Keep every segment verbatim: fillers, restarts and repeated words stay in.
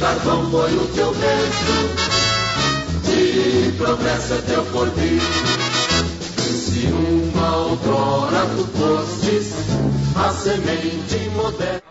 carvão foi o teu berço, de progresso é teu porvir. Se uma outrora tu fostes a semente moderna.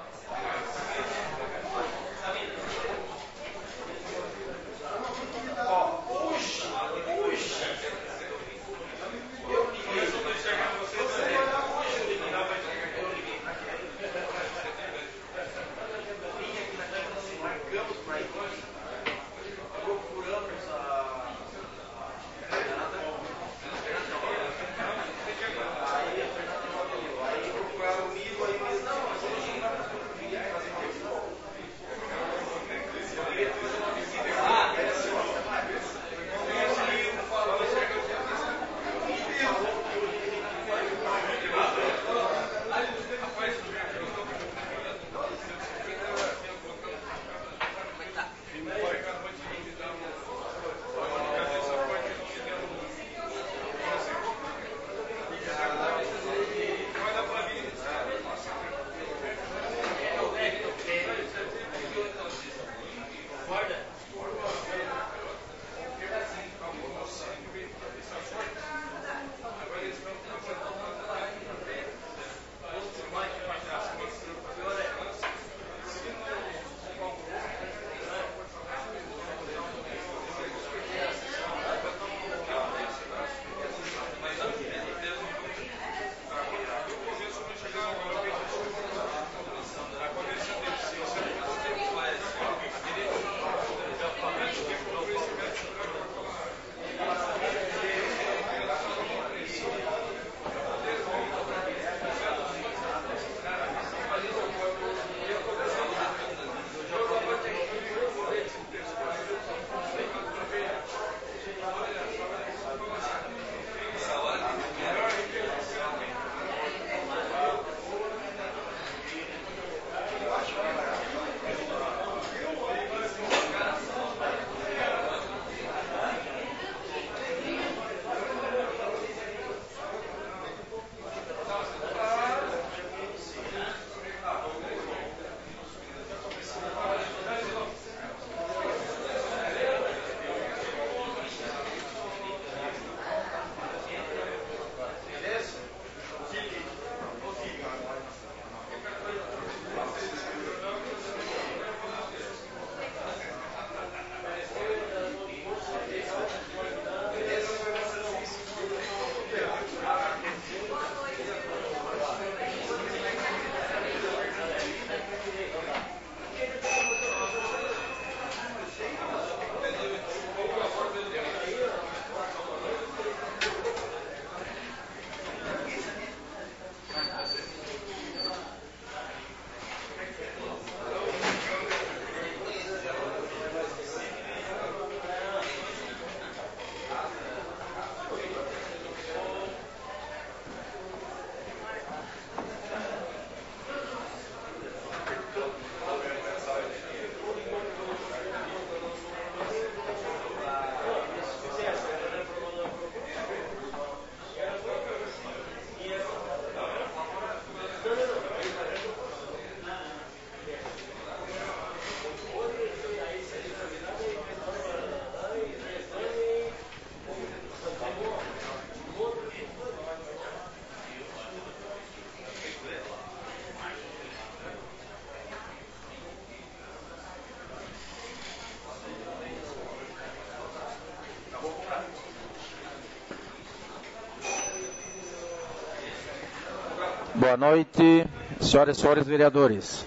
Boa noite, senhoras e senhores vereadores.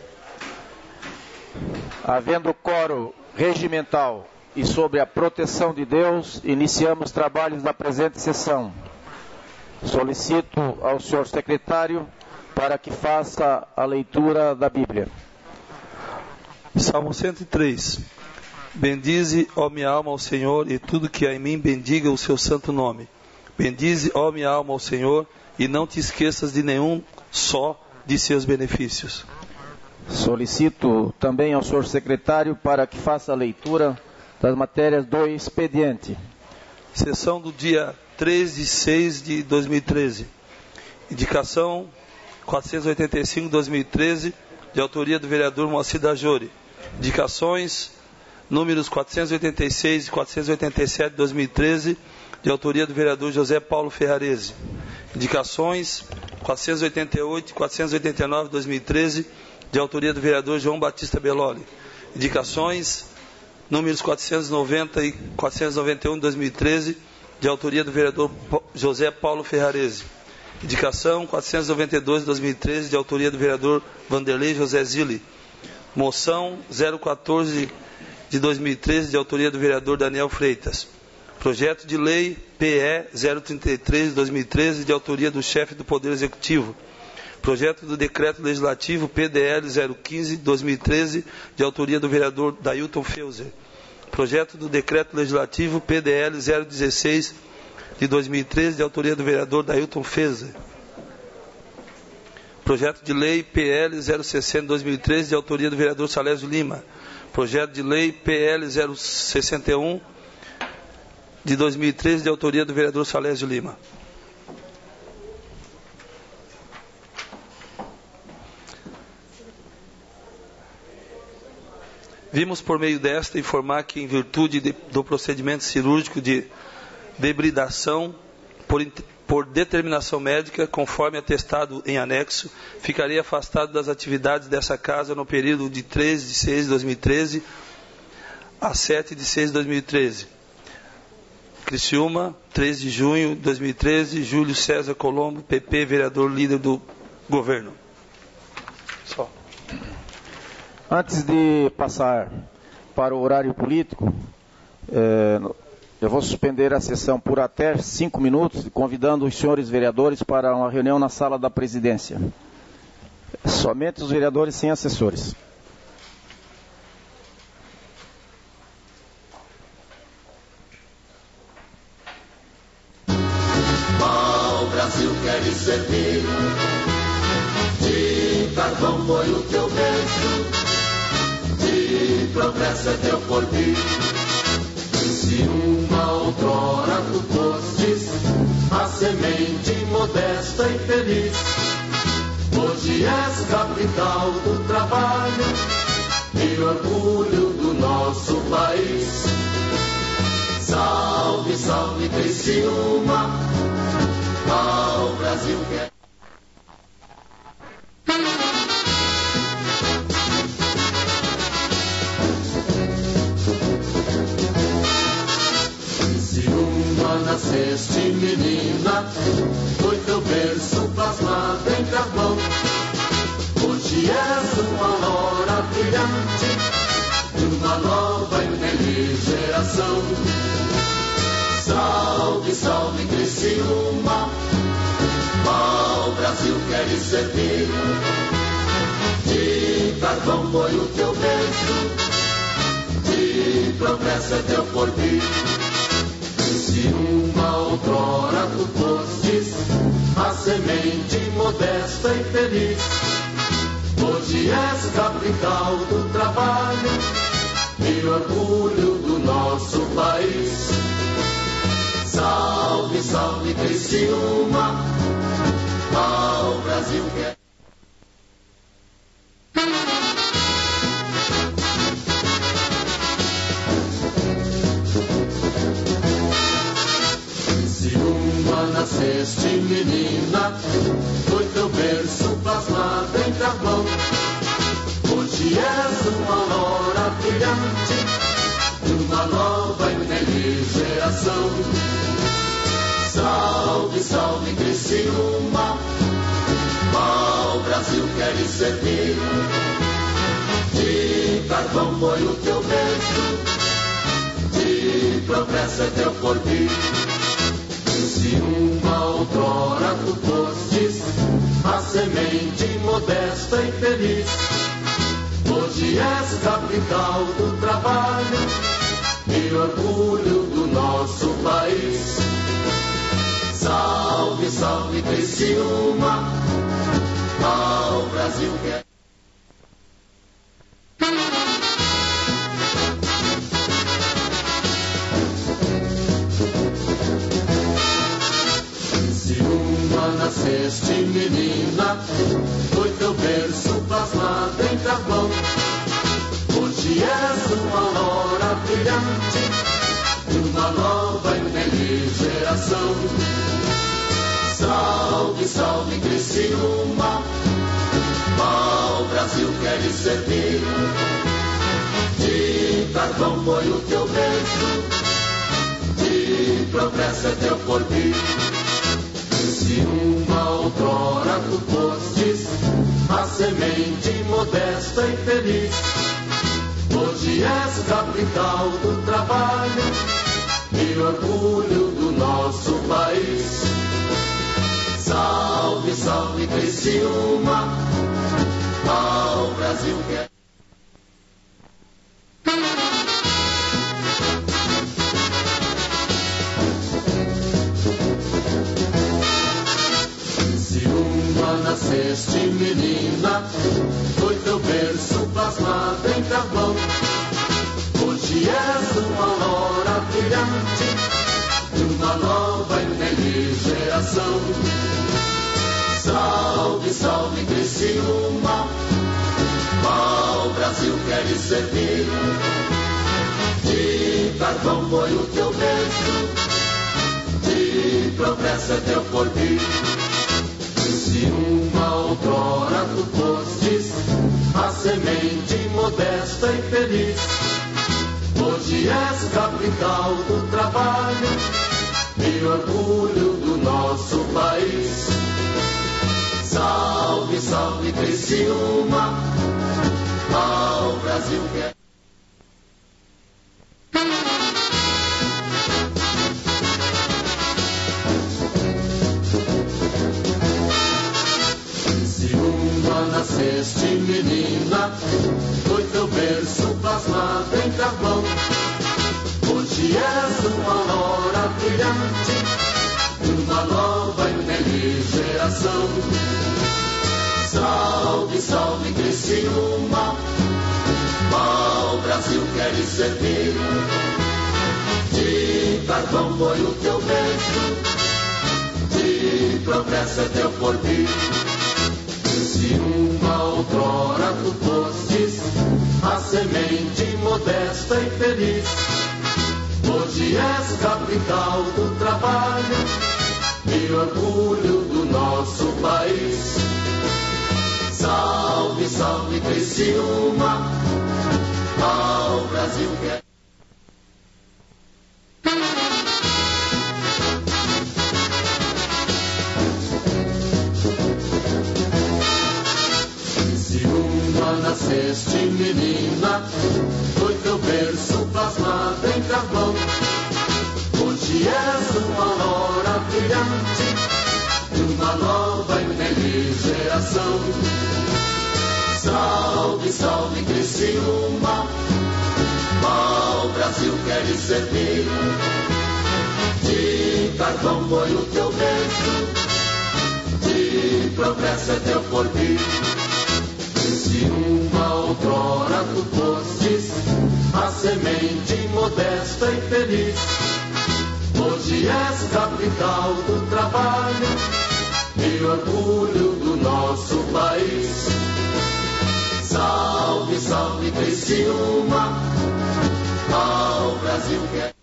Havendo quórum regimental e sobre a proteção de Deus, iniciamos trabalhos da presente sessão. Solicito ao senhor secretário para que faça a leitura da Bíblia. Salmo cento e três. Bendize, ó minha alma, ao Senhor, e tudo que há em mim bendiga o seu santo nome. Bendize, ó minha alma, ao Senhor, e não te esqueças de nenhum só de seus benefícios. Solicito também ao senhor secretário para que faça a leitura das matérias do expediente. Sessão do dia três de seis de dois mil e treze. Indicação quatrocentos e oitenta e cinco de dois mil e treze, de autoria do vereador Moacir Dajori. Indicações números quatrocentos e oitenta e seis e quatrocentos e oitenta e sete de dois mil e treze, de autoria do vereador José Paulo Ferrarese. Indicações quatrocentos e oitenta e oito e quatrocentos e oitenta e nove de dois mil e treze, de autoria do vereador João Batista Belloli. Indicações números quatrocentos e noventa e quatrocentos e noventa e um de dois mil e treze, de autoria do vereador José Paulo Ferrarese. Indicação quatrocentos e noventa e dois de dois mil e treze, de autoria do vereador Vanderlei José Zilli. Moção zero quatorze de dois mil e treze, de autoria do vereador Daniel Freitas. Projeto de lei P E zero trinta e três de dois mil e treze, de autoria do chefe do Poder Executivo. Projeto do decreto legislativo P D L zero quinze de dois mil e treze, de autoria do vereador Dailton Feuser. Projeto do decreto legislativo P D L zero dezesseis de dois mil e treze, de autoria do vereador Dailton Feuser. Projeto de lei P L zero sessenta de dois mil e treze, de autoria do vereador Salésio Lima. Projeto de lei P L zero sessenta e um de dois mil e treze, de autoria do vereador Salésio Lima. Vimos por meio desta informar que, em virtude de, do procedimento cirúrgico de debridação por, por determinação médica, conforme atestado em anexo, ficaria afastado das atividades dessa casa no período de três de seis de dois mil e treze a sete de seis de dois mil e treze. Criciúma, três de junho de dois mil e treze, Júlio César Colombo, P P, vereador líder do governo. Só. Antes de passar para o horário político, eh, eu vou suspender a sessão por até cinco minutos, convidando os senhores vereadores para uma reunião na sala da presidência. Somente os vereadores sem assessores. Ao Brasil queres servir, de carvão foi o teu berço, de progresso é teu porvir. Se uma outrora tu fostes a semente modesta e feliz, hoje és capital do trabalho e orgulho do nosso país. Salve, salve Criciúma, ao Brasil que nasceste menina, foi teu berço plasmado em carvão. Hoje és uma aurora brilhante de uma nova e feliz geração. Salve, salve Criciúma, ao Brasil queres servir. De carvão foi o teu berço, de progresso é teu porvir. Se uma outrora tu fostes a semente modesta e feliz, hoje és capital do trabalho e orgulho do nosso país. Salve, salve Criciúma, ao Brasil que nasceste menina, foi teu berço plasmado em carvão. Hoje és uma aurora brilhante de uma nova e feliz geração. Salve, salve Criciúma, ao Brasil queres servir. De carvão foi o teu berço, de progresso é teu porvir. Se uma outrora tu fostes a semente modesta e feliz, hoje és capital do trabalho e orgulho do nosso país. Salve, salve Criciúma, ao Brasil que nasceste menina, foi teu berço plasmado em carvão. Hoje és uma aurora brilhante de uma nova e feliz geração. Salve, salve Criciúma, ao Brasil queres servir. De carvão foi o teu berço, de progresso é teu porvir. Criciúma, outrora tu fostes a semente modesta e feliz. Hoje és capital do trabalho e orgulho do nosso país. Salve, salve Criciúma, ao Brasil que é. Criciúma, nasceste menina, foi teu berço plasmado em carvão. Hoje és uma aurora brilhante de uma nova e feliz geração. Salve, salve Criciúma, ao Brasil queres servir. De carvão foi o teu berço, de progresso é teu porvir. Criciúma, outrora tu fostes a semente modesta e feliz. Hoje és capital do trabalho e orgulho do nosso país. Salve, salve Criciúma, ao Brasil que é. Criciúma, nasceste menina, foi teu berço plasmado em carvão. Hoje és uma aurora brilhante de uma nova e feliz geração. Salve, salve Criciúma, ao Brasil queres servir. De carvão foi o teu berço, de progresso é teu porvir. Criciúma, outrora tu fostes a semente modesta e feliz. Hoje és capital do trabalho e orgulho do nosso país. Salve, salve Criciúma, ao Brasil que é. Criciúma, nasceste menina, foi teu berço plasmado em carvão. Hoje és uma aurora brilhante de uma nova e feliz geração. Salve, salve Criciúma, ao Brasil queres servir. De carvão foi o teu berço, de progresso é teu porvir. Criciúma, outrora tu fostes a semente modesta e feliz. Hoje és capital do trabalho e orgulho do nosso país. Salve, salve Criciúma, ao Brasil que é.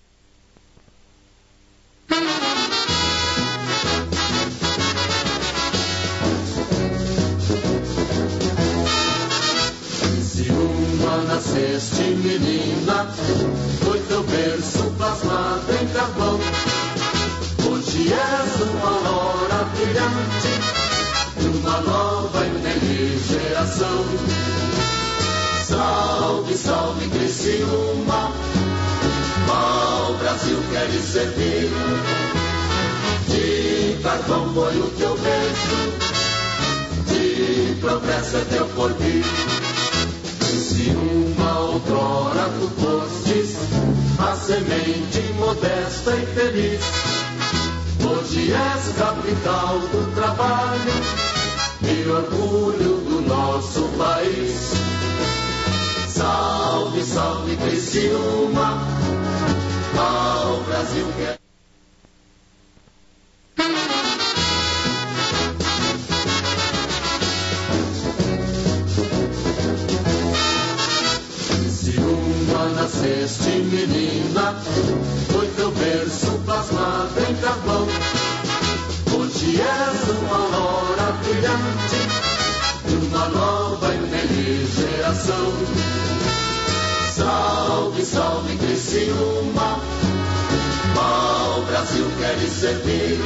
Criciúma, nasceste menina, foi teu berço plasmado em carvão. Hoje és uma aurora brilhante de uma nova e feliz geração. Salve, salve Criciúma, ao Brasil queres servir. De carvão foi o teu berço, de progresso é teu porvir. Criciúma, outrora tu fostes a semente modesta e feliz. Hoje és capital do trabalho e orgulho do nosso país. Salve, salve Criciúma, ao Brasil que é. Criciúma, Criciúma nasceste, menina, foi teu berço plasmado em carvão. Hoje és uma aurora brilhante de uma nova e feliz geração. Salve, salve, Criciúma, ao Brasil queres servir.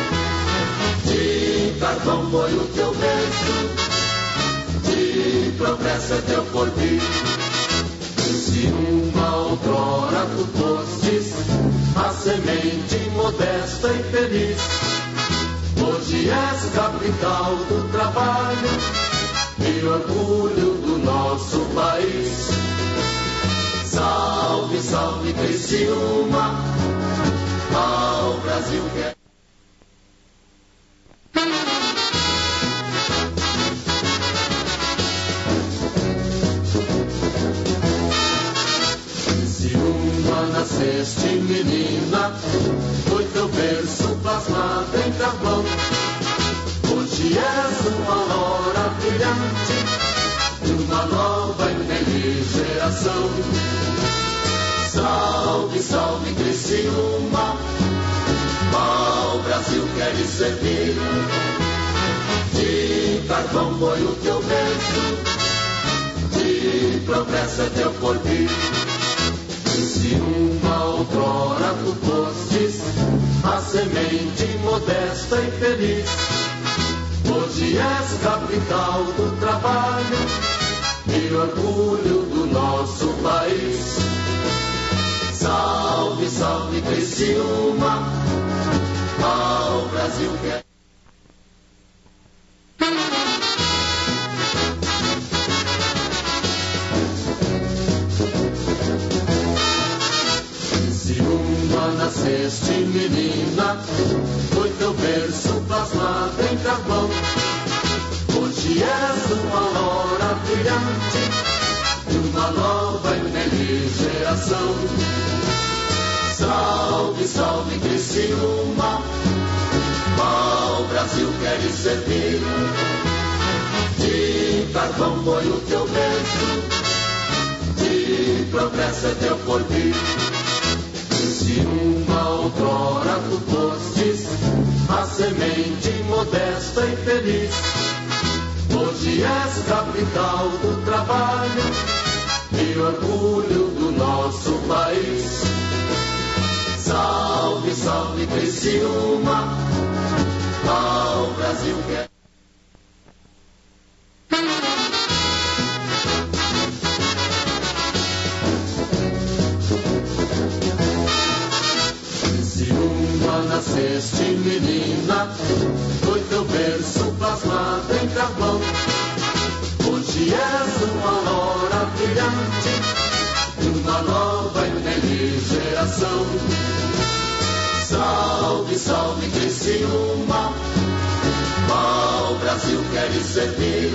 De carvão foi o teu berço, de progresso é teu porvir. Se uma outrora tu fostes a semente modesta e feliz, hoje és capital do trabalho e orgulho do nosso país. Salve, salve, Criciúma, ao Brasil que é. Nasceste, menina, foi teu berço plasmado em carvão. Hoje és uma aurora brilhante de uma nova e feliz geração. Salve, salve, Criciúma, ao Brasil queres servir. De carvão foi o teu berço, de progresso é teu porvir. Se uma outrora tu fostes a semente modesta e feliz, hoje és capital do trabalho e orgulho do nosso país. Salve, salve, Criciúma, ao Brasil que é. Nasceste, menina, foi teu berço plasmado em carvão. Hoje és uma aurora brilhante de uma nova e feliz geração. Salve, salve, Criciúma, ao Brasil queres servir. De carvão foi o teu berço, de progresso é teu porvir. Se uma outrora tu fostes a semente modesta e feliz, hoje és capital do trabalho e orgulho do nosso país. Salve, salve, Criciúma, ao Brasil que é. Nasceste, menina, foi teu berço plasmado em carvão. Hoje és uma aurora brilhante de uma nova e feliz geração. Salve, salve, Criciúma, ao Brasil queres servir.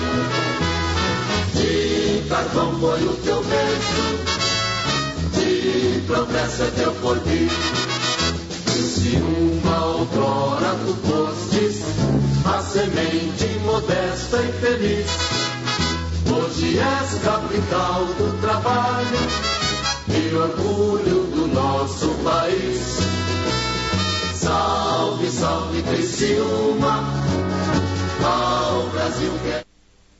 De carvão foi o teu berço, de progresso é teu porvir. Se uma outrora tu fostes a semente modesta e feliz, hoje és capital do trabalho e orgulho do nosso país. Salve, salve, Criciúma, ao Brasil que é.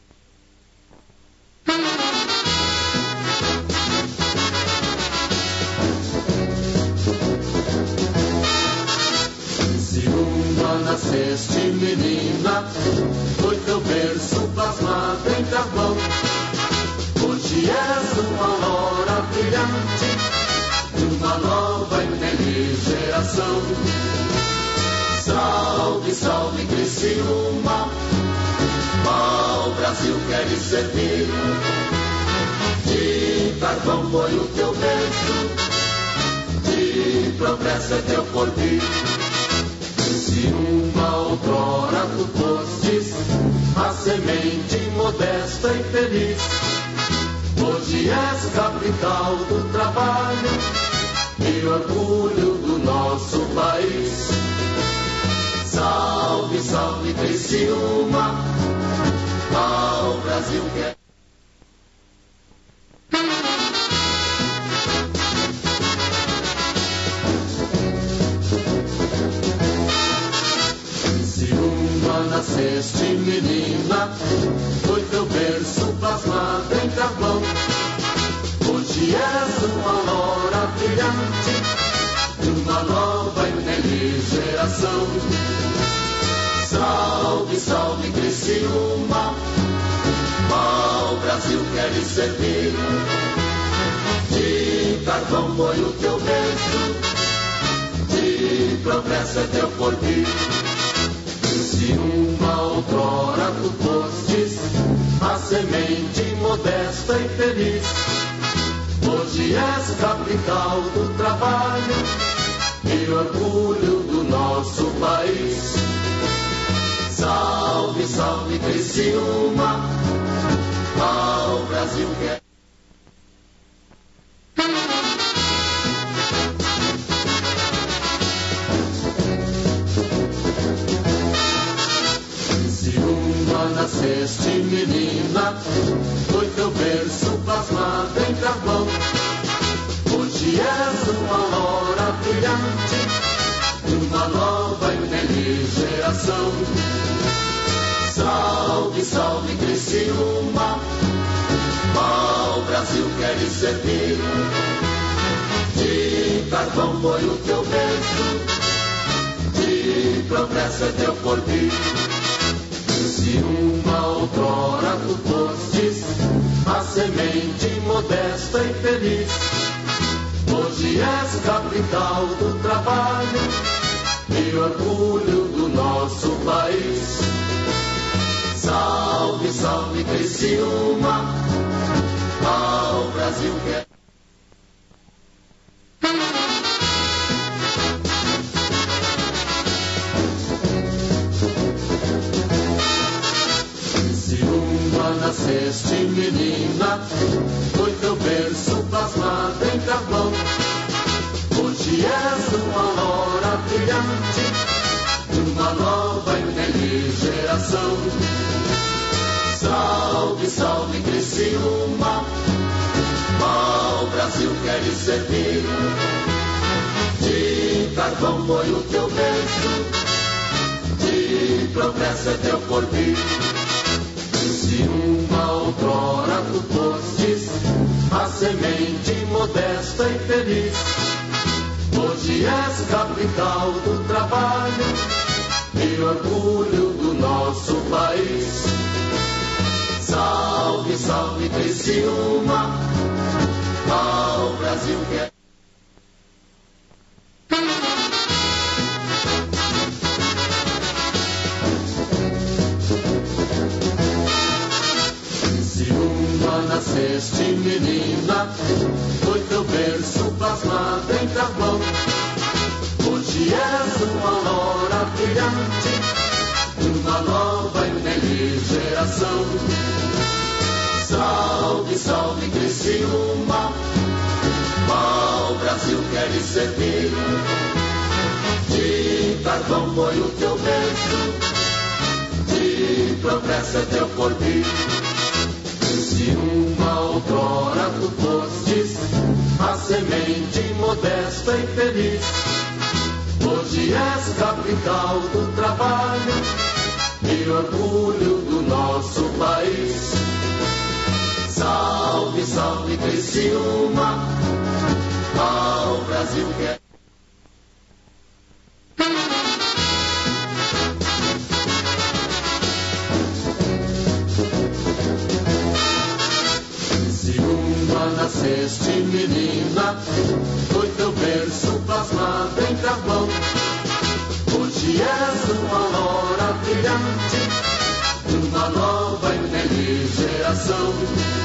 Nasceste, menina, foi teu berço plasmado em carvão. Hoje és uma aurora brilhante de uma nova e feliz geração. Salve, salve, Criciúma, ao Brasil queres servir. De carvão foi o teu berço, de progresso é teu porvir. Se uma outrora tu fostes a semente modesta e feliz, hoje és capital do trabalho e orgulho do nosso país. Salve, salve, Criciúma, ao Brasil que é. nasceste, menina, foi teu berço plasmado em carvão. Hoje és uma aurora brilhante de uma nova e feliz geração. Salve, salve, Criciúma, ao Brasil queres servir. De carvão foi o teu berço, de progresso é teu porvir. Se uma outrora tu fostes a semente modesta e feliz, hoje és capital do trabalho e orgulho do nosso país. Salve, salve, Criciúma, ao Brasil quer. Criciúma, nasceste, menina, foi teu berço plasmado em carvão. Hoje és uma aurora brilhante de uma nova e feliz geração. Salve, salve, Criciúma, ao Brasil queres servir. De carvão foi o teu berço, de progresso é teu porvir. Se uma outrora tu fostes a semente modesta e feliz, hoje és capital do trabalho e orgulho do nosso país. Salve, salve, Criciúma, ao Brasil quer. Criciúma, nasceste, menina, foi teu berço plasmado em carvão. Hoje és uma aurora brilhante de uma nova e feliz geração. Salve, salve, Criciúma, ao Brasil queres servir. De carvão foi o teu berço, de progresso é teu porvir. Se uma outrora tu fostes a semente modesta e feliz, hoje és capital do trabalho e orgulho do nosso país. Salve, salve, Criciúma, ao Brasil quer. Criciúma, nasceste, menina, foi teu berço plasmado em carvão. Hoje és uma aurora brilhante de uma nova e feliz geração. Salve, salve, Criciúma, ao Brasil queres servir. De carvão foi o teu berço, de progresso é teu porvir. Se uma outrora tu fostes a semente modesta e feliz, hoje és capital do trabalho e orgulho do nosso país. Salve, salve, Criciúma, ao Brasil quer. Criciúma, nasceste, menina, foi teu berço plasmado em carvão. Hoje és uma aurora brilhante de uma nova e feliz geração.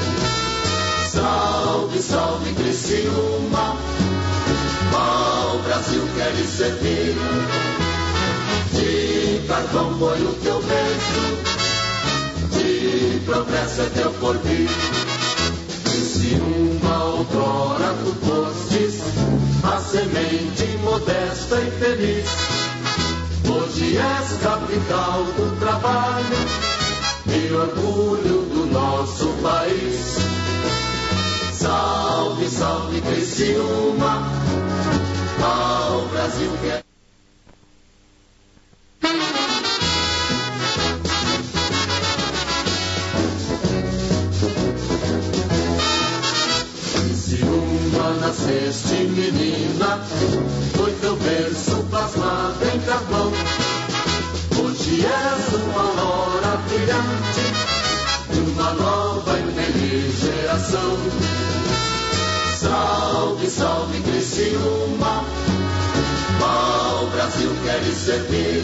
Salve, salve, Criciúma, ao Brasil queres servir. De carvão foi o teu berço, de progresso é teu porvir. Se uma outrora tu fostes a semente modesta e feliz, hoje és capital do trabalho e orgulho do nosso país. Salve, salve, Criciúma, ao Brasil quer. Criciúma nasceste, menina, foi teu berço plasmado em carvão. Hoje és uma aurora brilhante de uma nova e feliz geração. Salve, salve Criciúma, ao Brasil queres servir.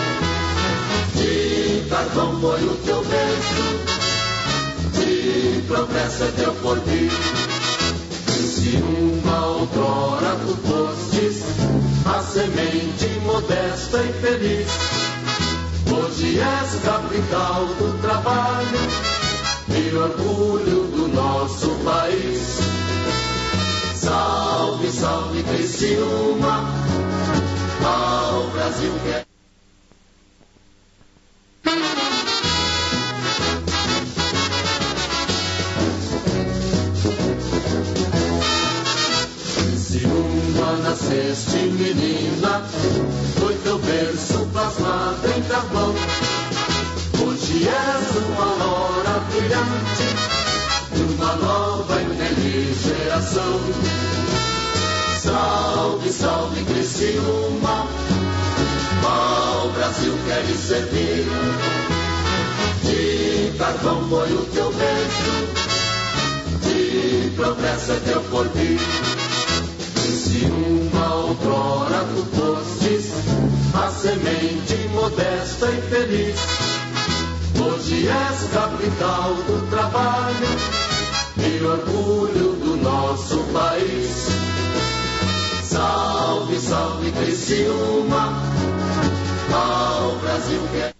De carvão foi o teu berço, de progresso é teu porvir. Criciúma, outrora tu fostes a semente modesta e feliz. Hoje és capital do trabalho e orgulho do nosso país. Salve, salve Criciúma, ao Brasil que é. Criciúma nasceste, menina, foi teu berço plasmado em carvão. Hoje és uma aurora brilhante de uma nova e feliz geração. Salve, salve Criciúma, ao Brasil queres servir. De carvão foi o teu berço, de progresso é teu porvir. Criciúma, outrora tu fostes a semente modesta e feliz. Hoje és capital do trabalho e orgulho do nosso país. Salve, salve Criciúma, ao Brasil que é.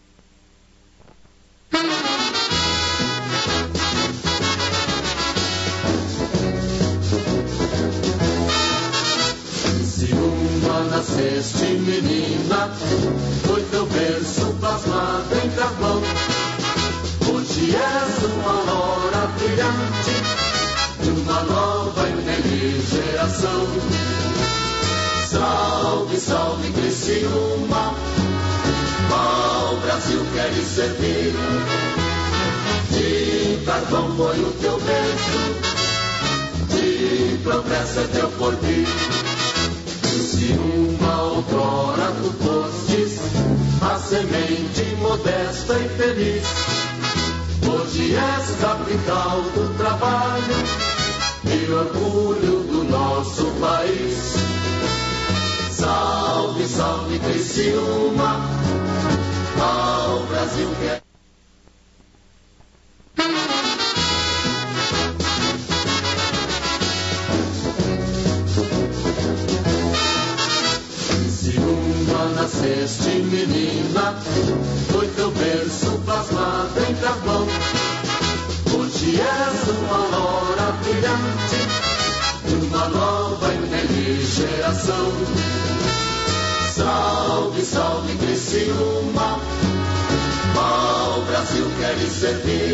Criciúma nasceste, menina, foi teu berço plasmado em carvão. Hoje és uma aurora brilhante de uma nova e feliz geração. Salve, salve Criciúma, ao Brasil queres servir. De carvão foi o teu berço, de progresso é teu porvir. Criciúma, outrora tu fostes a semente modesta e feliz. Hoje és capital do trabalho e orgulho do nosso país. Salve, salve Criciúma, ao Brasil que é. Criciúma nasceste, menina, foi teu berço plasmado em carvão. Hoje és uma aurora brilhante de uma nova e feliz geração. Salve, salve Criciúma, ao Brasil queres servir.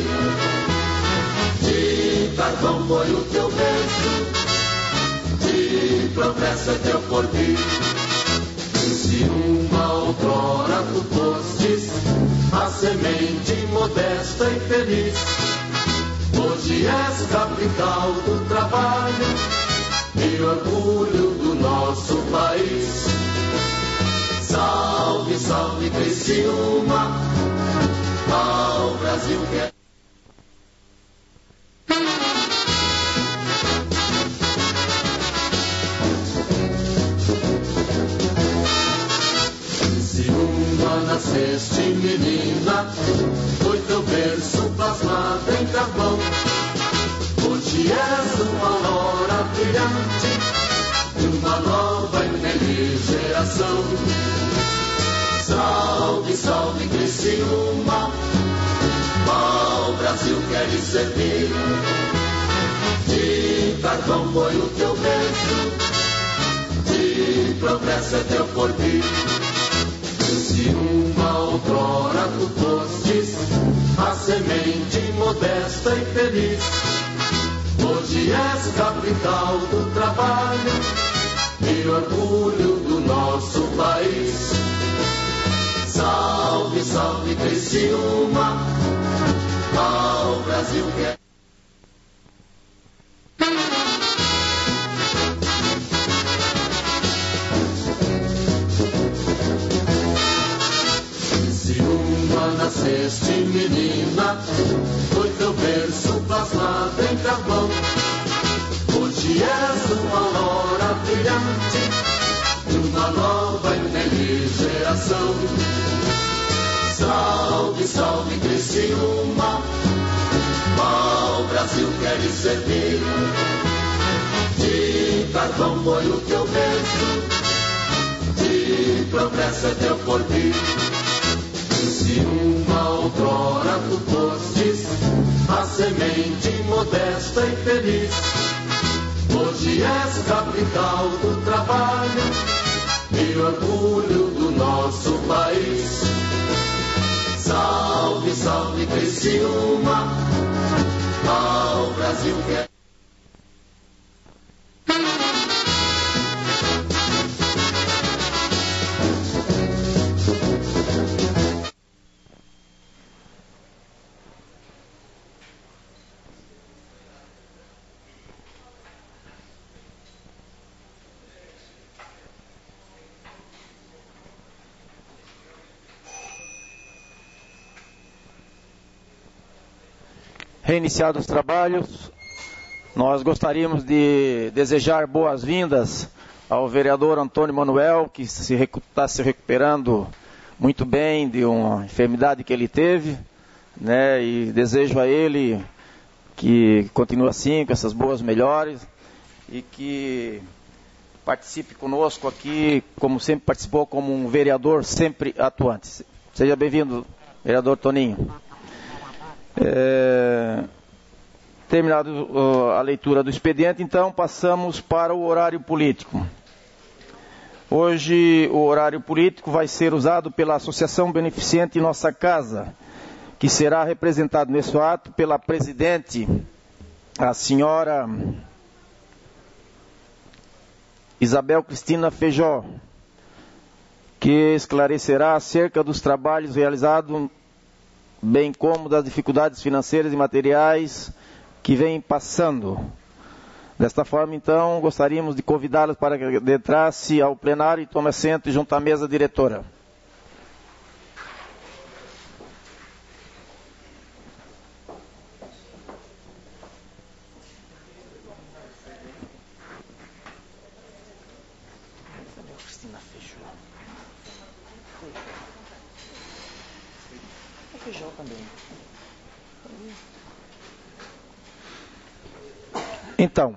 De carvão foi o teu berço, de progresso é teu porvir. Criciúma, outrora tu fostes a semente modesta e feliz. Hoje és capital do trabalho e orgulho do nosso país. Salve, salve Criciúma, ao Brasil que é. Criciúma nasceste, menina, foi teu berço plasmado em carvão. Hoje és uma aurora brilhante de uma nova e feliz geração. Salve, salve Criciúma, ao Brasil queres servir. De carvão foi o teu berço, de progresso é teu porvir. Criciúma, outrora tu fostes a semente modesta e feliz. Hoje és capital do trabalho e orgulho do nosso país. Salve, salve Criciúma, ao Brasil que é. uma aurora brilhante de uma nova e feliz geração. Salve, salve Criciúma, ao Brasil queres servir. De carvão foi o teu berço, de progresso é teu porvir. Criciúma, outrora tu fostes a semente modesta e feliz. Hoje és capital do trabalho e orgulho do nosso país. Salve, salve Criciúma, ao Brasil que é. Reiniciados os trabalhos, nós gostaríamos de desejar boas-vindas ao vereador Antônio Manuel, que está se, recu- se recuperando muito bem de uma enfermidade que ele teve, né? E desejo a ele que continue assim, com essas boas melhores, e que participe conosco aqui, como sempre participou, como um vereador sempre atuante. Seja bem-vindo, vereador Toninho. É, terminado uh, a leitura do expediente, então passamos para o horário político. Hoje o horário político vai ser usado pela Associação Beneficente Nossa Casa, que será representado nesse ato pela presidente, a senhora Isabel Cristina Feijó, que esclarecerá acerca dos trabalhos realizados, bem como das dificuldades financeiras e materiais que vêm passando. Desta forma, então, gostaríamos de convidá-los para que adentrasse ao plenário e tome assento junto à mesa diretora. Então,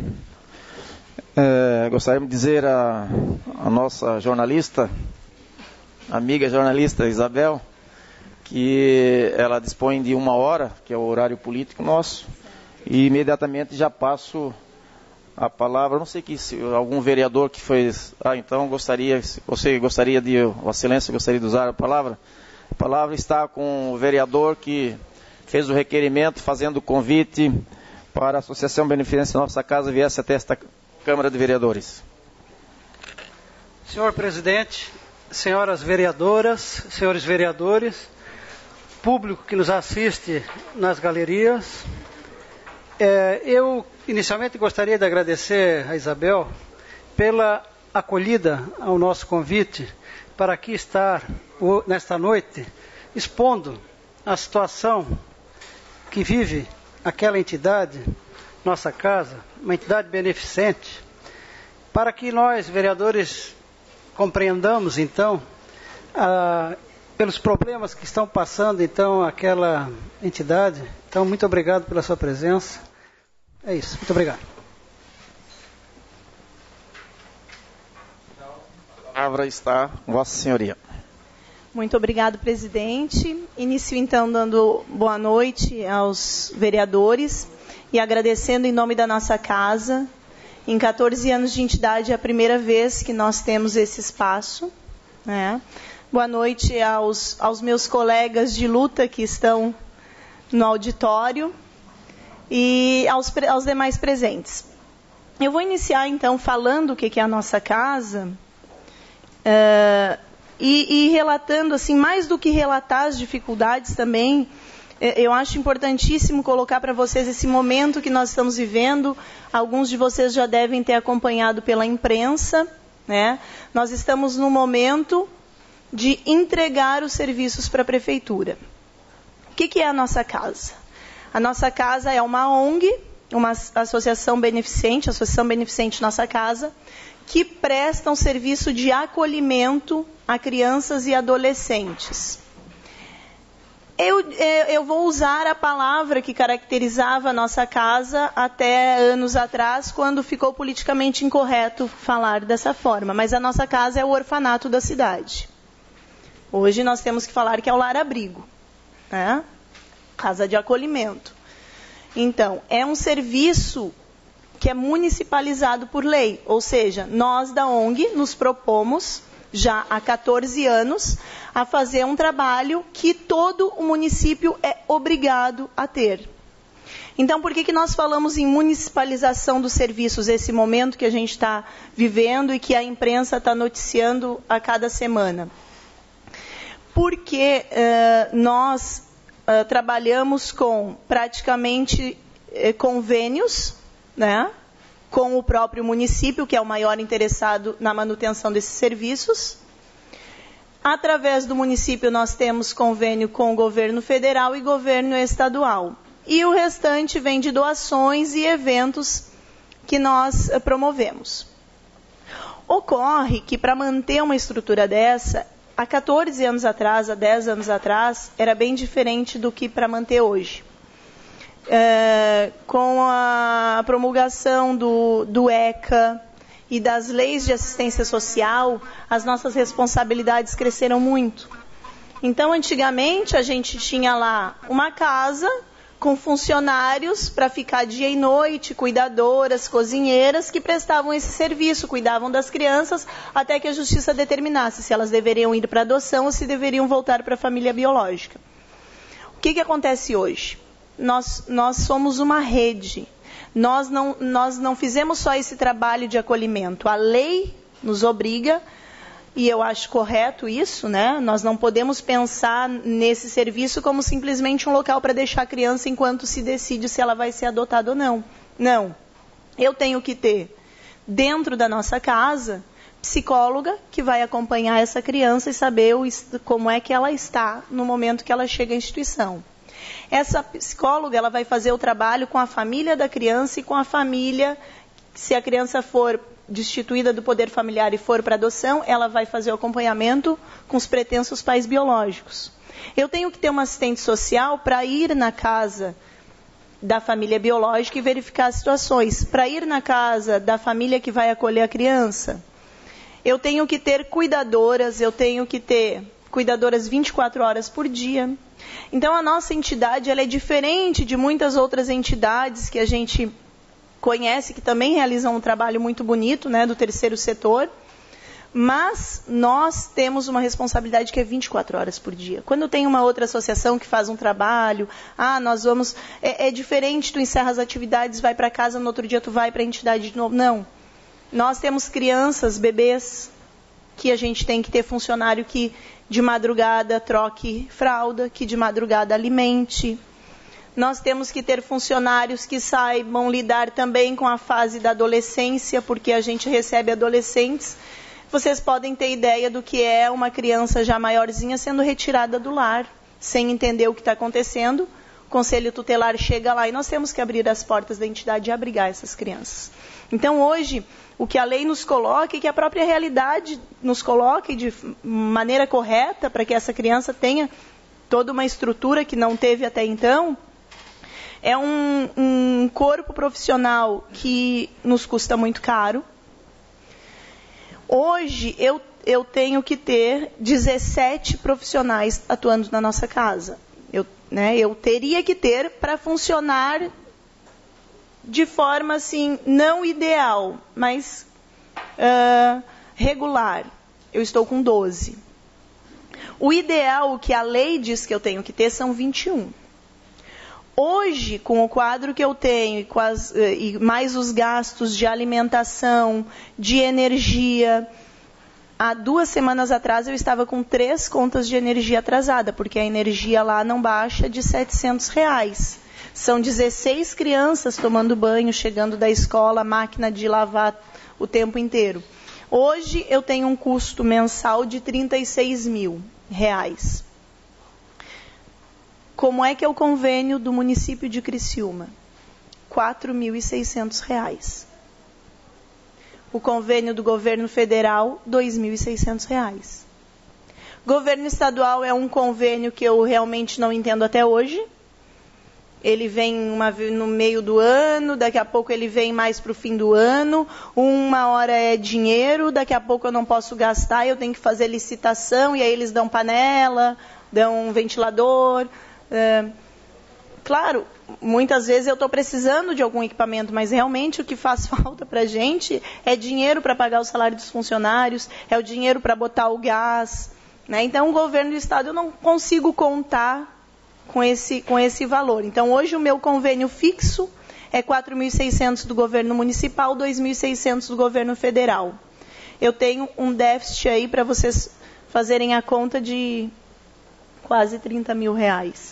é, gostaríamos de dizer a, a nossa jornalista, amiga jornalista Isabel, que ela dispõe de uma hora, que é o horário político nosso, e imediatamente já passo a palavra, não sei que se algum vereador que foi, ah, então gostaria, você gostaria de, Vossa Excelência gostaria de usar a palavra? A palavra está com o vereador que fez o requerimento, fazendo o convite para a Associação Beneficente Nossa Casa viesse até esta Câmara de Vereadores. Senhor Presidente, senhoras vereadoras, senhores vereadores, público que nos assiste nas galerias, é, eu inicialmente gostaria de agradecer a Isabel pela acolhida ao nosso convite para aqui estar nesta noite expondo a situação que vive aquela entidade, Nossa Casa, uma entidade beneficente, para que nós, vereadores, compreendamos, então, a, pelos problemas que estão passando, então, aquela entidade. Então, muito obrigado pela sua presença. É isso, muito obrigado. A palavra está com Vossa Senhoria. Muito obrigado, presidente. Inicio, então, dando boa noite aos vereadores e agradecendo em nome da nossa casa. Em quatorze anos de entidade é a primeira vez que nós temos esse espaço, né? Boa noite aos, aos meus colegas de luta que estão no auditório e aos, aos demais presentes. Eu vou iniciar, então, falando o que é a nossa casa, uh, E, e relatando, assim, mais do que relatar as dificuldades também, eu acho importantíssimo colocar para vocês esse momento que nós estamos vivendo. Alguns de vocês já devem ter acompanhado pela imprensa, né? Nós estamos no momento de entregar os serviços para a prefeitura. O que, que é a nossa casa? A nossa casa é uma O N G, uma associação beneficente, Associação Beneficente Nossa Casa, que presta um serviço de acolhimento a crianças e adolescentes. Eu, eu vou usar a palavra que caracterizava a nossa casa até anos atrás, quando ficou politicamente incorreto falar dessa forma. Mas a nossa casa é o orfanato da cidade. Hoje nós temos que falar que é o lar-abrigo, né? Casa de acolhimento. Então, é um serviço que é municipalizado por lei. Ou seja, nós da O N G nos propomos, já há quatorze anos, a fazer um trabalho que todo o município é obrigado a ter. Então, por que que nós falamos em municipalização dos serviços, esse momento que a gente está vivendo e que a imprensa está noticiando a cada semana? Porque uh, nós uh, trabalhamos com praticamente uh, convênios, né, com o próprio município, que é o maior interessado na manutenção desses serviços. Através do município, nós temos convênio com o governo federal e governo estadual. E o restante vem de doações e eventos que nós promovemos. Ocorre que, para manter uma estrutura dessa, há quatorze anos atrás, há dez anos atrás, era bem diferente do que para manter hoje. É, com a promulgação do, do ECA e das leis de assistência social, as nossas responsabilidades cresceram muito. Então, antigamente, a gente tinha lá uma casa com funcionários para ficar dia e noite, cuidadoras, cozinheiras, que prestavam esse serviço, cuidavam das crianças, até que a justiça determinasse se elas deveriam ir para adoção ou se deveriam voltar para a família biológica. O que que acontece hoje? Nós, nós somos uma rede. Nós não, nós não fizemos só esse trabalho de acolhimento. A lei nos obriga, e eu acho correto isso, né? Nós não podemos pensar nesse serviço como simplesmente um local para deixar a criança enquanto se decide se ela vai ser adotada ou não. Não. Eu tenho que ter, dentro da nossa casa, psicóloga que vai acompanhar essa criança e saber o, como é que ela está no momento que ela chega à instituição. Essa psicóloga, ela vai fazer o trabalho com a família da criança e com a família, se a criança for destituída do poder familiar e for para adoção, ela vai fazer o acompanhamento com os pretensos pais biológicos. Eu tenho que ter uma assistente social para ir na casa da família biológica e verificar as situações. Para ir na casa da família que vai acolher a criança, eu tenho que ter cuidadoras, eu tenho que ter cuidadoras vinte e quatro horas por dia. Então, a nossa entidade ela é diferente de muitas outras entidades que a gente conhece, que também realizam um trabalho muito bonito, né, do terceiro setor, mas nós temos uma responsabilidade que é vinte e quatro horas por dia. Quando tem uma outra associação que faz um trabalho, ah, nós vamos... É, é diferente, tu encerra as atividades, vai para casa, no outro dia tu vai para a entidade de novo. Não. Nós temos crianças, bebês, que a gente tem que ter funcionário que de madrugada troque fralda, que de madrugada alimente. Nós temos que ter funcionários que saibam lidar também com a fase da adolescência, porque a gente recebe adolescentes. Vocês podem ter ideia do que é uma criança já maiorzinha sendo retirada do lar, sem entender o que está acontecendo. O Conselho Tutelar chega lá e nós temos que abrir as portas da entidade e abrigar essas crianças. Então, hoje, o que a lei nos coloca e que a própria realidade nos coloque de maneira correta para que essa criança tenha toda uma estrutura que não teve até então, é um, um corpo profissional que nos custa muito caro. Hoje, eu, eu tenho que ter dezessete profissionais atuando na nossa casa. Eu, né, eu teria que ter para funcionar de forma, assim, não ideal, mas uh, regular. Eu estou com doze. O ideal, o que a lei diz que eu tenho que ter, são vinte e um. Hoje, com o quadro que eu tenho, e, com as, e mais os gastos de alimentação, de energia, há duas semanas atrás eu estava com três contas de energia atrasada, porque a energia lá não baixa de setecentos reais. São dezesseis crianças tomando banho, chegando da escola, máquina de lavar o tempo inteiro. Hoje eu tenho um custo mensal de trinta e seis mil reais. Como é que é o convênio do município de Criciúma? quatro mil e seiscentos reais. O convênio do governo federal, dois mil e seiscentos reais. Governo estadual é um convênio que eu realmente não entendo até hoje. Ele vem uma, no meio do ano, daqui a pouco ele vem mais para o fim do ano, uma hora é dinheiro, daqui a pouco eu não posso gastar, eu tenho que fazer licitação, e aí eles dão panela, dão um ventilador. É, claro, muitas vezes eu estou precisando de algum equipamento, mas realmente o que faz falta para a gente é dinheiro para pagar o salário dos funcionários, é o dinheiro para botar o gás. Né? Então, o governo do estado eu não consigo contar com esse, com esse valor. Então, hoje o meu convênio fixo é quatro mil e seiscentos do governo municipal, dois mil e seiscentos do governo federal. Eu tenho um déficit aí para vocês fazerem a conta de quase trinta mil reais.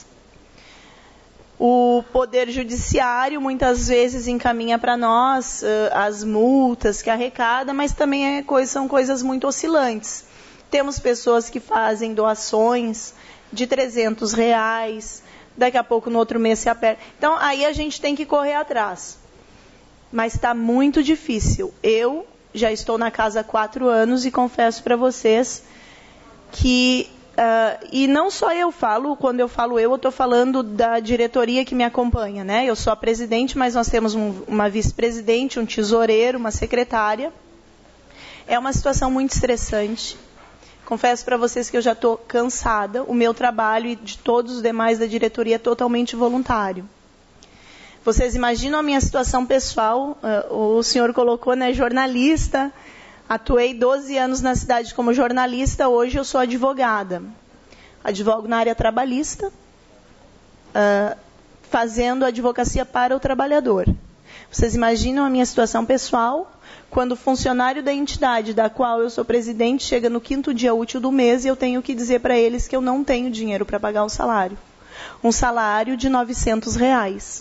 O Poder Judiciário muitas vezes encaminha para nós uh, as multas que arrecada, mas também é coisa, são coisas muito oscilantes. Temos pessoas que fazem doações de trezentos reais, daqui a pouco no outro mês se aperta. Então, aí a gente tem que correr atrás. Mas está muito difícil. Eu já estou na casa há quatro anos e confesso para vocês que, uh, e não só eu falo, quando eu falo eu, eu estou falando da diretoria que me acompanha. Né? Eu sou a presidente, mas nós temos um, uma vice-presidente, um tesoureiro, uma secretária. É uma situação muito estressante. Confesso para vocês que eu já estou cansada. O meu trabalho e de todos os demais da diretoria é totalmente voluntário. Vocês imaginam a minha situação pessoal? O senhor colocou, né, jornalista. Atuei doze anos na cidade como jornalista. Hoje eu sou advogada. Advogo na área trabalhista, uh, fazendo advocacia para o trabalhador. Vocês imaginam a minha situação pessoal? Quando o funcionário da entidade da qual eu sou presidente chega no quinto dia útil do mês e eu tenho que dizer para eles que eu não tenho dinheiro para pagar o salário. Um salário de novecentos reais.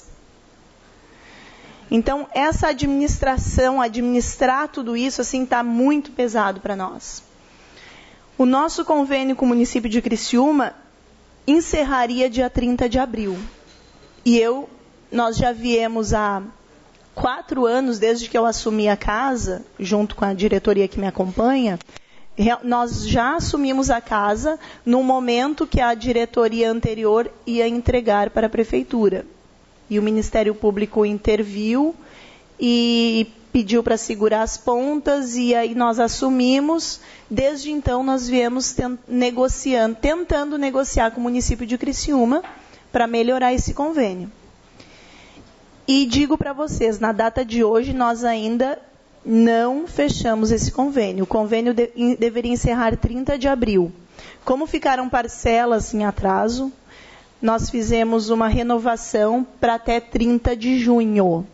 Então, essa administração, administrar tudo isso, assim, está muito pesado para nós. O nosso convênio com o município de Criciúma encerraria dia trinta de abril. E eu, nós já viemos a... Quatro anos desde que eu assumi a casa, junto com a diretoria que me acompanha, nós já assumimos a casa no momento que a diretoria anterior ia entregar para a prefeitura. E o Ministério Público interviu e pediu para segurar as pontas, e aí nós assumimos. Desde então nós viemos tent- negociando, tentando negociar com o município de Criciúma para melhorar esse convênio. E digo para vocês, na data de hoje, nós ainda não fechamos esse convênio. O convênio de, in, deveria encerrar trinta de abril. Como ficaram parcelas em atraso, nós fizemos uma renovação para até trinta de junho.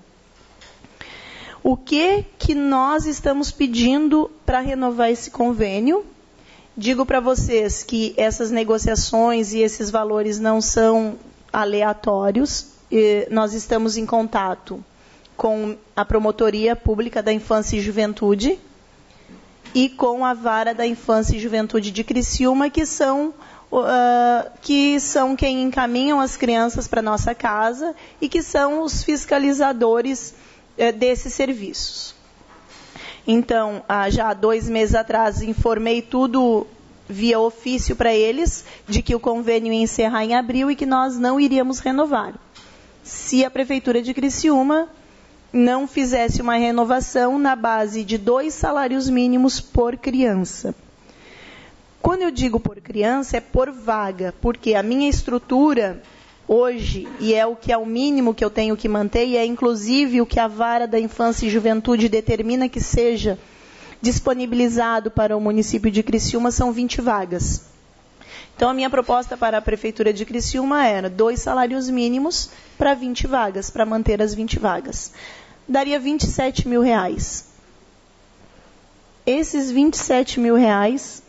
O que, que nós estamos pedindo para renovar esse convênio? Digo para vocês que essas negociações e esses valores não são aleatórios. Nós estamos em contato com a Promotoria Pública da Infância e Juventude e com a Vara da Infância e Juventude de Criciúma, que são, uh, que são quem encaminham as crianças para a nossa casa e que são os fiscalizadores uh, desses serviços. Então, uh, já há dois meses atrás, informei tudo via ofício para eles, de que o convênio ia encerrar em abril e que nós não iríamos renovar. Se a Prefeitura de Criciúma não fizesse uma renovação na base de dois salários mínimos por criança. Quando eu digo por criança, é por vaga, porque a minha estrutura hoje, e é o que é o mínimo que eu tenho que manter, e é inclusive o que a Vara da Infância e Juventude determina que seja disponibilizado para o município de Criciúma, são vinte vagas. Então, a minha proposta para a Prefeitura de Criciúma era dois salários mínimos para vinte vagas, para manter as vinte vagas. Daria vinte e sete mil reais. Esses vinte e sete mil reais,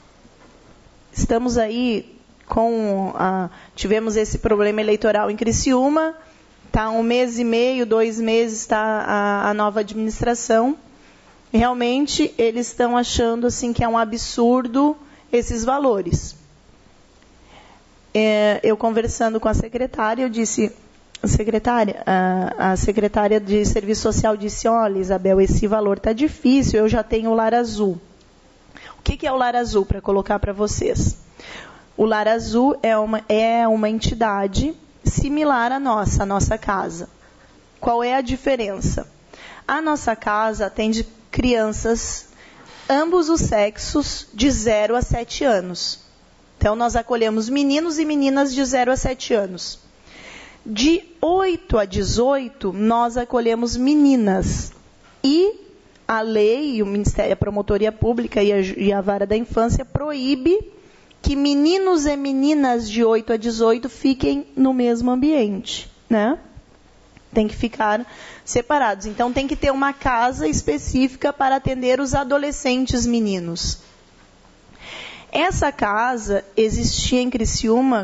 estamos aí com... A, tivemos esse problema eleitoral em Criciúma, está um mês e meio, dois meses está a, a nova administração. Realmente, eles estão achando assim, que é um absurdo esses valores. É, eu conversando com a secretária, eu disse, secretária, a, a secretária de Serviço Social disse, olha, Isabel, esse valor está difícil, eu já tenho o Lar Azul. O que, que é o Lar Azul, para colocar para vocês? O Lar Azul é uma, é uma entidade similar à nossa, à nossa casa. Qual é a diferença? A nossa casa atende crianças, ambos os sexos, de zero a sete anos. Então, nós acolhemos meninos e meninas de zero a sete anos. De oito a dezoito, nós acolhemos meninas. E a lei, o Ministério, a Promotoria Pública e a, e a Vara da Infância proíbe que meninos e meninas de oito a dezoito fiquem no mesmo ambiente, né? Tem que ficar separados. Então, tem que ter uma casa específica para atender os adolescentes meninos. Essa casa existia em Criciúma,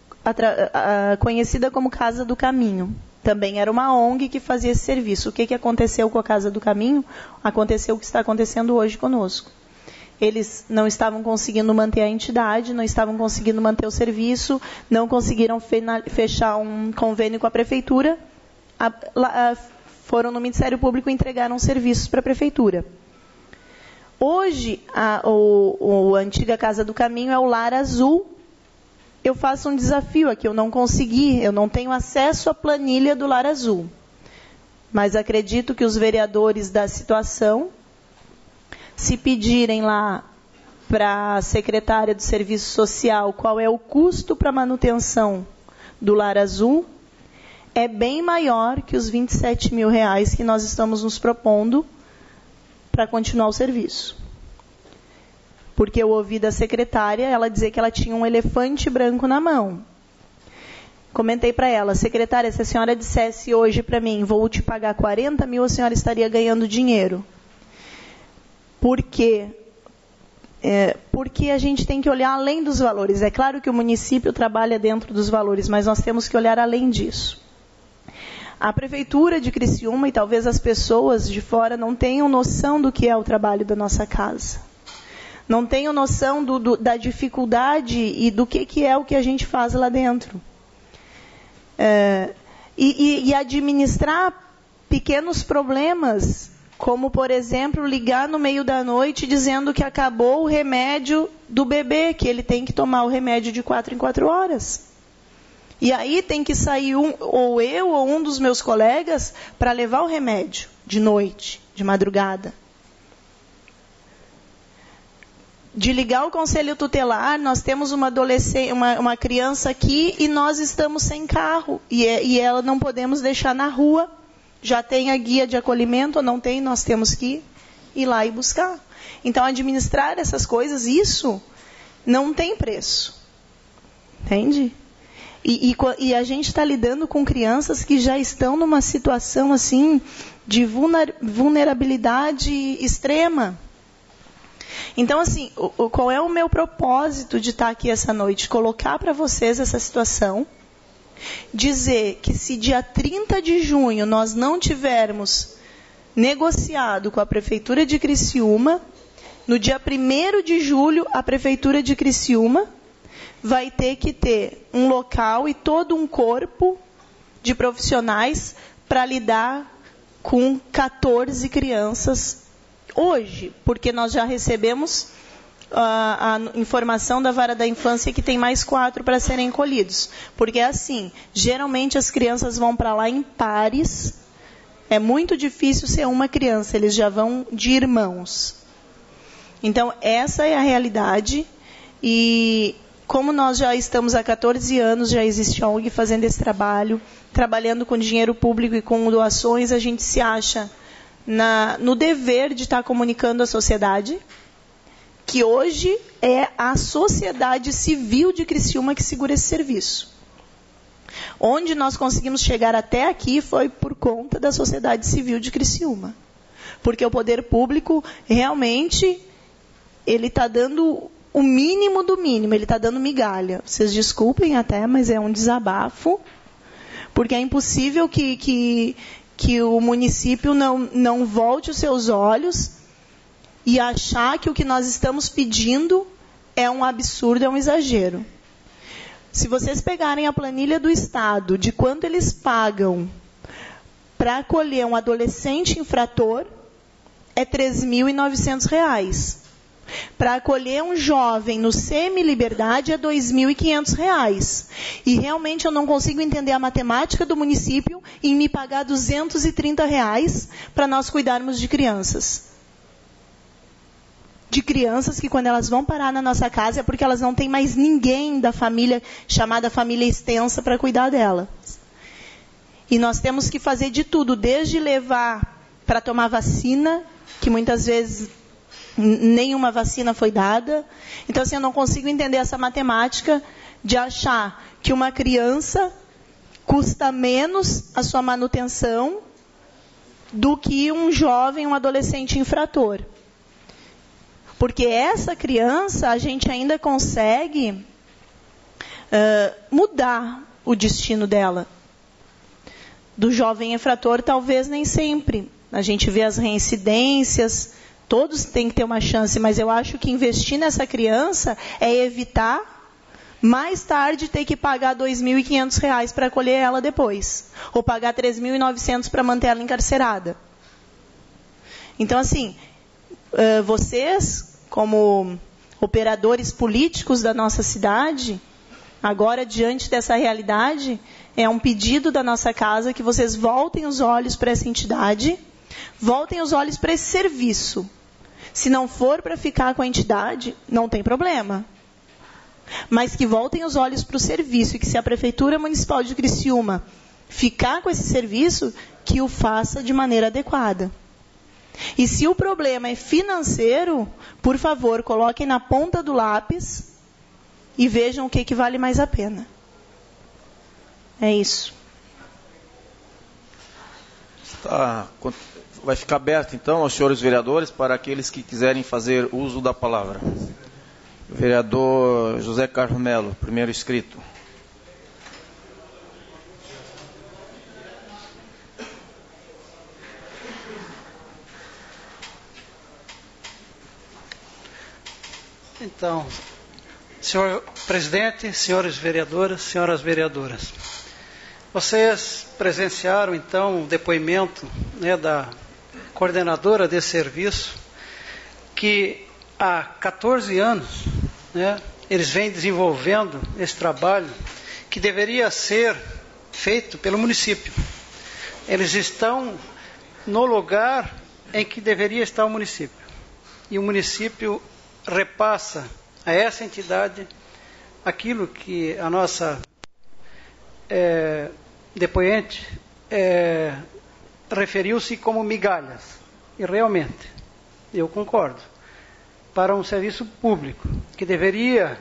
conhecida como Casa do Caminho. Também era uma O N G que fazia esse serviço. O que, que aconteceu com a Casa do Caminho? Aconteceu o que está acontecendo hoje conosco. Eles não estavam conseguindo manter a entidade, não estavam conseguindo manter o serviço, não conseguiram fechar um convênio com a prefeitura, a, a, foram no Ministério Público e entregaram serviços para a prefeitura. Hoje, a, o, o, a antiga Casa do Caminho é o Lar Azul. Eu faço um desafio aqui, eu não consegui, eu não tenho acesso à planilha do Lar Azul. Mas acredito que os vereadores da situação, se pedirem lá para a secretária do Serviço Social qual é o custo para manutenção do Lar Azul, é bem maior que os vinte e sete mil reais que nós estamos nos propondo para continuar o serviço. Porque eu ouvi da secretária ela dizer que ela tinha um elefante branco na mão. Comentei para ela, secretária, se a senhora dissesse hoje para mim, vou te pagar quarenta mil, a senhora estaria ganhando dinheiro. Por quê? É, porque a gente tem que olhar além dos valores. É claro que o município trabalha dentro dos valores, mas nós temos que olhar além disso. A Prefeitura de Criciúma e talvez as pessoas de fora não tenham noção do que é o trabalho da nossa casa. Não tenham noção do, do, da dificuldade e do que, que é o que a gente faz lá dentro. É, e, e, e administrar pequenos problemas, como, por exemplo, ligar no meio da noite dizendo que acabou o remédio do bebê, que ele tem que tomar o remédio de quatro em quatro horas. E aí tem que sair um, ou eu ou um dos meus colegas para levar o remédio de noite, de madrugada. De ligar o conselho tutelar, nós temos uma adolescente, uma, uma criança aqui e nós estamos sem carro. E, é, e ela não podemos deixar na rua. Já tem a guia de acolhimento ou não tem, nós temos que ir lá e buscar. Então, administrar essas coisas, isso não tem preço. Entende? E, e, e a gente está lidando com crianças que já estão numa situação assim de vulnerabilidade extrema. Então, assim, o, o, qual é o meu propósito de estar aqui essa noite? Colocar para vocês essa situação, dizer que se dia trinta de junho nós não tivermos negociado com a Prefeitura de Criciúma, no dia primeiro de julho, a Prefeitura de Criciúma vai ter que ter um local e todo um corpo de profissionais para lidar com quatorze crianças hoje, porque nós já recebemos uh, a informação da Vara da Infância que tem mais quatro para serem colhidos. Porque é assim, geralmente as crianças vão para lá em pares, é muito difícil ser uma criança, eles já vão de irmãos. Então, essa é a realidade e como nós já estamos há quatorze anos, já existe a O N G fazendo esse trabalho, trabalhando com dinheiro público e com doações, a gente se acha na, no dever de estar comunicando à sociedade que hoje é a sociedade civil de Criciúma que segura esse serviço. Onde nós conseguimos chegar até aqui foi por conta da sociedade civil de Criciúma. Porque o poder público realmente ele está dando o mínimo do mínimo, ele está dando migalha. Vocês desculpem até, mas é um desabafo, porque é impossível que, que, que o município não, não volte os seus olhos e achar que o que nós estamos pedindo é um absurdo, é um exagero. Se vocês pegarem a planilha do Estado de quanto eles pagam para acolher um adolescente infrator, é três mil e novecentos reais. Para acolher um jovem no semi-liberdade é dois mil e quinhentos reais. E realmente eu não consigo entender a matemática do município em me pagar duzentos e trinta reais para nós cuidarmos de crianças. De crianças que quando elas vão parar na nossa casa é porque elas não têm mais ninguém da família, chamada família extensa, para cuidar dela. E nós temos que fazer de tudo, desde levar para tomar vacina, que muitas vezes nenhuma vacina foi dada. Então, assim, eu não consigo entender essa matemática de achar que uma criança custa menos a sua manutenção do que um jovem, um adolescente infrator. Porque essa criança, a gente ainda consegue uh, mudar o destino dela. Do jovem infrator, talvez nem sempre. A gente vê as reincidências, todos têm que ter uma chance, mas eu acho que investir nessa criança é evitar, mais tarde, ter que pagar dois mil e quinhentos reais para acolher ela depois. Ou pagar três mil e novecentos para manter ela encarcerada. Então, assim, uh, vocês, como operadores políticos da nossa cidade, agora, diante dessa realidade, é um pedido da nossa casa que vocês voltem os olhos para essa entidade, voltem os olhos para esse serviço. Se não for para ficar com a entidade, não tem problema. Mas que voltem os olhos para o serviço e que se a Prefeitura Municipal de Criciúma ficar com esse serviço, que o faça de maneira adequada. E se o problema é financeiro, por favor, coloquem na ponta do lápis e vejam o que, que vale mais a pena. É isso. Tá, vai ficar aberto, então, aos senhores vereadores para aqueles que quiserem fazer uso da palavra. Vereador José Carlos Melo, primeiro inscrito. Então, senhor presidente, senhores vereadoras, senhoras vereadoras, vocês presenciaram, então, o depoimento, né, da coordenadora desse serviço, que há quatorze anos, né, eles vêm desenvolvendo esse trabalho que deveria ser feito pelo município. Eles estão no lugar em que deveria estar o município. E o município repassa a essa entidade aquilo que a nossa é, depoente é, referiu-se como migalhas. E realmente, eu concordo. Para um serviço público que deveria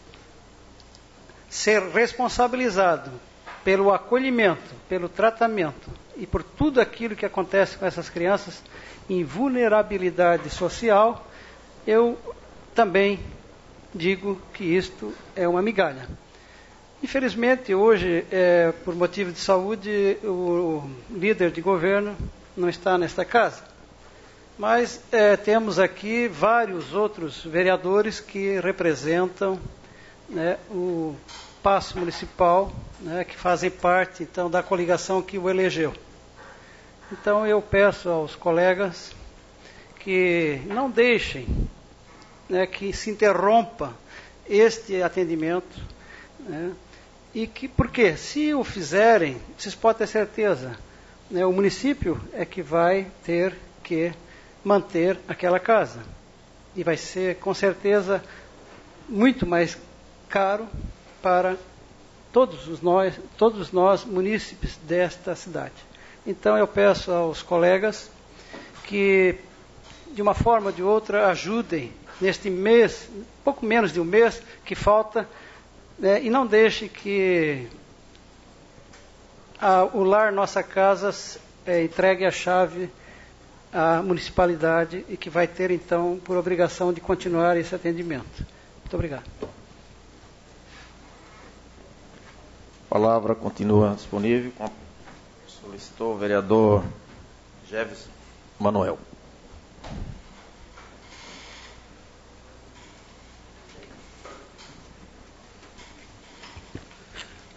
ser responsabilizado pelo acolhimento, pelo tratamento e por tudo aquilo que acontece com essas crianças em vulnerabilidade social, eu também digo que isto é uma migalha. Infelizmente, hoje, é, por motivo de saúde, o líder de governo não está nesta casa. Mas é, temos aqui vários outros vereadores que representam, né, o Paço Municipal, né, que fazem parte, então, da coligação que o elegeu. Então, eu peço aos colegas que não deixem, né, que se interrompa este atendimento, né, e que, porque se o fizerem, vocês podem ter certeza, né, o município é que vai ter que manter aquela casa. E vai ser, com certeza, muito mais caro para todos os nós, todos nós munícipes desta cidade. Então, eu peço aos colegas que, de uma forma ou de outra, ajudem neste mês, pouco menos de um mês que falta, né, e não deixe que a, o lar Nossa Casa é, entregue a chave à municipalidade e que vai ter, então, por obrigação de continuar esse atendimento. Muito obrigado. A palavra continua disponível. Solicitou o vereador Jefferson Manuel.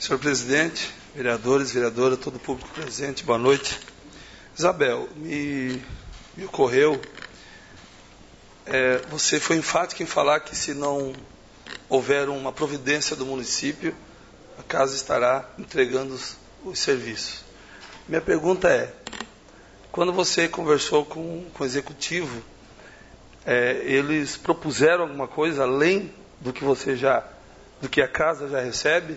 Senhor presidente, vereadores, vereadora, todo o público presente, boa noite. Isabel, me, me ocorreu, é, você foi enfático em falar que se não houver uma providência do município, a casa estará entregando os, os serviços. Minha pergunta é, quando você conversou com, com o executivo, é, eles propuseram alguma coisa além do que você já, do que a casa já recebe?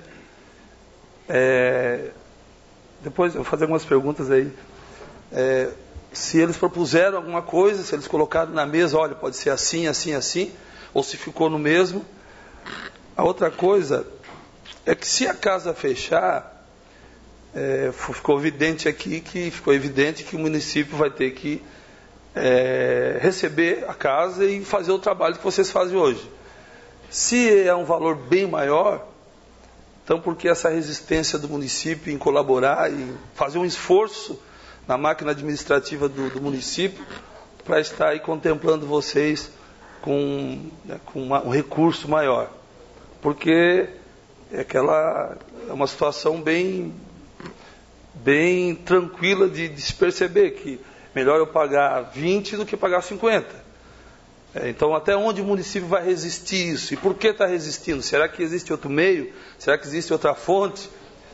É, depois eu vou fazer algumas perguntas aí. É, se eles propuseram alguma coisa, se eles colocaram na mesa, olha, pode ser assim, assim, assim, ou se ficou no mesmo. A outra coisa é que se a casa fechar, é, ficou evidente aqui que ficou evidente que o município vai ter que é, receber a casa e fazer o trabalho que vocês fazem hoje. Se é um valor bem maior, então por que essa resistência do município em colaborar e fazer um esforço na máquina administrativa do, do município para estar aí contemplando vocês com, né, com uma, um recurso maior? Porque é, aquela, é uma situação bem, bem tranquila de, de se perceber que melhor eu pagar vinte do que pagar cinquenta. É, então, até onde o município vai resistir isso? E por que está resistindo? Será que existe outro meio? Será que existe outra fonte?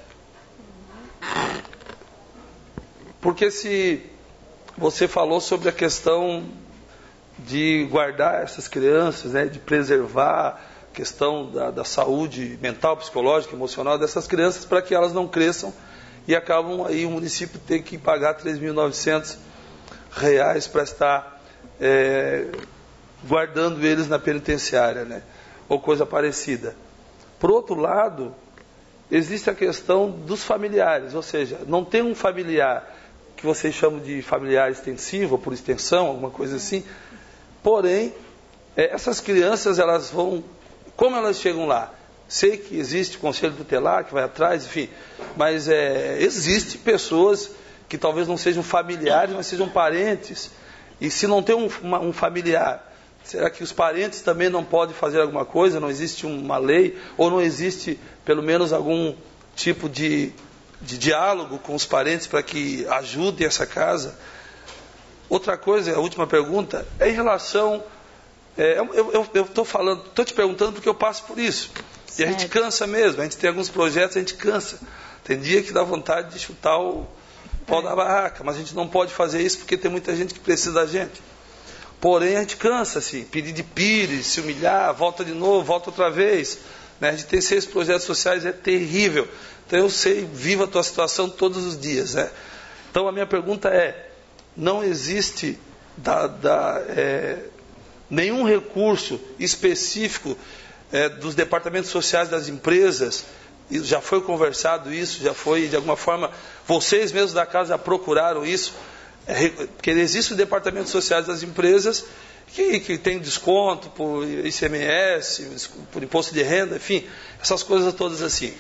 Porque se você falou sobre a questão de guardar essas crianças, né, de preservar a questão da, da saúde mental, psicológica, emocional dessas crianças para que elas não cresçam e acabam aí o município ter que pagar três mil e novecentos reais para estar é, guardando eles na penitenciária, né, ou coisa parecida. Por outro lado, existe a questão dos familiares, ou seja, não tem um familiar que vocês chamam de familiar extensivo, ou por extensão, alguma coisa assim. Porém, essas crianças, elas vão... Como elas chegam lá? Sei que existe o conselho tutelar, que vai atrás, enfim. Mas é, existe pessoas que talvez não sejam familiares, mas sejam parentes. E se não tem um, uma, um familiar, será que os parentes também não podem fazer alguma coisa? Não existe uma lei? Ou não existe, pelo menos, algum tipo de... de diálogo com os parentes para que ajudem essa casa? Outra coisa, a última pergunta, é em relação... É, eu estou falando, estou te perguntando porque eu passo por isso. Certo. E a gente cansa mesmo, a gente tem alguns projetos, a gente cansa. Tem dia que dá vontade de chutar o pau é. da barraca, mas a gente não pode fazer isso porque tem muita gente que precisa da gente. Porém, a gente cansa, assim, pedir de pires, se humilhar, volta de novo, volta outra vez. Né? A gente tem seis projetos sociais, é terrível. Então eu sei, vivo a tua situação todos os dias. Né? Então a minha pergunta é, não existe da, da, é, nenhum recurso específico é, dos departamentos sociais das empresas, já foi conversado isso, já foi, de alguma forma, vocês mesmos da casa procuraram isso, é, porque existem os departamentos sociais das empresas que, que tem desconto por I C M S, por imposto de renda, enfim, essas coisas todas assim.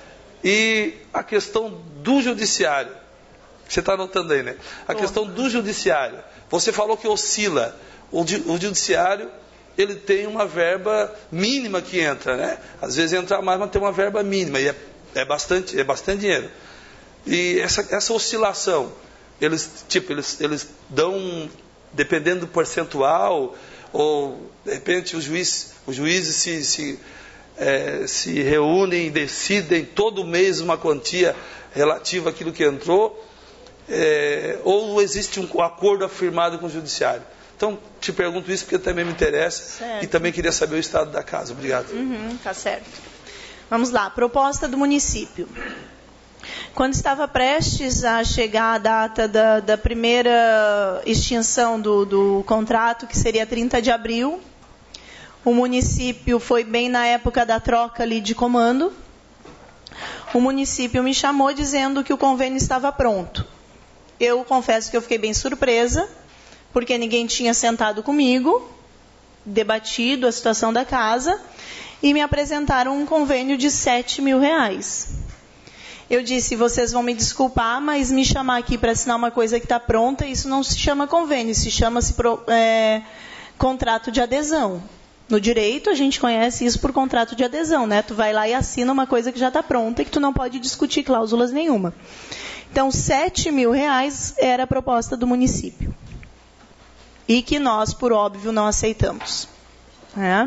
E a questão do judiciário, você está anotando aí, né? A questão do judiciário, você falou que oscila. O, o judiciário, ele tem uma verba mínima que entra, né? Às vezes entra mais, mas tem uma verba mínima, e é, é, bastante, é bastante dinheiro. E essa, essa oscilação, eles, tipo, eles, eles dão, dependendo do percentual, ou, de repente, os juízes, os juízes se... se É, se reúnem e decidem todo mês uma quantia relativa àquilo que entrou, é, ou existe um acordo afirmado com o judiciário? Então, te pergunto isso porque também me interessa. Certo. E também queria saber o estado da casa. Obrigado. Uhum, tá certo. Vamos lá, proposta do município. Quando estava prestes a chegar a data da, da primeira extinção do, do contrato, que seria trinta de abril, o município foi bem na época da troca ali de comando. O município me chamou dizendo que o convênio estava pronto. Eu confesso que eu fiquei bem surpresa, porque ninguém tinha sentado comigo, debatido a situação da casa, e me apresentaram um convênio de sete mil reais. Eu disse, vocês vão me desculpar, mas me chamar aqui para assinar uma coisa que está pronta, isso não se chama convênio, se chama-se é, contrato de adesão. No direito, a gente conhece isso por contrato de adesão, né? Tu vai lá e assina uma coisa que já está pronta e que tu não pode discutir cláusulas nenhuma. Então, sete mil reais era a proposta do município. E que nós, por óbvio, não aceitamos. É.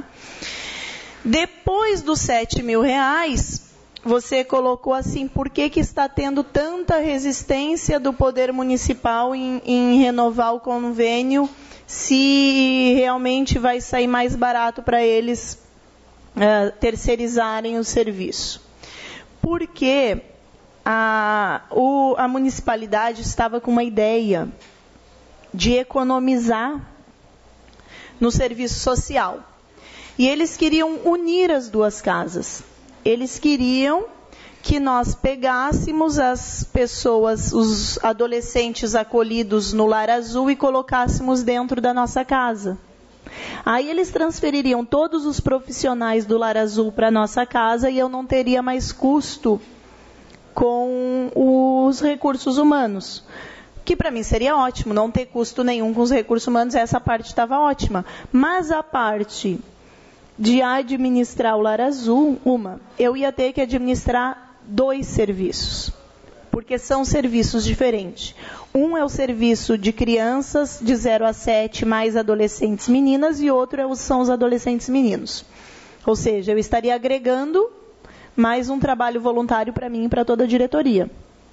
Depois dos sete mil reais, você colocou assim, por que que está tendo tanta resistência do poder municipal em, em renovar o convênio, se realmente vai sair mais barato para eles uh, terceirizarem o serviço? Porque a, o, a municipalidade estava com uma ideia de economizar no serviço social. E eles queriam unir as duas casas. Eles queriam que nós pegássemos as pessoas, os adolescentes acolhidos no Lar Azul e colocássemos dentro da nossa casa. Aí eles transfeririam todos os profissionais do Lar Azul para a nossa casa e eu não teria mais custo com os recursos humanos. Que para mim seria ótimo, não ter custo nenhum com os recursos humanos, essa parte estava ótima. Mas a parte de administrar o Lar Azul, uma, eu ia ter que administrar dois serviços, porque são serviços diferentes. Um é o serviço de crianças de zero a sete, mais adolescentes meninas, e outro é, são os adolescentes meninos. Ou seja, eu estaria agregando mais um trabalho voluntário para mim e para toda a diretoria.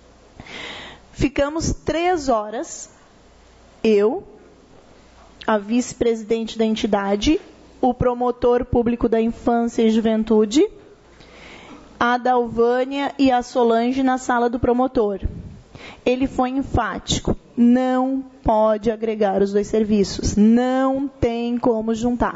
Ficamos três horas, eu, a vice-presidente da entidade, o promotor público da infância e juventude, a Dalvânia e a Solange na sala do promotor. Ele foi enfático, não pode agregar os dois serviços, não tem como juntar.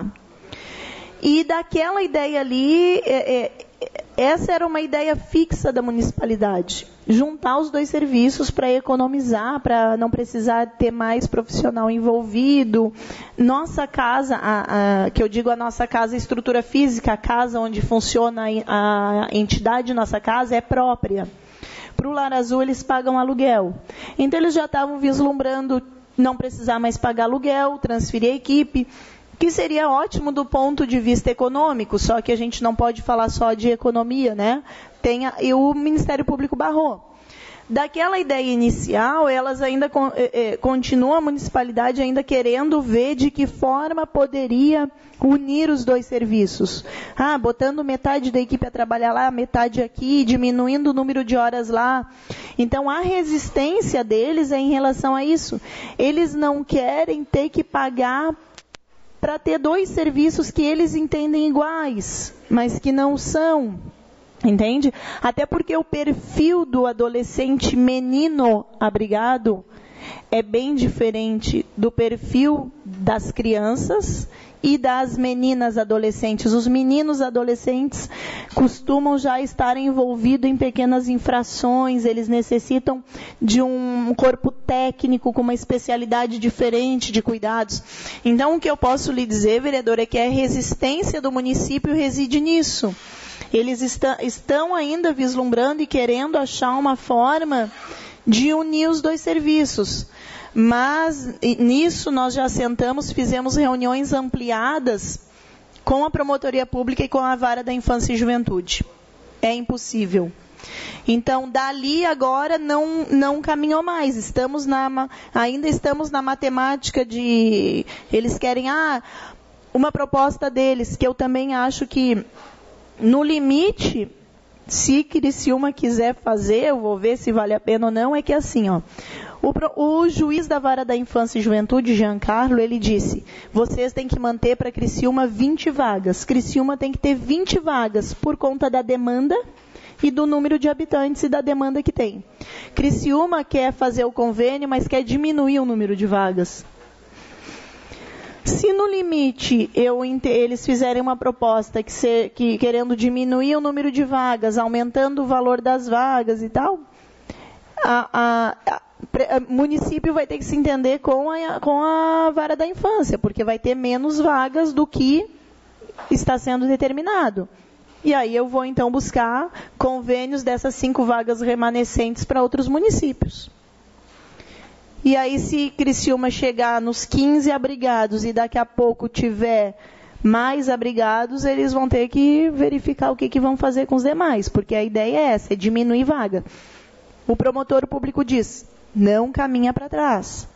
E daquela ideia ali, é, é, essa era uma ideia fixa da municipalidade, juntar os dois serviços para economizar, para não precisar ter mais profissional envolvido. Nossa casa, a, a, que eu digo a nossa casa, a estrutura física, a casa onde funciona a, a entidade nossa casa é própria. Para o Lar Azul eles pagam aluguel. Então eles já estavam vislumbrando não precisar mais pagar aluguel, transferir a equipe, que seria ótimo do ponto de vista econômico, só que a gente não pode falar só de economia, né? Tem a, e o Ministério Público barrou. Daquela ideia inicial, elas ainda eh, eh, continuam, a municipalidade ainda querendo ver de que forma poderia unir os dois serviços. Ah, botando metade da equipe a trabalhar lá, metade aqui, diminuindo o número de horas lá. Então, a resistência deles é em relação a isso. Eles não querem ter que pagar para ter dois serviços que eles entendem iguais, mas que não são. Entende? Até porque o perfil do adolescente menino abrigado é bem diferente do perfil das crianças e das meninas adolescentes. Os meninos adolescentes costumam já estar envolvidos em pequenas infrações, eles necessitam de um corpo técnico com uma especialidade diferente de cuidados. Então, o que eu posso lhe dizer, vereador, é que a resistência do município reside nisso. Eles está, estão ainda vislumbrando e querendo achar uma forma de unir os dois serviços. Mas nisso nós já sentamos, fizemos reuniões ampliadas com a Promotoria Pública e com a Vara da Infância e Juventude. É impossível. Então, dali agora não, não caminhou mais. Estamos na, ainda estamos na matemática de... Eles querem ah, uma proposta deles, que eu também acho que, no limite, se Criciúma quiser fazer, eu vou ver se vale a pena ou não, é que assim, ó, o, o juiz da Vara da Infância e Juventude, Giancarlo, ele disse, vocês têm que manter para Criciúma vinte vagas. Criciúma tem que ter vinte vagas por conta da demanda e do número de habitantes e da demanda que tem. Criciúma quer fazer o convênio, mas quer diminuir o número de vagas. Se no limite eu, eles fizerem uma proposta que, se, que querendo diminuir o número de vagas, aumentando o valor das vagas e tal, a, a, a, o município vai ter que se entender com a, com a Vara da Infância, porque vai ter menos vagas do que está sendo determinado. E aí eu vou então buscar convênios dessas cinco vagas remanescentes para outros municípios. E aí, se Criciúma chegar nos quinze abrigados e daqui a pouco tiver mais abrigados, eles vão ter que verificar o que, que vão fazer com os demais, porque a ideia é essa, é diminuir vaga. O promotor público diz, não caminha para trás.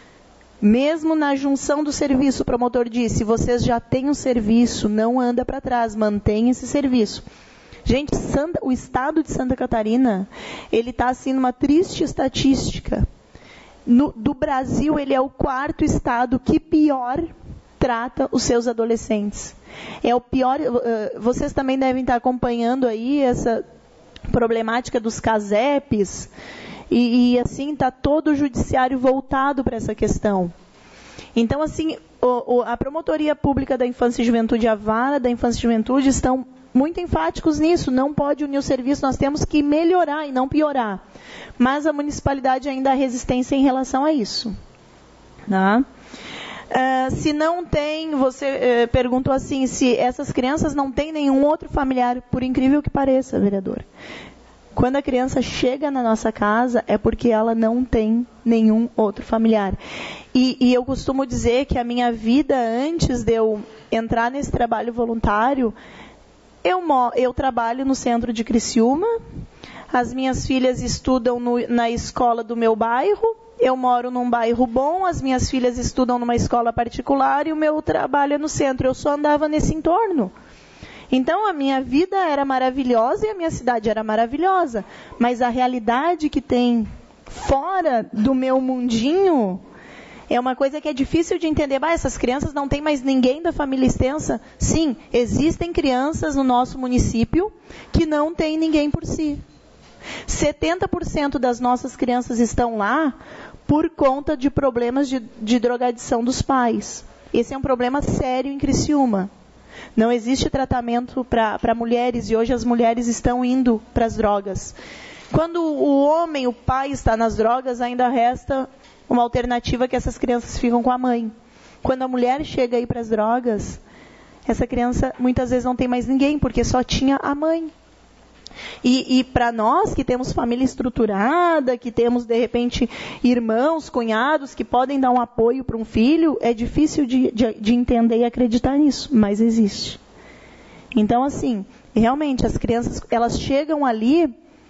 Mesmo na junção do serviço, o promotor disse, vocês já têm um serviço, não anda para trás, mantém esse serviço. Gente, Santa, o estado de Santa Catarina, ele está assim numa triste estatística. No, do Brasil, ele é o quarto estado que pior trata os seus adolescentes. É o pior. Uh, vocês também devem estar acompanhando aí essa problemática dos CASEPs e, e assim está todo o judiciário voltado para essa questão. Então, assim, o, o, a Promotoria Pública da Infância e Juventude e a Vara da Infância e Juventude estão muito enfáticos nisso. Não pode unir o serviço, nós temos que melhorar e não piorar. Mas a municipalidade ainda há resistência em relação a isso. Tá? Uh, se não tem, você uh, perguntou assim, se essas crianças não têm nenhum outro familiar, por incrível que pareça, vereador. Quando a criança chega na nossa casa, é porque ela não tem nenhum outro familiar. E, e eu costumo dizer que a minha vida, antes de eu entrar nesse trabalho voluntário, eu, eu trabalho no centro de Criciúma, as minhas filhas estudam no, na escola do meu bairro, eu moro num bairro bom, as minhas filhas estudam numa escola particular e o meu trabalho é no centro. Eu só andava nesse entorno. Então, a minha vida era maravilhosa e a minha cidade era maravilhosa. Mas a realidade que tem fora do meu mundinho é uma coisa que é difícil de entender. Bah, essas crianças não têm mais ninguém da família extensa. Sim, existem crianças no nosso município que não têm ninguém por si. setenta por cento das nossas crianças estão lá por conta de problemas de, de drogadição dos pais. Esse é um problema sério em Criciúma. Não existe tratamento para mulheres e hoje as mulheres estão indo para as drogas. Quando o homem, o pai está nas drogas, ainda resta uma alternativa que essas crianças ficam com a mãe. Quando a mulher chega aí para as drogas, essa criança muitas vezes não tem mais ninguém, porque só tinha a mãe. E, e para nós que temos família estruturada, que temos de repente irmãos, cunhados que podem dar um apoio para um filho, é difícil de, de, de entender e acreditar nisso, mas existe. Então assim, realmente as crianças elas chegam ali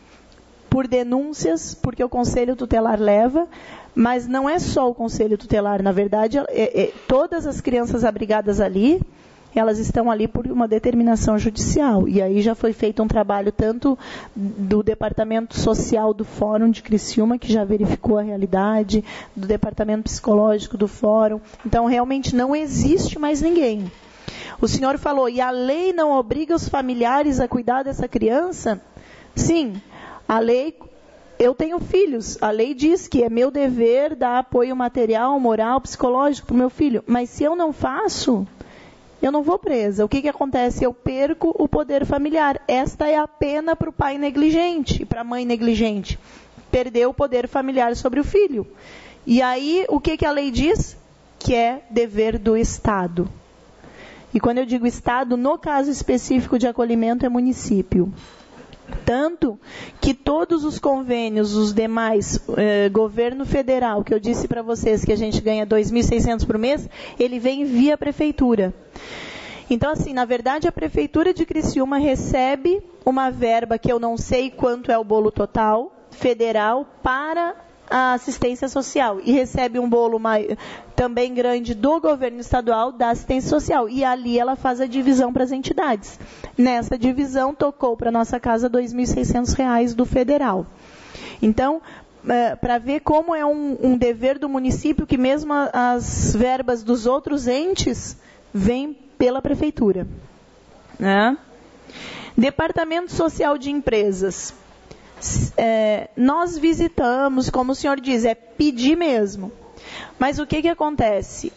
por denúncias, porque o Conselho Tutelar leva, mas não é só o Conselho Tutelar, na verdade é, é, todas as crianças abrigadas ali, elas estão ali por uma determinação judicial. E aí já foi feito um trabalho tanto do Departamento Social do Fórum de Criciúma, que já verificou a realidade, do Departamento Psicológico do Fórum. Então, realmente não existe mais ninguém. O senhor falou, e a lei não obriga os familiares a cuidar dessa criança? Sim, a lei... Eu tenho filhos, a lei diz que é meu dever dar apoio material, moral, psicológico para o meu filho. Mas se eu não faço... eu não vou presa. O que, que acontece? Eu perco o poder familiar. Esta é a pena para o pai negligente, para a mãe negligente. Perdeu o poder familiar sobre o filho. E aí, o que, que a lei diz? Que é dever do Estado. E quando eu digo Estado, no caso específico de acolhimento, é município. Tanto que todos os convênios, os demais, eh, governo federal, que eu disse para vocês que a gente ganha dois mil e seiscentos por mês, ele vem via prefeitura. Então, assim, na verdade, a prefeitura de Criciúma recebe uma verba que eu não sei quanto é o bolo total, federal, para a assistência social. E recebe um bolo mai, também grande do governo estadual da assistência social. E ali ela faz a divisão para as entidades. Nessa divisão, tocou para a nossa casa dois mil e seiscentos reais do federal. Então, é, para ver como é um, um dever do município que mesmo as verbas dos outros entes vêm pela prefeitura. Né? Departamento Social de Empresas. É, nós visitamos, como o senhor diz, é pedir mesmo. Mas o que, que acontece?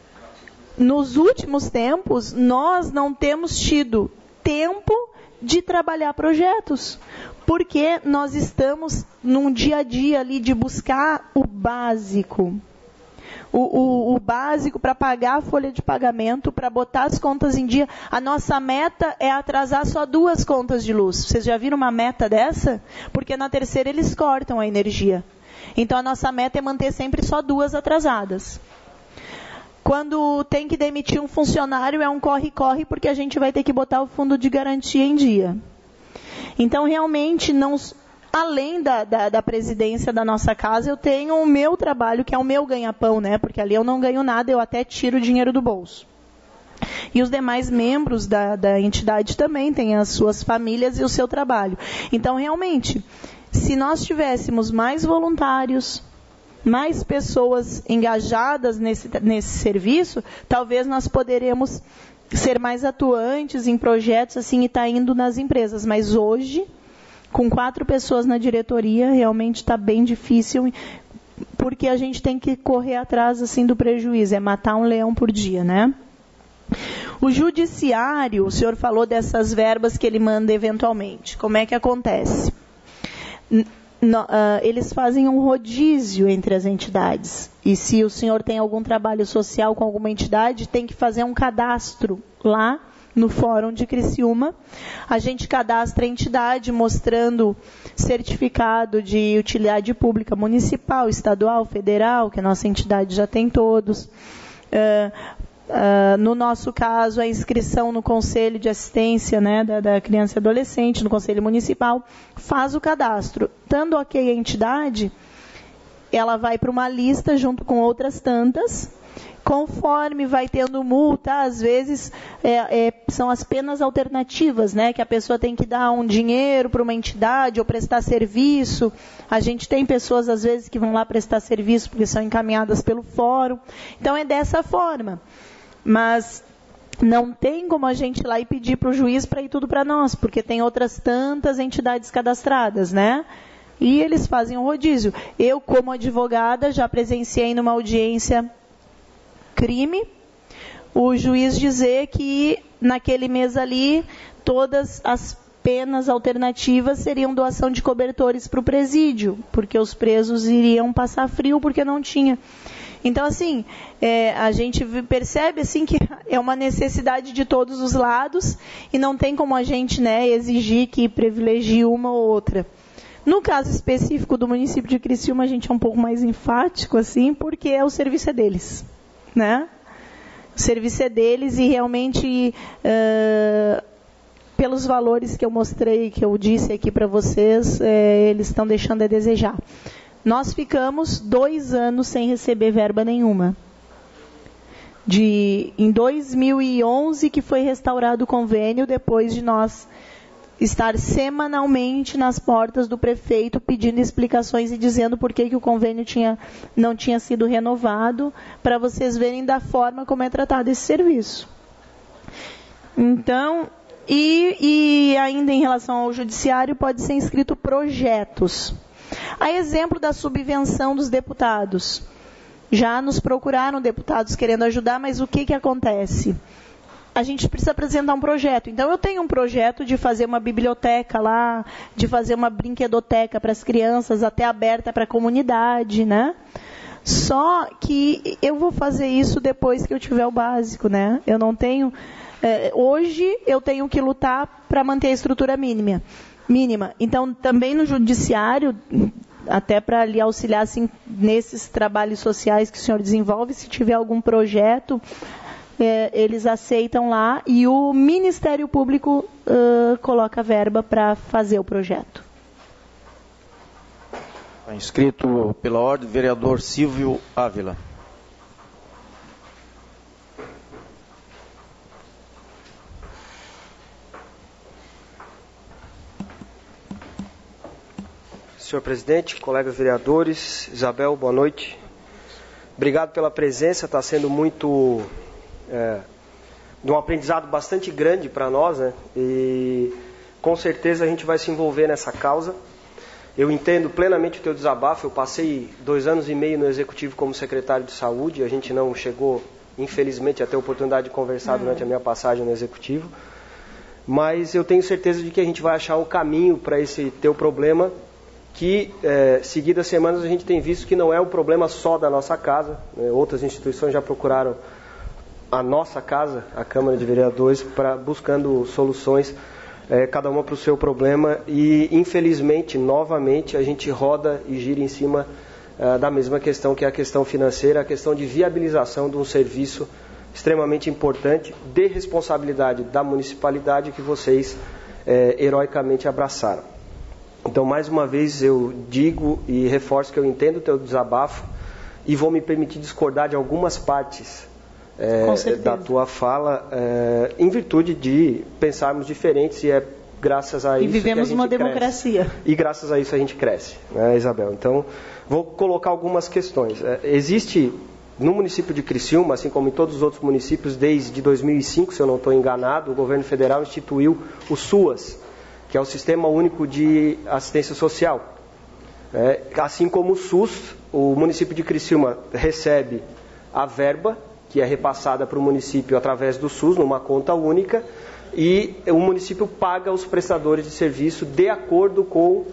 Nos últimos tempos, nós não temos tido tempo de trabalhar projetos, porque nós estamos num dia a dia ali de buscar o básico. O, o, o básico para pagar a folha de pagamento, para botar as contas em dia. A nossa meta é atrasar só duas contas de luz. Vocês já viram uma meta dessa? Porque na terceira eles cortam a energia. Então a nossa meta é manter sempre só duas atrasadas. Quando tem que demitir um funcionário, é um corre-corre, porque a gente vai ter que botar o fundo de garantia em dia. Então, realmente, não, além da, da, da presidência da nossa casa, eu tenho o meu trabalho, que é o meu ganha-pão, né? Porque ali eu não ganho nada, eu até tiro o dinheiro do bolso. E os demais membros da, da entidade também têm as suas famílias e o seu trabalho. Então, realmente, se nós tivéssemos mais voluntários, mais pessoas engajadas nesse, nesse serviço, talvez nós poderemos ser mais atuantes em projetos assim e estar indo nas empresas. Mas hoje, com quatro pessoas na diretoria, realmente está bem difícil, porque a gente tem que correr atrás assim do prejuízo, é matar um leão por dia, né? O judiciário, o senhor falou dessas verbas que ele manda eventualmente. Como é que acontece? No, uh, eles fazem um rodízio entre as entidades. E se o senhor tem algum trabalho social com alguma entidade, tem que fazer um cadastro lá no Fórum de Criciúma. A gente cadastra a entidade mostrando certificado de utilidade pública municipal, estadual, federal, que a nossa entidade já tem todos. Uh, Uh, no nosso caso, a inscrição no Conselho de Assistência, né, da, da Criança e Adolescente, no Conselho Municipal, faz o cadastro. Estando ok a entidade, ela vai para uma lista junto com outras tantas. Conforme vai tendo multa, às vezes é, é, são as penas alternativas, né, que a pessoa tem que dar um dinheiro para uma entidade ou prestar serviço. A gente tem pessoas, às vezes, que vão lá prestar serviço porque são encaminhadas pelo fórum. Então, é dessa forma. Mas não tem como a gente ir lá e pedir para o juiz para ir tudo para nós, porque tem outras tantas entidades cadastradas, né? E eles fazem um rodízio. Eu, como advogada, já presenciei numa audiência crime, o juiz dizer que naquele mês ali todas as penas alternativas seriam doação de cobertores para o presídio, porque os presos iriam passar frio porque não tinha. Então, assim, é, a gente percebe assim, que é uma necessidade de todos os lados e não tem como a gente, né, exigir que privilegie uma ou outra. No caso específico do município de Criciúma, a gente é um pouco mais enfático, assim, porque o serviço é deles, né? O serviço é deles e realmente, uh, pelos valores que eu mostrei, que eu disse aqui para vocês, é, eles estão deixando a desejar. Nós ficamos dois anos sem receber verba nenhuma. De, em dois mil e onze que foi restaurado o convênio, depois de nós estar semanalmente nas portas do prefeito pedindo explicações e dizendo por que, que o convênio tinha, não tinha sido renovado, para vocês verem da forma como é tratado esse serviço. Então, e, e ainda em relação ao judiciário, pode ser inscrito projetos. A exemplo da subvenção dos deputados. Já nos procuraram deputados querendo ajudar, mas o que, que acontece? A gente precisa apresentar um projeto. Então, eu tenho um projeto de fazer uma biblioteca lá, de fazer uma brinquedoteca para as crianças, até aberta para a comunidade, né? Só que eu vou fazer isso depois que eu tiver o básico, né? Eu não tenho... É, hoje, eu tenho que lutar para manter a estrutura mínima. mínima. Então, também no judiciário, até para lhe auxiliar assim, nesses trabalhos sociais que o senhor desenvolve, se tiver algum projeto... É, eles aceitam lá e o Ministério Público uh, coloca verba para fazer o projeto. Inscrito pela ordem, vereador Silvio Ávila. Senhor presidente, colegas vereadores, Isabel, boa noite. Obrigado pela presença, está sendo muito... É, de um aprendizado bastante grande para nós, né? E com certeza a gente vai se envolver nessa causa. Eu entendo plenamente o teu desabafo. Eu passei dois anos e meio no Executivo como secretário de Saúde. A gente não chegou, infelizmente, a ter a oportunidade de conversar durante a minha passagem no Executivo. Mas eu tenho certeza de que a gente vai achar um caminho para esse teu problema, que, é, seguidas semanas, a gente tem visto que não é um problema só da nossa casa, né? Outras instituições já procuraram a nossa casa, a Câmara de Vereadores, pra, buscando soluções, é, cada uma para o seu problema, e infelizmente, novamente, a gente roda e gira em cima uh, da mesma questão que é a questão financeira, a questão de viabilização de um serviço extremamente importante de responsabilidade da municipalidade que vocês eh, heroicamente abraçaram. Então, mais uma vez, eu digo e reforço que eu entendo o teu desabafo e vou me permitir discordar de algumas partes é, da tua fala, é, em virtude de pensarmos diferentes e é graças a e isso vivemos que a gente uma cresce. democracia. E graças a isso a gente cresce, né, Isabel? Então, vou colocar algumas questões. É, existe, no município de Criciúma, assim como em todos os outros municípios, desde dois mil e cinco, se eu não estou enganado, o governo federal instituiu o SUAS, que é o Sistema Único de Assistência Social. É, assim como o SUS, o município de Criciúma recebe a verba, que é repassada para o município através do SUS, numa conta única, e o município paga os prestadores de serviço de acordo com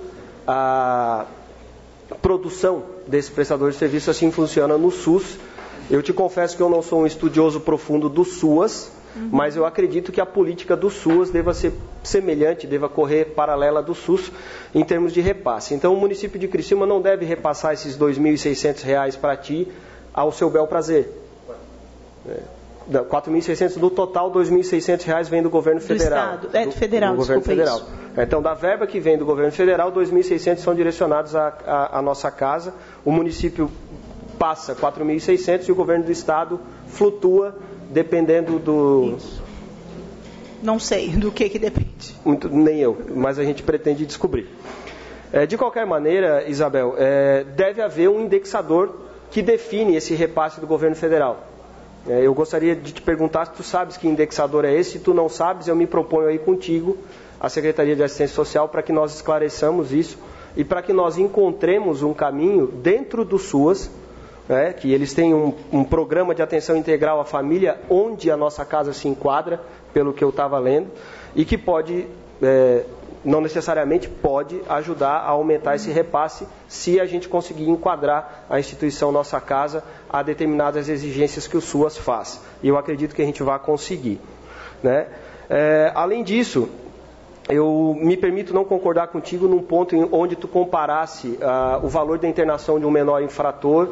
a produção desses prestadores de serviço. Assim funciona no SUS. Eu te confesso que eu não sou um estudioso profundo do SUAS, uhum. mas eu acredito que a política do SUAS deva ser semelhante, deva correr paralela do SUS em termos de repasse. Então, o município de Criciúma não deve repassar esses dois mil e seiscentos reais para ti ao seu bel prazer. quatro mil e seiscentos do total, dois mil e seiscentos reais vem do governo federal. Do Estado, é do federal, do governo federal. Isso. Então, da verba que vem do governo federal, dois mil e seiscentos são direcionados à nossa casa. O município passa quatro mil e seiscentos e o governo do estado flutua dependendo do... Isso. Não sei do que que depende. Muito, nem eu, mas a gente pretende descobrir. É, de qualquer maneira, Isabel, é, deve haver um indexador que define esse repasse do governo federal. É, eu gostaria de te perguntar se tu sabes que indexador é esse. Se tu não sabes, eu me proponho aí contigo, a Secretaria de Assistência Social, para que nós esclareçamos isso e para que nós encontremos um caminho dentro do SUAS, é, que eles têm um, um programa de atenção integral à família, onde a nossa casa se enquadra, pelo que eu estava lendo, e que pode, é, não necessariamente pode, ajudar a aumentar esse repasse, se a gente conseguir enquadrar a instituição Nossa Casa a determinadas exigências que o SUAS faz. E eu acredito que a gente vai conseguir. Né? É, além disso, eu me permito não concordar contigo num ponto em onde tu comparasse uh, o valor da internação de um menor infrator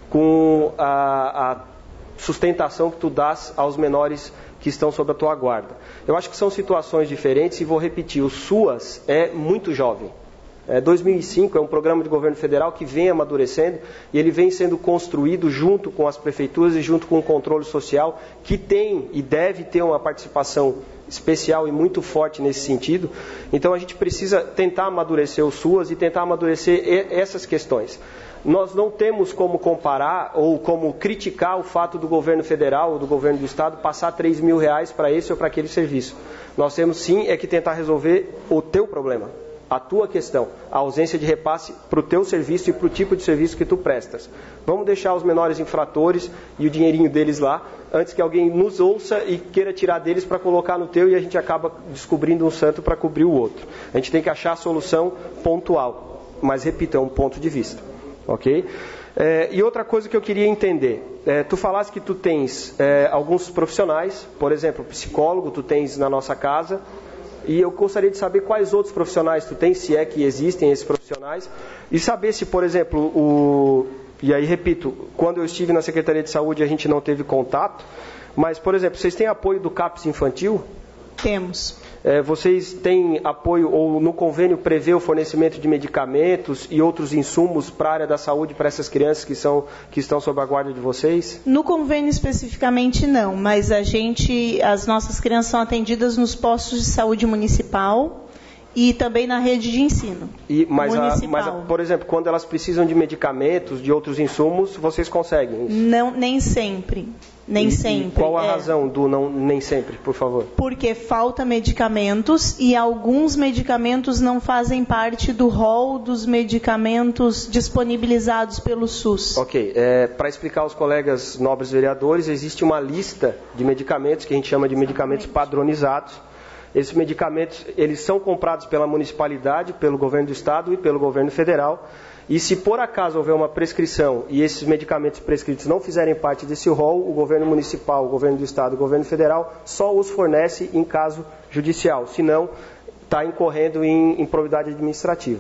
com a, a sustentação que tu dás aos menores que estão sob a tua guarda. Eu acho que são situações diferentes e vou repetir, o SUAS é muito jovem. É, dois mil e cinco é um programa de governo federal que vem amadurecendo e ele vem sendo construído junto com as prefeituras e junto com o controle social, que tem e deve ter uma participação especial e muito forte nesse sentido. Então a gente precisa tentar amadurecer o SUAS e tentar amadurecer essas questões. Nós não temos como comparar ou como criticar o fato do governo federal ou do governo do estado passar três mil reais para esse ou para aquele serviço. Nós temos sim é que tentar resolver o teu problema, a tua questão, a ausência de repasse para o teu serviço e para o tipo de serviço que tu prestas. Vamos deixar os menores infratores e o dinheirinho deles lá, antes que alguém nos ouça e queira tirar deles para colocar no teu e a gente acaba descobrindo um santo para cobrir o outro. A gente tem que achar a solução pontual, mas repito, é um ponto de vista. Ok? É, e outra coisa que eu queria entender, é, tu falaste que tu tens é, alguns profissionais, por exemplo, psicólogo, tu tens na nossa casa, e eu gostaria de saber quais outros profissionais tu tens, se é que existem esses profissionais, e saber se, por exemplo, o... e aí repito, quando eu estive na Secretaria de Saúde a gente não teve contato, mas, por exemplo, vocês têm apoio do CAPS infantil? Temos. É, vocês têm apoio, ou no convênio prevê o fornecimento de medicamentos e outros insumos para a área da saúde para essas crianças que, são, que estão sob a guarda de vocês? No convênio especificamente não, mas a gente, as nossas crianças são atendidas nos postos de saúde municipal e também na rede de ensino e, mas municipal. A, mas, a, por exemplo, quando elas precisam de medicamentos, de outros insumos, vocês conseguem isso? Não, nem sempre. Nem e, sempre. E qual a é. razão do não, nem sempre, por favor? Porque falta medicamentos e alguns medicamentos não fazem parte do rol dos medicamentos disponibilizados pelo SUS. Ok. É, para explicar aos colegas nobres vereadores, existe uma lista de medicamentos que a gente chama de medicamentos padronizados. Esses medicamentos, eles são comprados pela municipalidade, pelo governo do estado e pelo governo federal. E se por acaso houver uma prescrição e esses medicamentos prescritos não fizerem parte desse rol, o governo municipal, o governo do estado, o governo federal só os fornece em caso judicial, senão está incorrendo em improbidade administrativa. Então,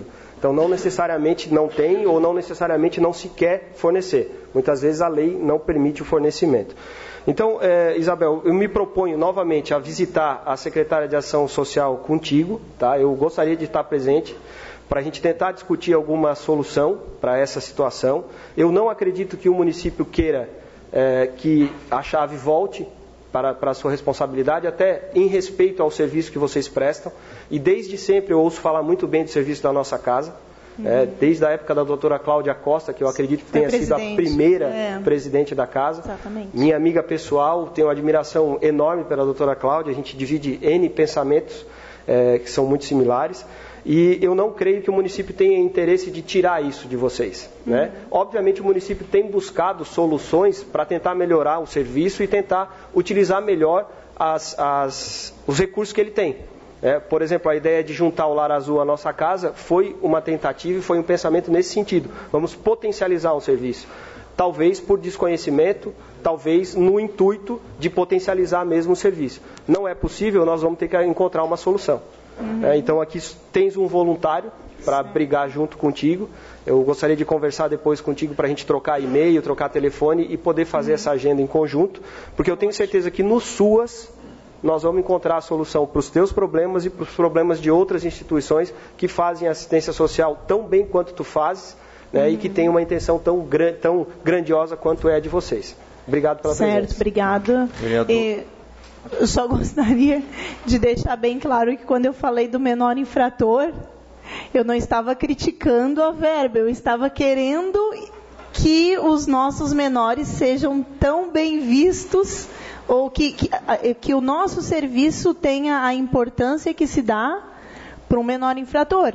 Então, não necessariamente não tem ou não necessariamente não se quer fornecer. Muitas vezes a lei não permite o fornecimento. Então, é, Isabel, eu me proponho novamente a visitar a secretária de Ação Social contigo, tá? Eu gostaria de estar presente para a gente tentar discutir alguma solução para essa situação. Eu não acredito que o município queira é, que a chave volte para, para a sua responsabilidade, até em respeito ao serviço que vocês prestam. E desde sempre eu ouço falar muito bem do serviço da nossa casa. Uhum. É, desde a época da doutora Cláudia Costa, que eu acredito que tenha sido a primeira é. presidente da casa. Exatamente. Minha amiga pessoal, tenho uma admiração enorme pela doutora Cláudia, a gente divide N pensamentos é, que são muito similares. E eu não creio que o município tenha interesse de tirar isso de vocês. Uhum. Né? Obviamente o município tem buscado soluções para tentar melhorar o serviço e tentar utilizar melhor as, as, os recursos que ele tem. É, por exemplo, a ideia de juntar o Lar Azul à nossa casa foi uma tentativa e foi um pensamento nesse sentido. Vamos potencializar o serviço. Talvez por desconhecimento, talvez no intuito de potencializar mesmo o serviço. Não é possível, nós vamos ter que encontrar uma solução. Uhum. É, então aqui tens um voluntário para brigar junto contigo. Eu gostaria de conversar depois contigo para a gente trocar e-mail, trocar telefone e poder fazer uhum. essa agenda em conjunto, porque eu tenho certeza que no SUAS nós vamos encontrar a solução para os teus problemas e para os problemas de outras instituições que fazem assistência social tão bem quanto tu fazes, né, uhum. e que tem uma intenção tão, gran, tão grandiosa quanto é a de vocês. Obrigado pela certo, presença. Certo, obrigada. E eu só gostaria de deixar bem claro que quando eu falei do menor infrator, eu não estava criticando a verba, eu estava querendo que os nossos menores sejam tão bem vistos ou que, que, que o nosso serviço tenha a importância que se dá para um menor infrator.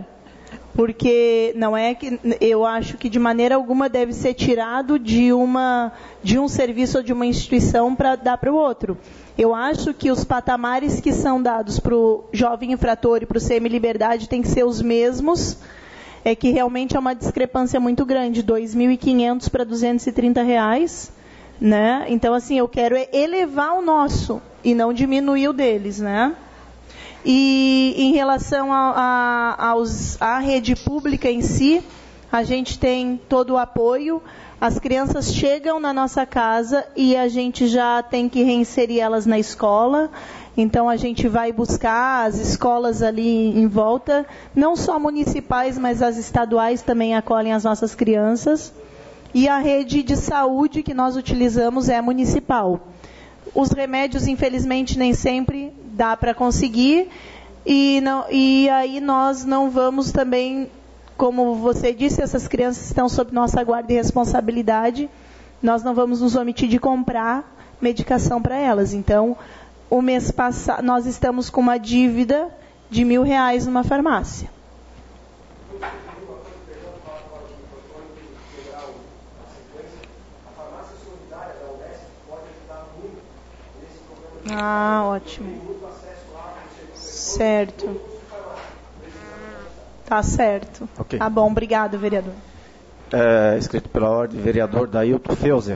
Porque não é que eu acho que de maneira alguma deve ser tirado de, uma, de um serviço ou de uma instituição para dar para o outro. Eu acho que os patamares que são dados para o jovem infrator e para o semi-liberdade têm que ser os mesmos. É que realmente é uma discrepância muito grande, dois mil e quinhentos para duzentos e trinta reais. Né? Então, assim, eu quero elevar o nosso e não diminuir o deles, né? E em relação a, a, aos, à rede pública em si, a gente tem todo o apoio. As crianças chegam na nossa casa e a gente já tem que reinserir elas na escola. Então, a gente vai buscar as escolas ali em volta, não só municipais, mas as estaduais também acolhem as nossas crianças. E a rede de saúde que nós utilizamos é municipal. Os remédios, infelizmente, nem sempre dá para conseguir. E, não, e aí nós não vamos também, como você disse, essas crianças estão sob nossa guarda e responsabilidade. Nós não vamos nos omitir de comprar medicação para elas. Então, o mês passado, nós estamos com uma dívida de mil reais numa farmácia. Ah, ótimo. Certo. Tá certo. Okay. Tá bom, obrigado, vereador. É, escrito pela ordem, vereador Dailton Feuser.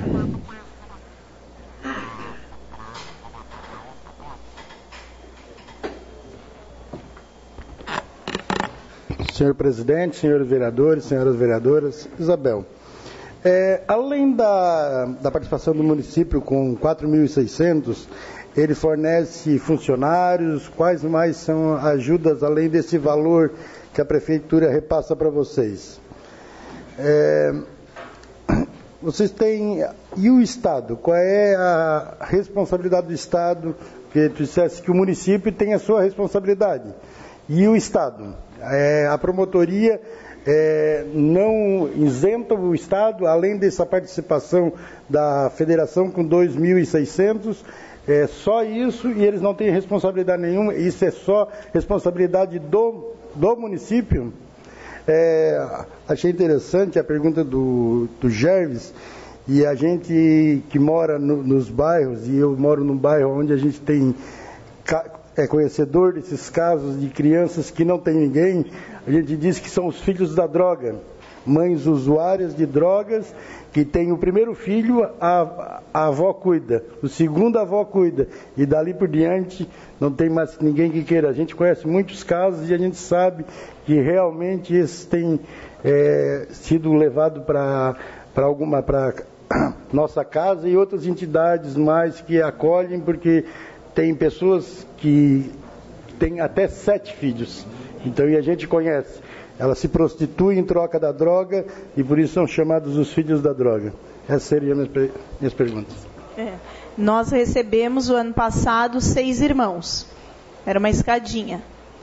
Senhor presidente, senhores vereadores, senhoras vereadoras, Isabel, é, além da, da participação do município com quatro mil e seiscentos, ele fornece funcionários, quais mais são ajudas além desse valor que a prefeitura repassa para vocês? É, vocês têm, e o Estado, qual é a responsabilidade do Estado? Porque tu disseste que o município tem a sua responsabilidade, e o Estado? É, a promotoria é, não isenta o Estado, além dessa participação da federação com dois mil e seiscentos, é só isso e eles não têm responsabilidade nenhuma, isso é só responsabilidade do, do município. É, achei interessante a pergunta do, do Gerves, e a gente que mora no, nos bairros, e eu moro num bairro onde a gente tem... é conhecedor desses casos de crianças que não tem ninguém, a gente diz que são os filhos da droga, mães usuárias de drogas, que tem o primeiro filho, a, a avó cuida, o segundo a avó cuida, e dali por diante não tem mais ninguém que queira. A gente conhece muitos casos e a gente sabe que realmente esses têm é, sido levados para para alguma, para nossa casa e outras entidades mais que acolhem, porque tem pessoas que têm até sete filhos. Então, e a gente conhece. Elas se prostituem em troca da droga e por isso são chamados os filhos da droga. Essas seriam as minhas, minhas perguntas. É. Nós recebemos o ano passado seis irmãos. Era uma escadinha.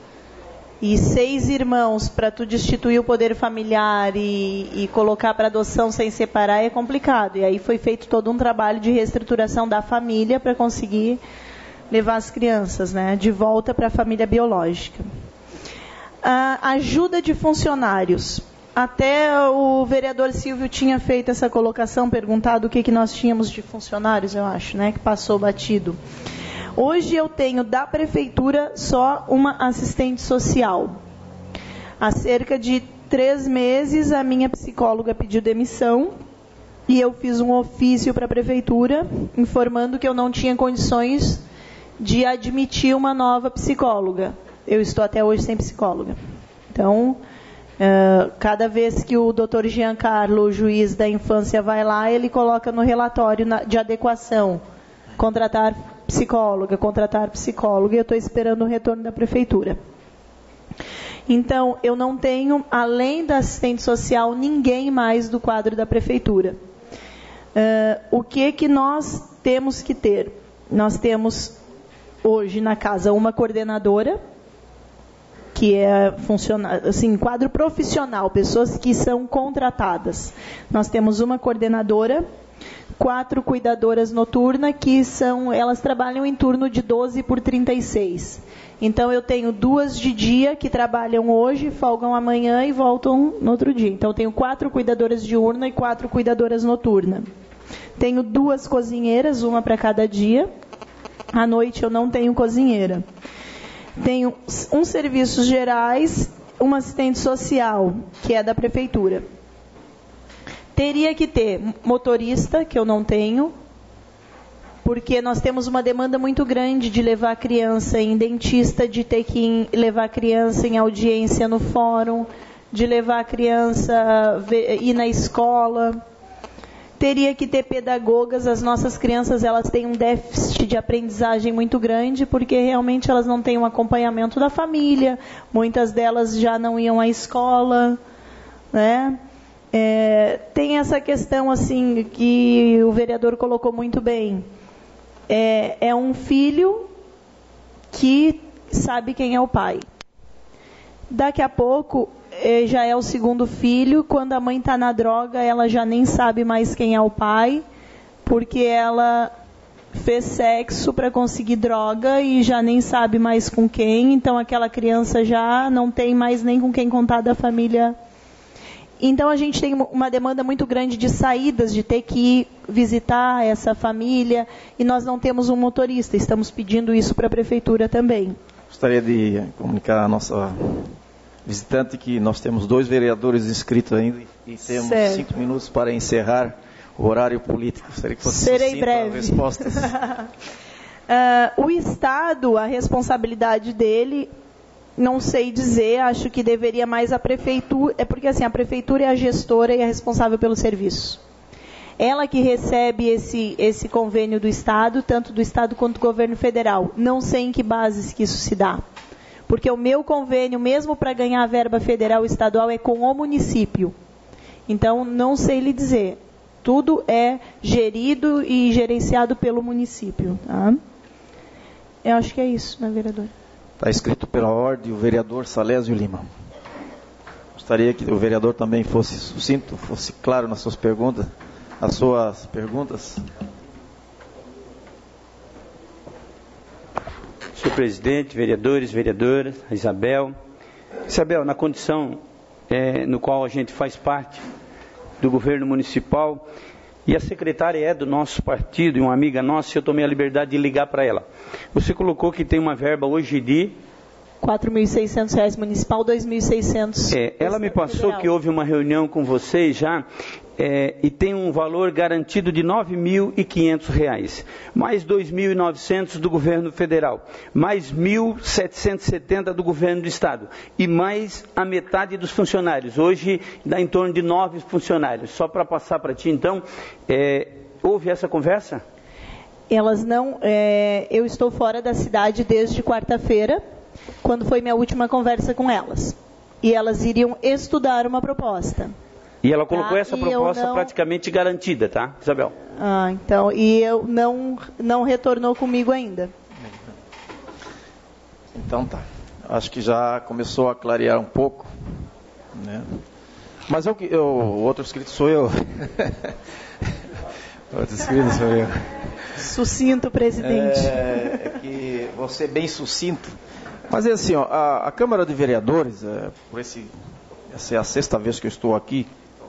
E seis irmãos para tu destituir o poder familiar e, e colocar para adoção sem separar é complicado. E aí foi feito todo um trabalho de reestruturação da família para conseguir levar as crianças, né, de volta para a família biológica. A ajuda de funcionários. Até o vereador Silvio tinha feito essa colocação, perguntado o que, que nós tínhamos de funcionários, eu acho, né, que passou batido. Hoje eu tenho da prefeitura só uma assistente social. Há cerca de três meses a minha psicóloga pediu demissão e eu fiz um ofício para a prefeitura informando que eu não tinha condições de admitir uma nova psicóloga. Eu estou até hoje sem psicóloga. Então, uh, cada vez que o doutor Giancarlo, o juiz da infância, vai lá, ele coloca no relatório na, de adequação, contratar psicóloga, contratar psicóloga, e eu estou esperando o retorno da prefeitura. Então, eu não tenho, além da assistente social, ninguém mais do quadro da prefeitura. Uh, o que que nós temos que ter? Nós temos, hoje, na casa, uma coordenadora, que é funcionário, assim, quadro profissional, pessoas que são contratadas. Nós temos uma coordenadora, quatro cuidadoras noturnas, que são, elas trabalham em turno de doze por trinta e seis. Então, eu tenho duas de dia que trabalham hoje, folgam amanhã e voltam no outro dia. Então, eu tenho quatro cuidadoras diurna e quatro cuidadoras noturna. Tenho duas cozinheiras, uma para cada dia. À noite, eu não tenho cozinheira. Tenho uns serviços gerais, uma assistente social, que é da prefeitura. Teria que ter motorista, que eu não tenho, porque nós temos uma demanda muito grande de levar a criança em dentista, de ter que levar a criança em audiência no fórum, de levar a criança ir na escola. Teria que ter pedagogas. As nossas crianças, elas têm um déficit de aprendizagem muito grande, porque realmente elas não têm um acompanhamento da família, muitas delas já não iam à escola, né? É, tem essa questão assim que o vereador colocou muito bem. É, é um filho que sabe quem é o pai. Daqui a pouco já é o segundo filho. Quando a mãe está na droga, ela já nem sabe mais quem é o pai, porque ela fez sexo para conseguir droga e já nem sabe mais com quem. Então aquela criança já não tem mais nem com quem contar da família. Então a gente tem uma demanda muito grande de saídas, de ter que ir visitar essa família, e nós não temos um motorista. Estamos pedindo isso para a prefeitura também. Gostaria de comunicar à nossa visitante que nós temos dois vereadores inscritos ainda e temos certo. cinco minutos para encerrar o horário político. Gostaria que fosse Serei breve. Respostas. uh, o Estado, a responsabilidade dele, não sei dizer, acho que deveria mais a prefeitura, é porque assim, a prefeitura é a gestora e é responsável pelo serviço. Ela que recebe esse, esse convênio do Estado, tanto do Estado quanto do governo federal. Não sei em que bases que isso se dá. Porque o meu convênio, mesmo para ganhar a verba federal e estadual, é com o município. Então, não sei lhe dizer. Tudo é gerido e gerenciado pelo município. Tá? Eu acho que é isso, né, vereador? Está escrito pela ordem o vereador Salésio Lima. Gostaria que o vereador também fosse sucinto, fosse claro nas suas perguntas. As suas perguntas. Senhor presidente, vereadores, vereadoras, Isabel. Isabel, na condição é, no qual a gente faz parte do governo municipal, e a secretária é do nosso partido, e uma amiga nossa, eu tomei a liberdade de ligar para ela. Você colocou que tem uma verba hoje de quatro mil e seiscentos reais municipal, dois mil e seiscentos. É, ela me passou federal. Que houve uma reunião com vocês já, é, e tem um valor garantido de nove mil e quinhentos reais, mais dois mil e novecentos do governo federal, mais mil setecentos e setenta do governo do estado, e mais a metade dos funcionários. Hoje dá em torno de nove funcionários. Só para passar para ti, então, é, houve essa conversa? Elas não... É, eu estou fora da cidade desde quarta-feira, quando foi minha última conversa com elas. E elas iriam estudar uma proposta. E ela colocou tá? essa E proposta não... praticamente garantida, tá, Isabel? Ah, então, e eu não, não retornou comigo ainda. Então tá. Acho que já começou a clarear um pouco, né? Mas eu, eu, o outro escrito sou eu. O outro escrito sou eu. Sucinto, presidente. É, é que você é bem sucinto. Mas é assim, ó, a, a Câmara de Vereadores, é, por esse, essa é a sexta vez que eu estou aqui,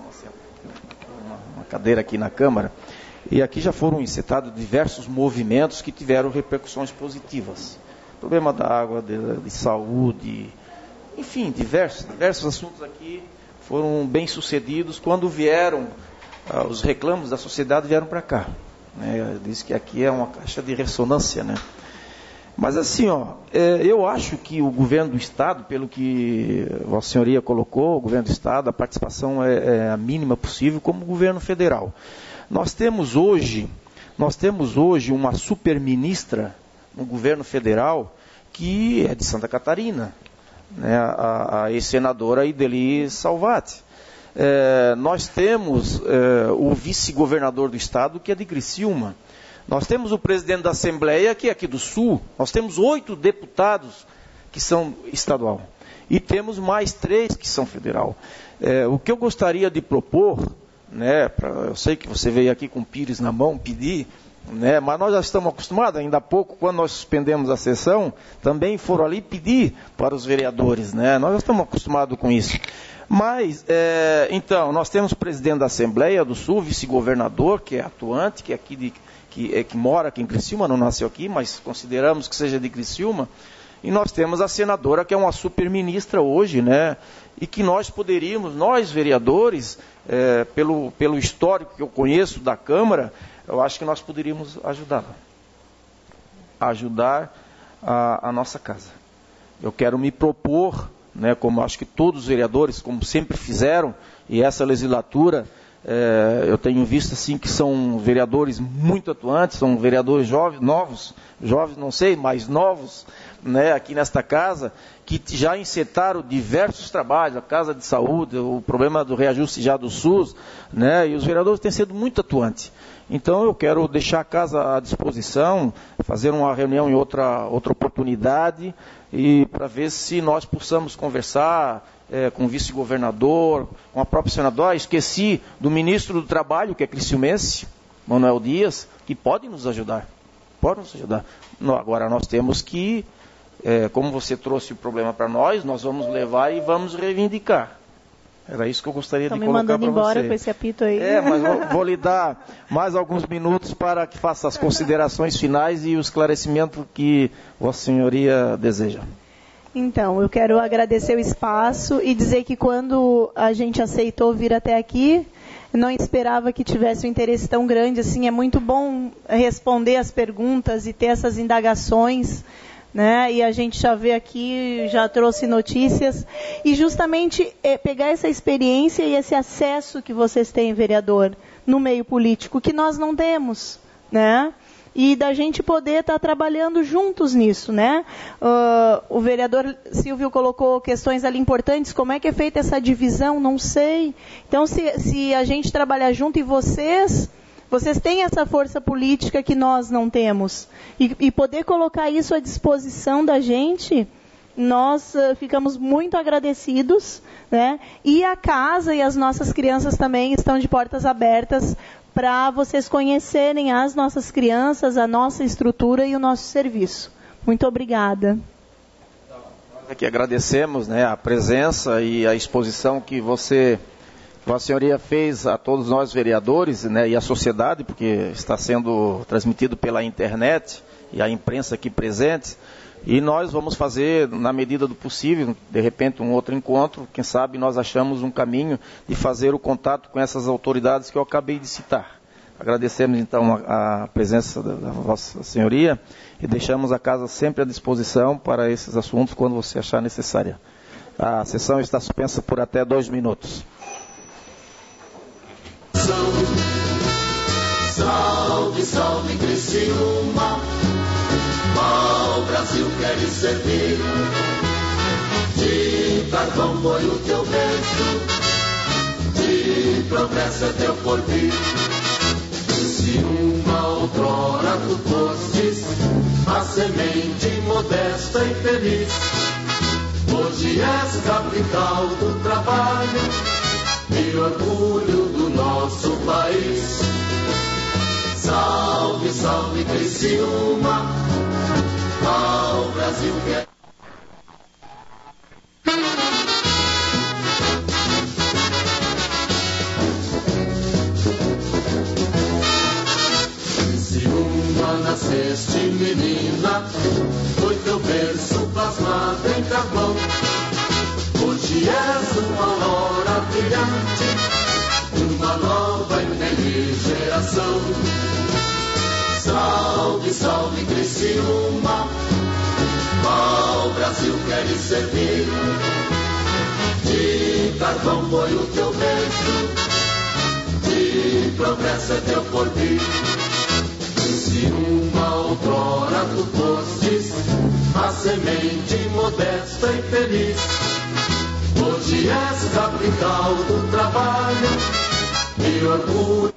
uma, uma cadeira aqui na Câmara, e aqui já foram incitados diversos movimentos que tiveram repercussões positivas. Problema da água, de, de saúde, enfim, diversos, diversos assuntos aqui foram bem sucedidos quando vieram, ah, os reclamos da sociedade vieram para cá. Né? Diz que aqui é uma caixa de ressonância, né? Mas assim, ó, é, eu acho que o governo do Estado, pelo que Vossa Senhoria colocou, o governo do Estado, a participação é, é a mínima possível, como o governo federal. Nós temos hoje, nós temos hoje uma superministra no governo federal que é de Santa Catarina, né, a, a ex-senadora Ideli Salvati. É, nós temos é, o vice-governador do Estado, que é de Criciúma. Nós temos o presidente da Assembleia, que é aqui do Sul. Nós temos oito deputados que são estadual. E temos mais três que são federal. É, o que eu gostaria de propor, né, pra, eu sei que você veio aqui com o Pires na mão pedir, né, mas nós já estamos acostumados, ainda há pouco, quando nós suspendemos a sessão, também foram ali pedir para os vereadores. Né, nós já estamos acostumados com isso. Mas, é, então, nós temos o presidente da Assembleia do Sul, vice-governador, que é atuante, que é aqui de... Que, é, que mora aqui em Criciúma, não nasceu aqui, mas consideramos que seja de Criciúma, e nós temos a senadora, que é uma superministra hoje, né, e que nós poderíamos, nós vereadores, é, pelo, pelo histórico que eu conheço da Câmara, eu acho que nós poderíamos ajudá-la, ajudar a, a nossa casa. Eu quero me propor, né, como acho que todos os vereadores, como sempre fizeram, e essa legislatura, É, eu tenho visto assim que são vereadores muito atuantes, são vereadores jovens, novos, jovens não sei, mas novos, né, aqui nesta casa, que já encetaram diversos trabalhos, a Casa de Saúde, o problema do reajuste já do SUS, né, e os vereadores têm sido muito atuantes. Então eu quero deixar a casa à disposição, fazer uma reunião em outra, outra oportunidade, e para ver se nós possamos conversar é, com o vice-governador, com a própria senadora. Esqueci do ministro do Trabalho, que é criciumense, Manuel Dias, que pode nos ajudar. Pode nos ajudar. Não, agora nós temos que, é, como você trouxe o problema para nós, nós vamos levar e vamos reivindicar. Era isso que eu gostaria Estão de colocar para você. Estão me mandando embora com esse apito aí. É, mas vou, vou lhe dar mais alguns minutos para que faça as considerações finais e o esclarecimento que Vossa Senhoria deseja. Então, eu quero agradecer o espaço e dizer que quando a gente aceitou vir até aqui, não esperava que tivesse um interesse tão grande assim. É muito bom responder as perguntas e ter essas indagações, né? E a gente já vê aqui, já trouxe notícias, e justamente é, pegar essa experiência e esse acesso que vocês têm, vereador, no meio político, que nós não temos, né? E da gente poder estar trabalhando juntos nisso, né? Uh, o vereador Silvio colocou questões ali importantes, como é que é feita essa divisão, não sei. Então, se, se a gente trabalhar junto e vocês... Vocês têm essa força política que nós não temos. E, e poder colocar isso à disposição da gente, nós uh, ficamos muito agradecidos, né? E a casa e as nossas crianças também estão de portas abertas para vocês conhecerem as nossas crianças, a nossa estrutura e o nosso serviço. Muito obrigada. Nós aqui agradecemos, né, a presença e a exposição que você... Vossa Senhoria fez a todos nós vereadores, né, e a sociedade, porque está sendo transmitido pela internet, e a imprensa aqui presente. E nós vamos fazer, na medida do possível, de repente um outro encontro, quem sabe nós achamos um caminho de fazer o contato com essas autoridades que eu acabei de citar. Agradecemos então a, a presença da, da Vossa Senhoria e deixamos a casa sempre à disposição para esses assuntos quando você achar necessária. A sessão está suspensa por até dois minutos. Salve, salve Criciúma, ao Brasil queres servir. De carvão foi o teu berço, de progresso é teu porvir. Criciúma, outrora tu fostes a semente modesta e feliz. Hoje és capital do trabalho e orgulho do nosso país. Salve, salve Criciúma, ao Brasil que é. Criciúma, nasceste menina, foi teu berço plasmado em carvão. Hoje és uma aurora brilhante, uma nova e feliz geração. Salve, salve Criciúma, ao Brasil queres servir. De carvão foi o teu berço, de progresso é teu porvir. Criciúma, outrora tu fostes a semente modesta e feliz. Hoje és capital do trabalho e orgulho.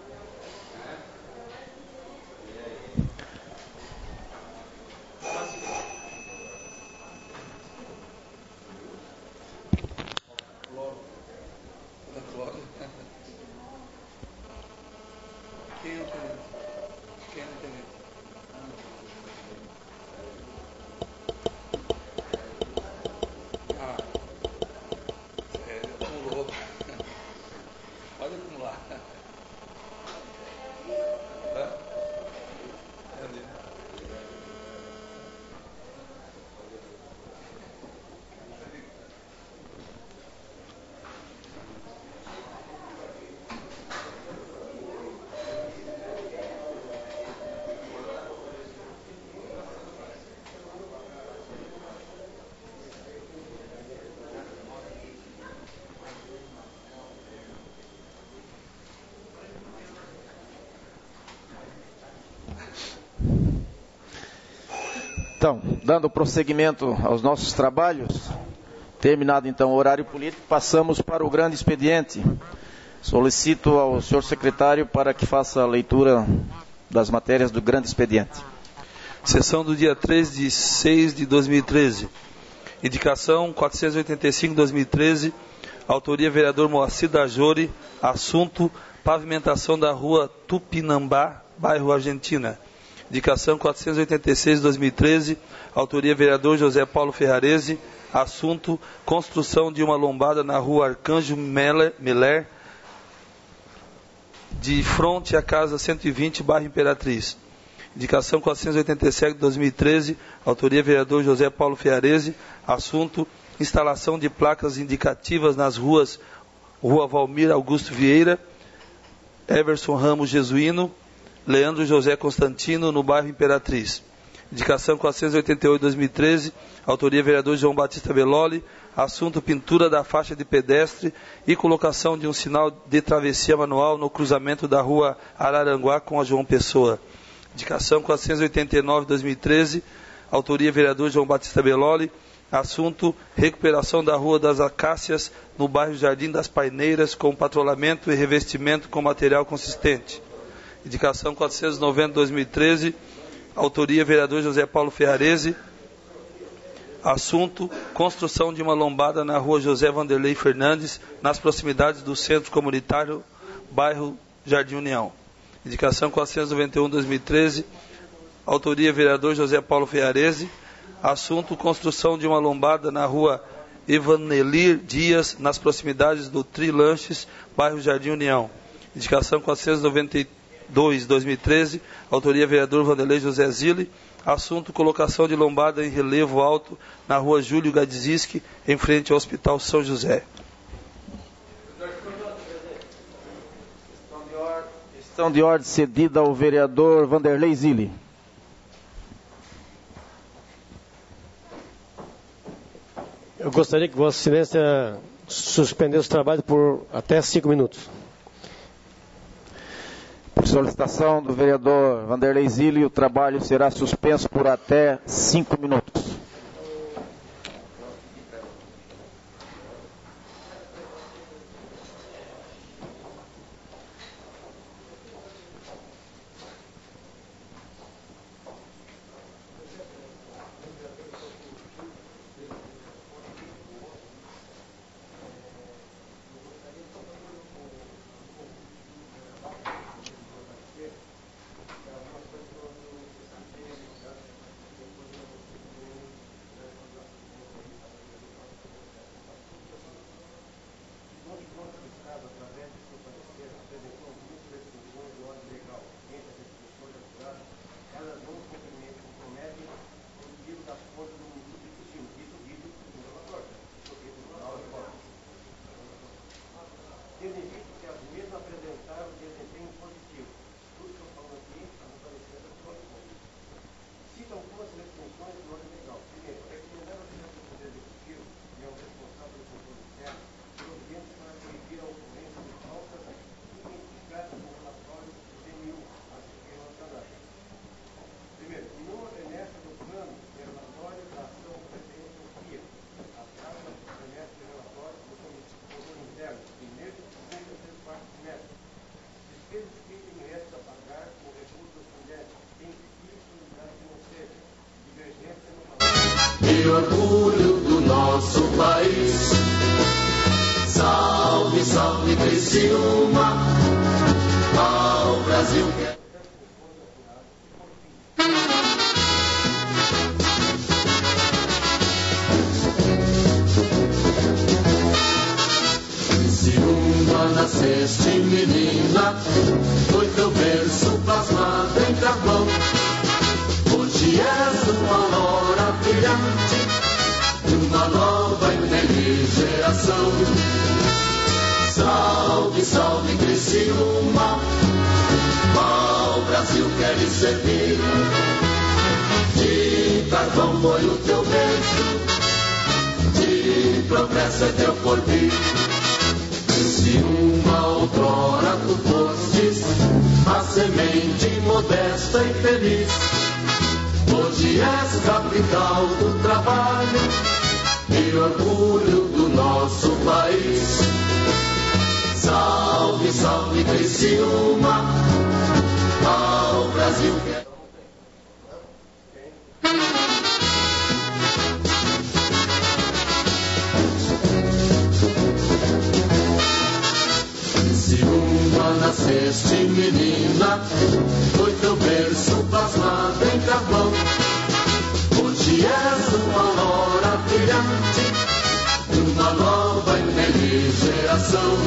Então, dando prosseguimento aos nossos trabalhos, terminado então o horário político, passamos para o grande expediente. Solicito ao senhor secretário para que faça a leitura das matérias do grande expediente. Sessão do dia três de seis de dois mil e treze. Indicação quatrocentos e oitenta e cinco de dois mil e treze. Autoria vereador Moacir Dajori. Assunto pavimentação da rua Tupinambá, bairro Argentina. Indicação quatrocentos e oitenta e seis de dois mil e treze, autoria vereador José Paulo Ferrarese. Assunto construção de uma lombada na rua Arcanjo Meller, Meller de frente à casa cento e vinte, bairro Imperatriz. Indicação quatrocentos e oitenta e sete de dois mil e treze, autoria vereador José Paulo Ferrarese. Assunto instalação de placas indicativas nas ruas Rua Valmir Augusto Vieira, Everson Ramos Jesuíno, Leandro José Constantino, no bairro Imperatriz. Indicação quatrocentos e oitenta e oito de dois mil e treze, autoria vereador João Batista Belloli. Assunto pintura da faixa de pedestre e colocação de um sinal de travessia manual no cruzamento da rua Araranguá com a João Pessoa. Indicação quatrocentos e oitenta e nove de dois mil e treze, autoria vereador João Batista Belloli. Assunto recuperação da rua das Acácias no bairro Jardim das Paineiras com patrulhamento e revestimento com material consistente. Indicação quatrocentos e noventa de dois mil e treze, autoria vereador José Paulo Ferrarese. Assunto construção de uma lombada na rua José Vanderlei Fernandes, nas proximidades do centro comunitário, bairro Jardim União. Indicação quatrocentos e noventa e um de dois mil e treze, autoria vereador José Paulo Ferrarese. Assunto construção de uma lombada na rua Evanelir Dias, nas proximidades do Trilanches, bairro Jardim União. Indicação quatrocentos e noventa e dois de dois mil e treze, autoria vereador Vanderlei José Zilli. Assunto: colocação de lombada em relevo alto na rua Júlio Gadziski, em frente ao Hospital São José. Questão de ordem cedida ao vereador Vanderlei Zilli. Eu gostaria que Vossa Excelência suspendesse o trabalho por até cinco minutos. Por solicitação do vereador Vanderlei Zilli, o trabalho será suspenso por até cinco minutos. E orgulho do nosso país. Salve, salve Criciúma, ao Brasil. Criciúma, nasceste menina, foi teu berço plasmado em carvão. Hoje és uma aurora brilhante, uma nova e feliz geração. Salve, salve Criciúma, ao Brasil queres servir. De carvão foi o teu berço, de progresso é teu porvir. Criciúma, outrora tu fostes a semente modesta e feliz. Hoje és capital do trabalho e orgulho do nosso país. Salve, salve Criciúma, ao Brasil. Criciúma, nasceste menina, foi teu berço plasmado em carvão. Hoje és uma aurora brilhante, uma nova e feliz geração.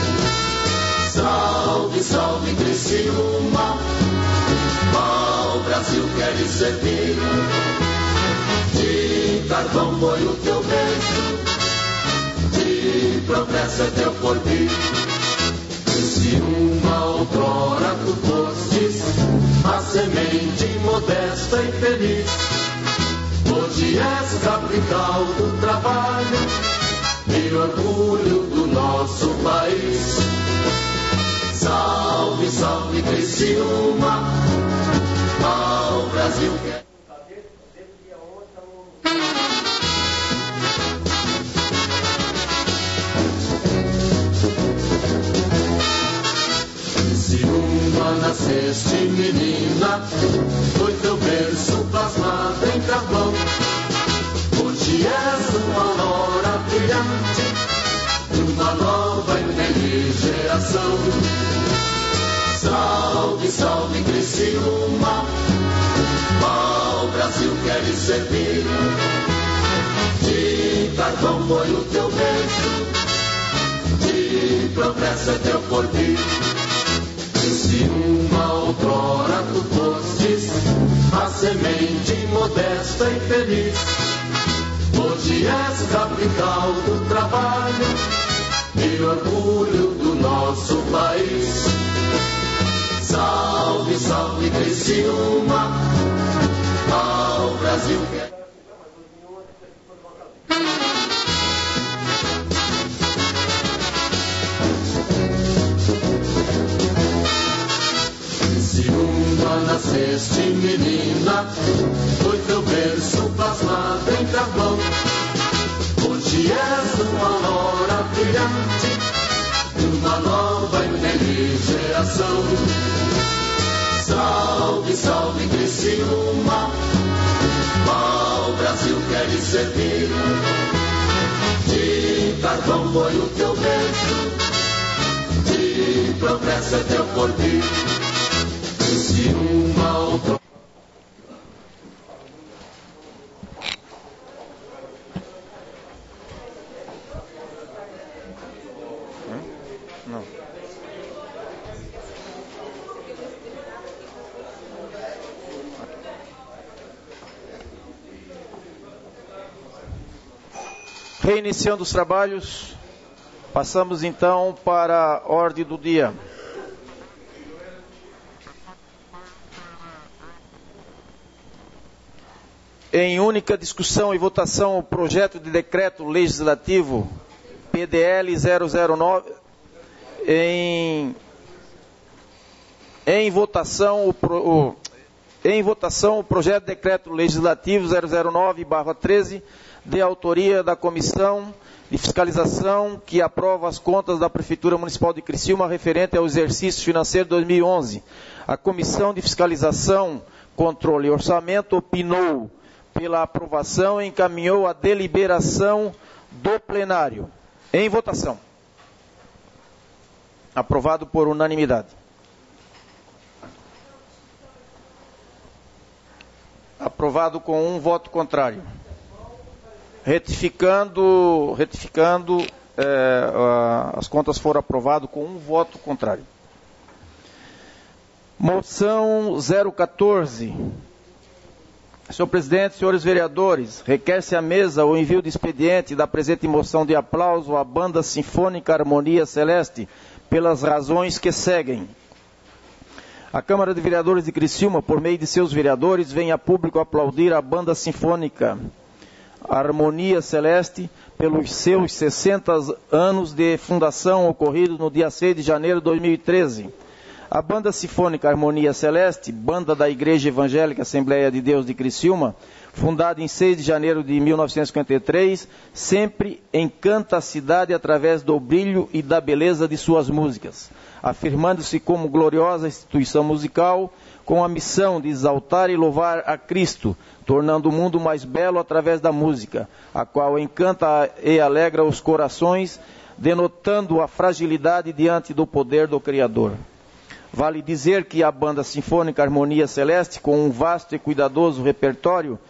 Salve, salve Criciúma, ao Brasil queres servir. De carvão foi o teu berço, de progresso é teu porvir. Criciúma, outrora tu fostes a semente modesta e feliz. Hoje és capital do trabalho e orgulho do nosso país. Salve, salve Criciúma, ao Brasil. Criciúma, nasceste menina, foi teu berço plasmado em carvão. Hoje és uma aurora brilhante, uma nova e feliz geração. Salve, salve Criciúma, ao Brasil queres servir. De carvão foi o teu berço, de progresso é teu porvir. Criciúma, outrora tu fostes a semente festa e feliz. Hoje és capital do trabalho e orgulho do nosso país. Salve, salve Criciúma, ao Brasil que... Criciúma, nasceste menina, foi teu berço plasmado em carvão. Hoje és uma aurora brilhante, uma nova e feliz geração. Salve, salve Criciúma, ao Brasil queres servir. De carvão foi o teu berço, de progresso é teu porvir. Criciúma, outro... Não. Reiniciando os trabalhos, passamos então para a ordem do dia. Em única discussão e votação, o projeto de decreto legislativo P D L zero zero nove. Em, em, votação, o, o, em votação, o projeto de decreto legislativo zero zero nove barra treze, de autoria da Comissão de Fiscalização, que aprova as contas da Prefeitura Municipal de Criciúma referente ao exercício financeiro dois mil e onze. A Comissão de Fiscalização, Controle e Orçamento opinou pela aprovação e encaminhou a deliberação do plenário. Em votação. Aprovado por unanimidade. Aprovado com um voto contrário. Retificando, retificando eh, as contas foram aprovadas com um voto contrário. Moção zero quatorze. Senhor presidente, senhores vereadores, requer-se à mesa o envio de expediente da presente moção de aplauso à Banda Sinfônica Harmonia Celeste, pelas razões que seguem. A Câmara de Vereadores de Criciúma, por meio de seus vereadores, vem a público aplaudir a Banda Sinfônica Harmonia Celeste pelos seus sessenta anos de fundação ocorridos no dia seis de janeiro de dois mil e treze. A Banda Sinfônica Harmonia Celeste, banda da Igreja Evangélica Assembleia de Deus de Criciúma, fundada em seis de janeiro de mil novecentos e cinquenta e três, sempre encanta a cidade através do brilho e da beleza de suas músicas, afirmando-se como gloriosa instituição musical, com a missão de exaltar e louvar a Cristo, tornando o mundo mais belo através da música, a qual encanta e alegra os corações, denotando a fragilidade diante do poder do Criador. Vale dizer que a Banda Sinfônica Harmonia Celeste, com um vasto e cuidadoso repertório,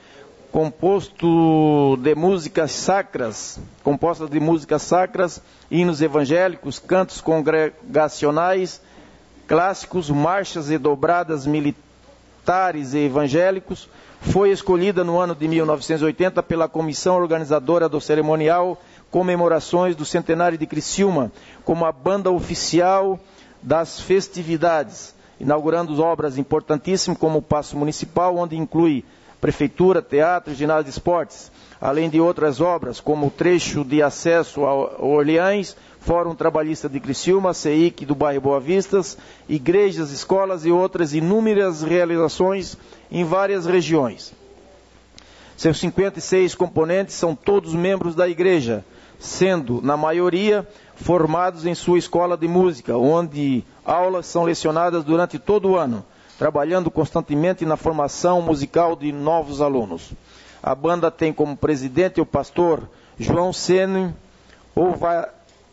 composto de músicas sacras, composta de músicas sacras, hinos evangélicos, cantos congregacionais, clássicos, marchas e dobradas militares e evangélicos, foi escolhida no ano de mil novecentos e oitenta pela comissão organizadora do cerimonial Comemorações do Centenário de Criciúma, como a banda oficial das festividades, inaugurando obras importantíssimas como o Paço Municipal, onde inclui prefeitura, teatro, ginásio de esportes, além de outras obras, como o trecho de acesso a Orleans, Fórum Trabalhista de Criciúma, C I C do bairro Boa Vistas, igrejas, escolas e outras inúmeras realizações em várias regiões. Seus cinquenta e seis componentes são todos membros da igreja, sendo, na maioria, formados em sua escola de música, onde aulas são lecionadas durante todo o ano, trabalhando constantemente na formação musical de novos alunos. A banda tem como presidente o pastor João Sene Ovailher,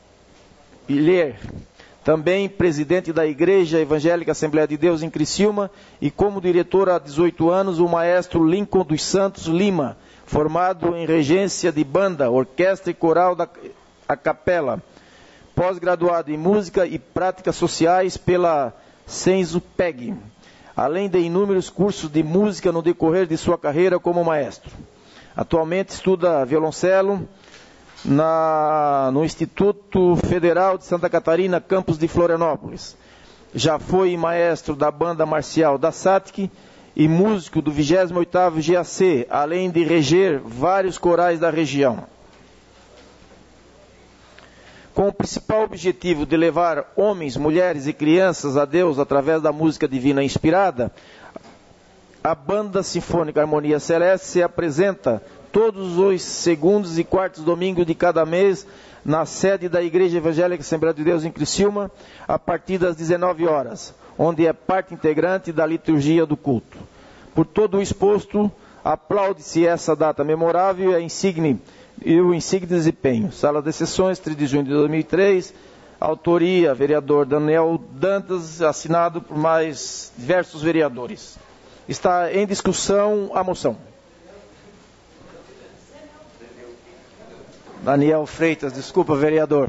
também presidente da Igreja Evangélica Assembleia de Deus em Criciúma, e como diretor há dezoito anos o maestro Lincoln dos Santos Lima, formado em regência de banda, orquestra e coral da a capela, pós-graduado em música e práticas sociais pela Sensupeg. além de inúmeros cursos de música no decorrer de sua carreira como maestro. Atualmente estuda violoncelo na, no Instituto Federal de Santa Catarina, campus de Florianópolis. Já foi maestro da banda marcial da S A T C e músico do vigésimo oitavo G A C, além de reger vários corais da região. Com o principal objetivo de levar homens, mulheres e crianças a Deus através da música divina inspirada, a Banda Sinfônica Harmonia Celeste se apresenta todos os segundos e quartos domingos de cada mês na sede da Igreja Evangélica Assembleia de Deus em Criciúma, a partir das dezenove horas, onde é parte integrante da liturgia do culto. Por todo o exposto, aplaude-se essa data memorável e a insigne e o insigne desempenho. Sala de sessões, três de junho de dois mil e três, autoria, vereador Daniel Dantas, assinado por mais diversos vereadores. Está em discussão a moção. Daniel Freitas, desculpa, vereador.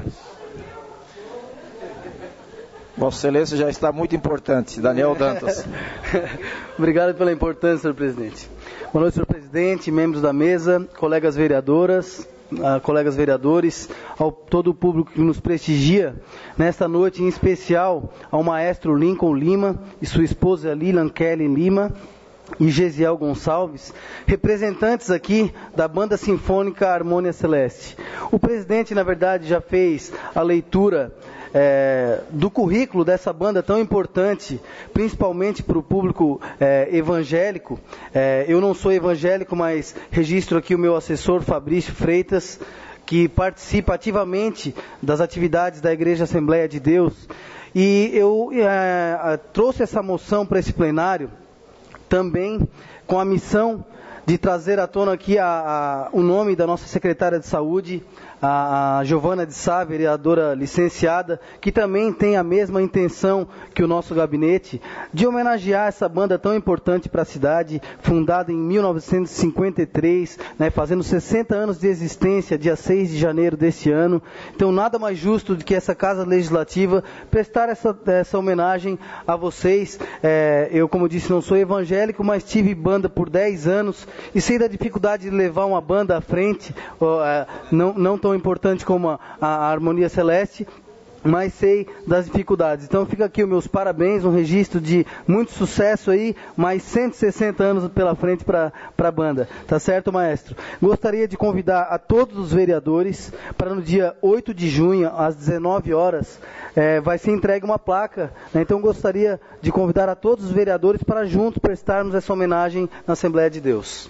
Vossa Excelência já está muito importante. Daniel Dantas. Obrigado pela importância, senhor presidente. Boa noite, senhor presidente, membros da mesa, colegas vereadoras, uh, colegas vereadores, ao todo o público que nos prestigia nesta noite, em especial ao maestro Lincoln Lima e sua esposa Lilian Kelly Lima e Gesiel Gonçalves, representantes aqui da Banda Sinfônica Harmonia Celeste. O presidente, na verdade, já fez a leitura É, do currículo dessa banda tão importante, principalmente para o público é, evangélico. É, eu não sou evangélico, mas registro aqui o meu assessor Fabrício Freitas, que participa ativamente das atividades da Igreja Assembleia de Deus. E eu é, trouxe essa moção para esse plenário também com a missão de trazer à tona aqui a, a, o nome da nossa secretária de saúde, a, a Giovana de Sá, vereadora licenciada, que também tem a mesma intenção que o nosso gabinete, de homenagear essa banda tão importante para a cidade, fundada em mil novecentos e cinquenta e três, né, fazendo sessenta anos de existência, dia seis de janeiro desse ano. Então, nada mais justo do que essa Casa Legislativa prestar essa, essa homenagem a vocês. É, eu, como disse, não sou evangélico, mas tive banda por dez anos, e sei da dificuldade de levar uma banda à frente, não, não tão importante como a, a Harmonia Celeste, mas sei das dificuldades. Então fica aqui os meus parabéns, um registro de muito sucesso aí, mais cento e sessenta anos pela frente para a banda. Tá certo, maestro? Gostaria de convidar a todos os vereadores para no dia oito de junho, às dezenove horas, é, vai ser entregue uma placa, né? Então gostaria de convidar a todos os vereadores para juntos prestarmos essa homenagem na Assembleia de Deus.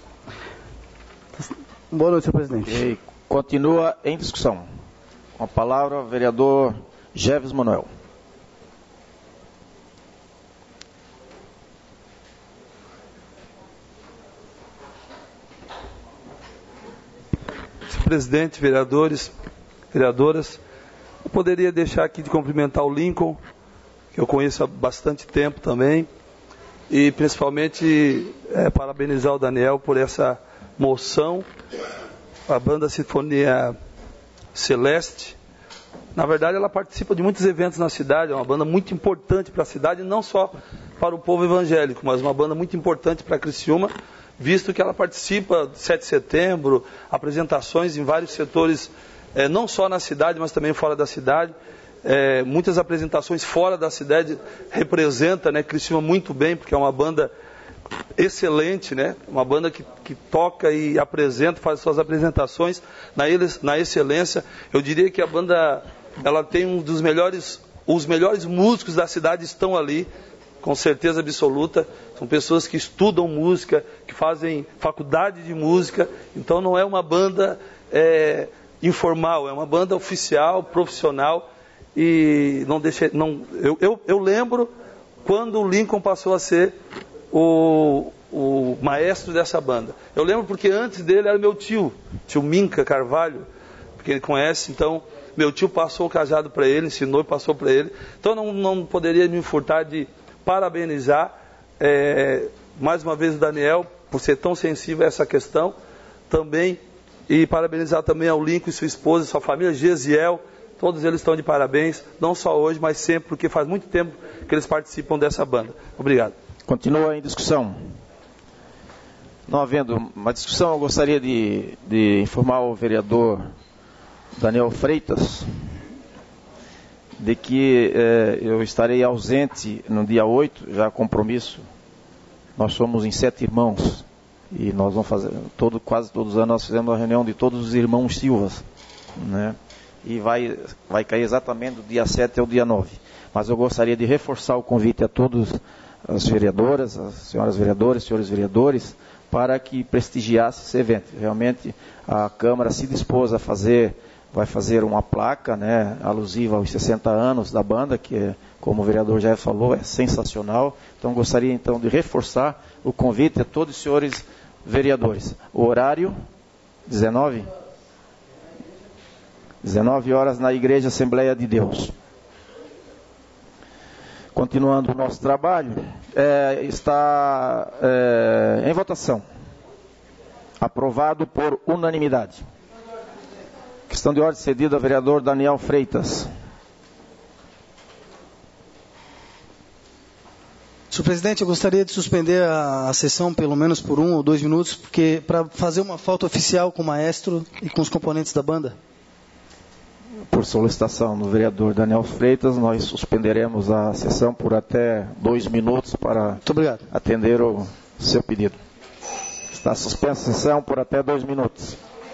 Boa noite, senhor presidente. E continua em discussão. Com a palavra, o vereador Jeves Manuel. Senhor presidente, vereadores, vereadoras, eu poderia deixar aqui de cumprimentar o Lincoln, que eu conheço há bastante tempo também, e principalmente é, parabenizar o Daniel por essa moção. A Banda Sinfonia Celeste, na verdade, ela participa de muitos eventos na cidade, é uma banda muito importante para a cidade, não só para o povo evangélico, mas uma banda muito importante para Criciúma, visto que ela participa do sete de setembro, apresentações em vários setores, é, não só na cidade, mas também fora da cidade. É, muitas apresentações fora da cidade representa, né, Criciúma muito bem, porque é uma banda excelente, né? Uma banda que, que toca e apresenta, faz suas apresentações na, na excelência. Eu diria que a banda, ela tem um dos melhores, os melhores músicos da cidade estão ali, com certeza absoluta. São pessoas que estudam música, que fazem faculdade de música. Então não é uma banda é, informal, é uma banda oficial, profissional. E não deixei, não, eu, eu, eu lembro quando o Lincoln passou a ser O, o maestro dessa banda. Eu lembro porque antes dele era meu tio, tio Minca Carvalho, porque ele conhece, então meu tio passou o cajado para ele, ensinou e passou para ele. Então não, não poderia me furtar de parabenizar é, mais uma vez o Daniel por ser tão sensível a essa questão também, e parabenizar também ao Lincoln e sua esposa, sua família, Gesiel. Todos eles estão de parabéns, não só hoje, mas sempre, porque faz muito tempo que eles participam dessa banda. Obrigado. Continua em discussão. Não havendo uma discussão, eu gostaria de, de informar o vereador Daniel Freitas de que eh, eu estarei ausente no dia oito, já compromisso. Nós somos em sete irmãos e nós vamos fazer, todo, quase todos os anos nós fizemos uma reunião de todos os irmãos Silvas, né? E vai, vai cair exatamente do dia sete ao dia nove. Mas eu gostaria de reforçar o convite a todas as vereadoras, as senhoras vereadoras, senhores vereadores, para que prestigiasse esse evento. Realmente a Câmara se dispôs a fazer, vai fazer uma placa, né, alusiva aos sessenta anos da banda, que é, como o vereador já falou, é sensacional. Então gostaria então de reforçar o convite a todos os senhores vereadores. O horário, dezenove? dezenove horas na Igreja Assembleia de Deus. Continuando o nosso trabalho, é, está é, em votação. Aprovado por unanimidade. Questão de ordem cedida ao vereador Daniel Freitas. Senhor presidente, eu gostaria de suspender a, a sessão pelo menos por um ou dois minutos, porque para fazer uma falta oficial com o maestro e com os componentes da banda. Por solicitação do vereador Daniel Freitas, nós suspenderemos a sessão por até dois minutos para atender o seu pedido. Está suspensa a sessão por até dois minutos.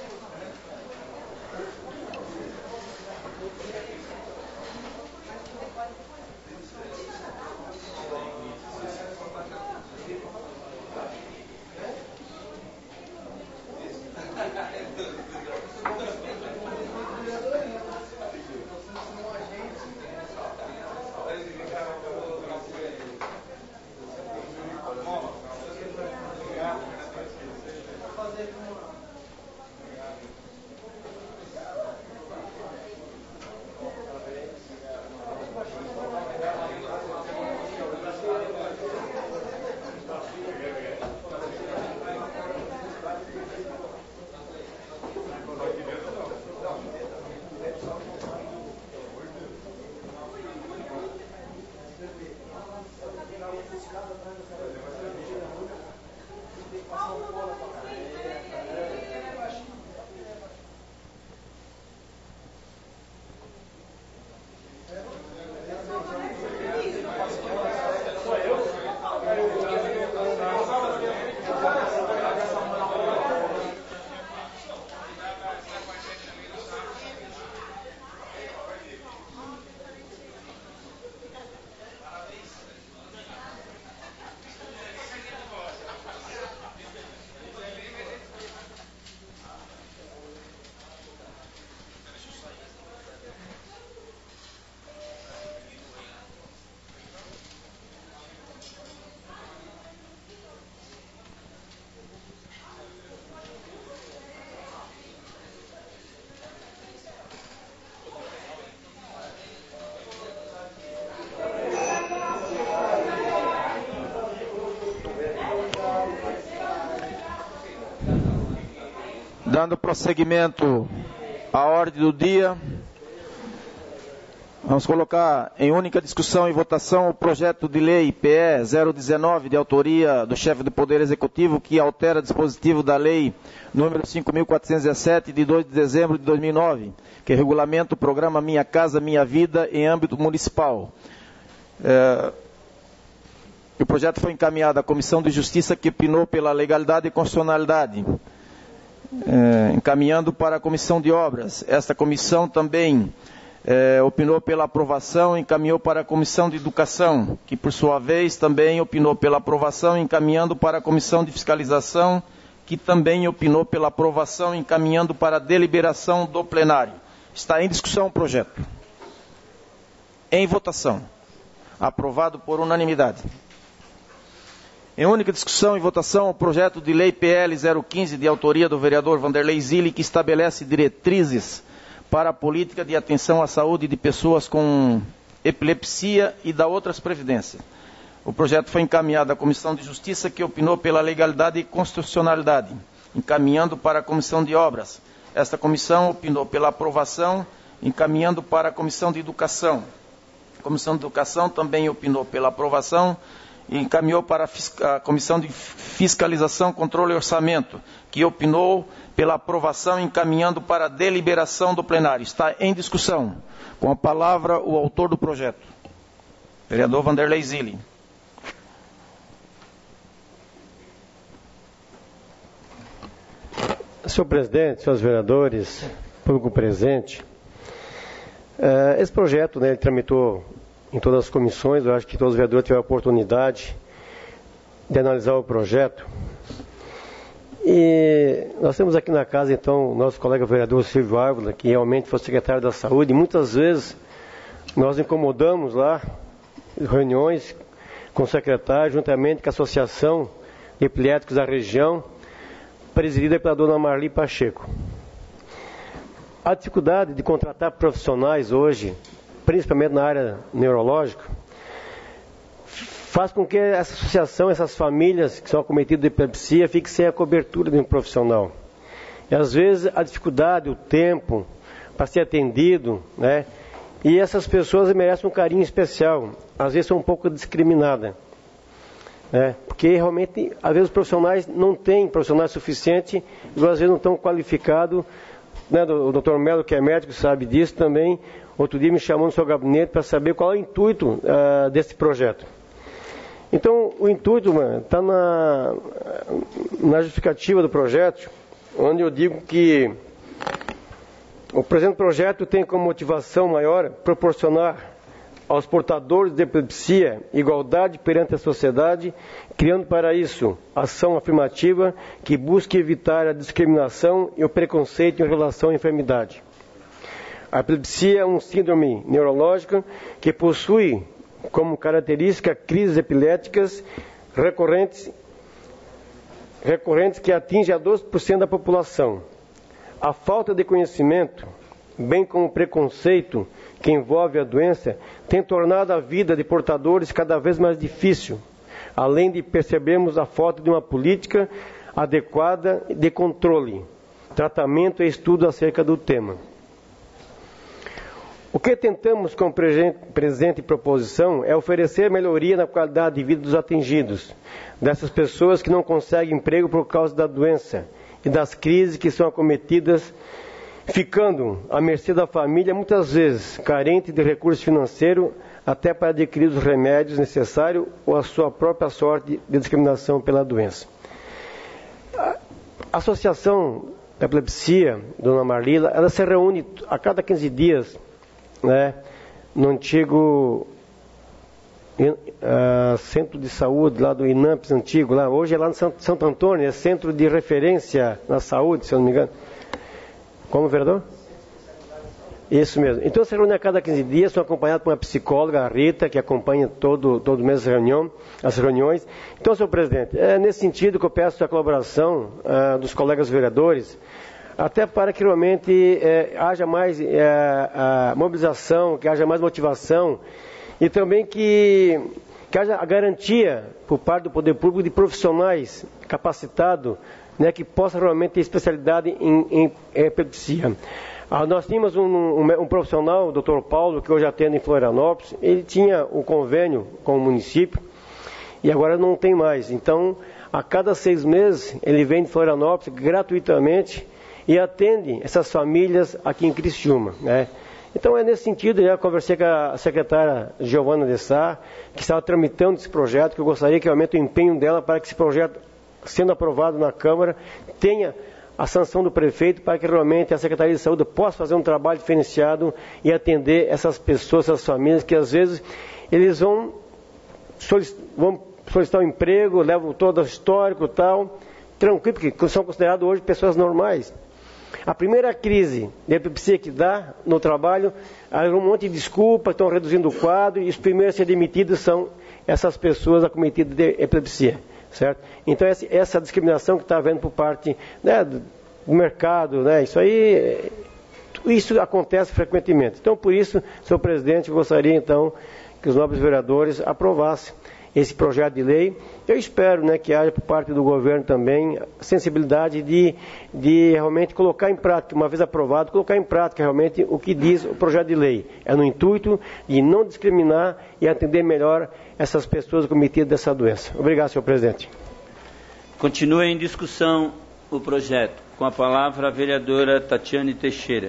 Dando prosseguimento à ordem do dia, vamos colocar em única discussão e votação o projeto de lei P E zero dezenove, de autoria do chefe do Poder Executivo, que altera dispositivo da lei número cinco mil quatrocentos e dezessete, de dois de dezembro de dois mil e nove, que regulamenta o programa Minha Casa Minha Vida em âmbito municipal. É, o projeto foi encaminhado à Comissão de Justiça, que opinou pela legalidade e constitucionalidade. É, encaminhando para a Comissão de Obras. Esta comissão também é, opinou pela aprovação e encaminhou para a Comissão de Educação, que por sua vez também opinou pela aprovação, encaminhando para a Comissão de Fiscalização, que também opinou pela aprovação, encaminhando para a deliberação do plenário. Está em discussão o projeto. Em votação. Aprovado por unanimidade. Em única discussão e votação, o projeto de lei P L zero quinze, de autoria do vereador Vanderlei Zilli, que estabelece diretrizes para a política de atenção à saúde de pessoas com epilepsia e da outras previdências. O projeto foi encaminhado à Comissão de Justiça, que opinou pela legalidade e constitucionalidade, encaminhando para a Comissão de Obras. Esta comissão opinou pela aprovação, encaminhando para a Comissão de Educação. A Comissão de Educação também opinou pela aprovação, e encaminhou para a Comissão de Fiscalização, Controle e Orçamento, que opinou pela aprovação, encaminhando para a deliberação do plenário. Está em discussão. Com a palavra, o autor do projeto, vereador Vanderlei Zilli. Senhor presidente, senhores vereadores, público presente, uh, esse projeto, né, ele tramitou em todas as comissões. Eu acho que todos os vereadores tiveram a oportunidade de analisar o projeto. E nós temos aqui na casa, então, o nosso colega vereador Silvio Ávila, que realmente foi secretário da Saúde, e muitas vezes nós incomodamos lá reuniões com o secretário, juntamente com a Associação de Epiléticos da região, presidida pela dona Marli Pacheco. A dificuldade de contratar profissionais hoje, principalmente na área neurológica, faz com que essa associação, essas famílias que são acometidas de epilepsia, fiquem sem a cobertura de um profissional. E às vezes a dificuldade, o tempo para ser atendido, né? E essas pessoas merecem um carinho especial. Às vezes são um pouco discriminadas. É, porque realmente, às vezes os profissionais não têm profissionais suficientes, e às vezes não estão qualificados, né? O doutor Melo, que é médico, sabe disso também. Outro dia me chamou no seu gabinete para saber qual é o intuito uh, desse projeto. Então, o intuito está na, na justificativa do projeto, onde eu digo que o presente projeto tem como motivação maior proporcionar aos portadores de epilepsia igualdade perante a sociedade, criando para isso ação afirmativa que busque evitar a discriminação e o preconceito em relação à enfermidade. A epilepsia é um síndrome neurológico que possui como característica crises epiléticas recorrentes, recorrentes que atingem a doze por cento da população. A falta de conhecimento, bem como o preconceito que envolve a doença, tem tornado a vida de portadores cada vez mais difícil, além de percebermos a falta de uma política adequada de controle, tratamento e estudo acerca do tema. O que tentamos com a presente proposição é oferecer melhoria na qualidade de vida dos atingidos, dessas pessoas que não conseguem emprego por causa da doença e das crises que são acometidas, ficando à mercê da família, muitas vezes carente de recursos financeiros até para adquirir os remédios necessários ou a sua própria sorte de discriminação pela doença. A Associação da Epilepsia, dona Marlila, ela se reúne a cada quinze dias, né, no antigo uh, centro de saúde lá do INAMPS antigo, lá. Hoje é lá no Santo Antônio, é centro de referência na saúde, se eu não me engano. Como, vereador? Isso mesmo. Então, se reúne a cada quinze dias, são acompanhados por uma psicóloga, a Rita, que acompanha todo, todo mês as, reunião, as reuniões. Então, senhor presidente, é nesse sentido que eu peço a colaboração uh, dos colegas vereadores, até para que realmente é, haja mais é, a mobilização, que haja mais motivação, e também que, que haja a garantia por parte do poder público de profissionais capacitados, né, que possam realmente ter especialidade em, em, em epilepsia. Ah, nós tínhamos um, um, um profissional, o doutor Paulo, que hoje atende em Florianópolis. Ele tinha um convênio com o município e agora não tem mais. Então, a cada seis meses, ele vem de Florianópolis gratuitamente e atende essas famílias aqui em Criciúma, né? Então, é nesse sentido, eu conversei com a secretária Giovana de Sá, que estava tramitando esse projeto, que eu gostaria que aumente o empenho dela para que esse projeto, sendo aprovado na Câmara, tenha a sanção do prefeito para que realmente a Secretaria de Saúde possa fazer um trabalho diferenciado e atender essas pessoas, essas famílias, que às vezes eles vão solicitar, vão solicitar um emprego, levam todo o histórico e tal, tranquilo, porque são considerados hoje pessoas normais. A primeira crise de epilepsia que dá no trabalho, há um monte de desculpas, estão reduzindo o quadro, e os primeiros a ser demitidos são essas pessoas acometidas de epilepsia. Certo? Então, essa, essa discriminação que está havendo por parte, né, do mercado, né, isso aí, isso acontece frequentemente. Então, por isso, senhor presidente, eu gostaria, então, que os nobres vereadores aprovassem esse projeto de lei. Eu espero, né, que haja por parte do governo também sensibilidade de, de realmente colocar em prática, uma vez aprovado, colocar em prática realmente o que diz o projeto de lei. É no intuito de não discriminar e atender melhor essas pessoas cometidas dessa doença. Obrigado, senhor presidente. Continua em discussão o projeto. Com a palavra a vereadora Tatiane Teixeira.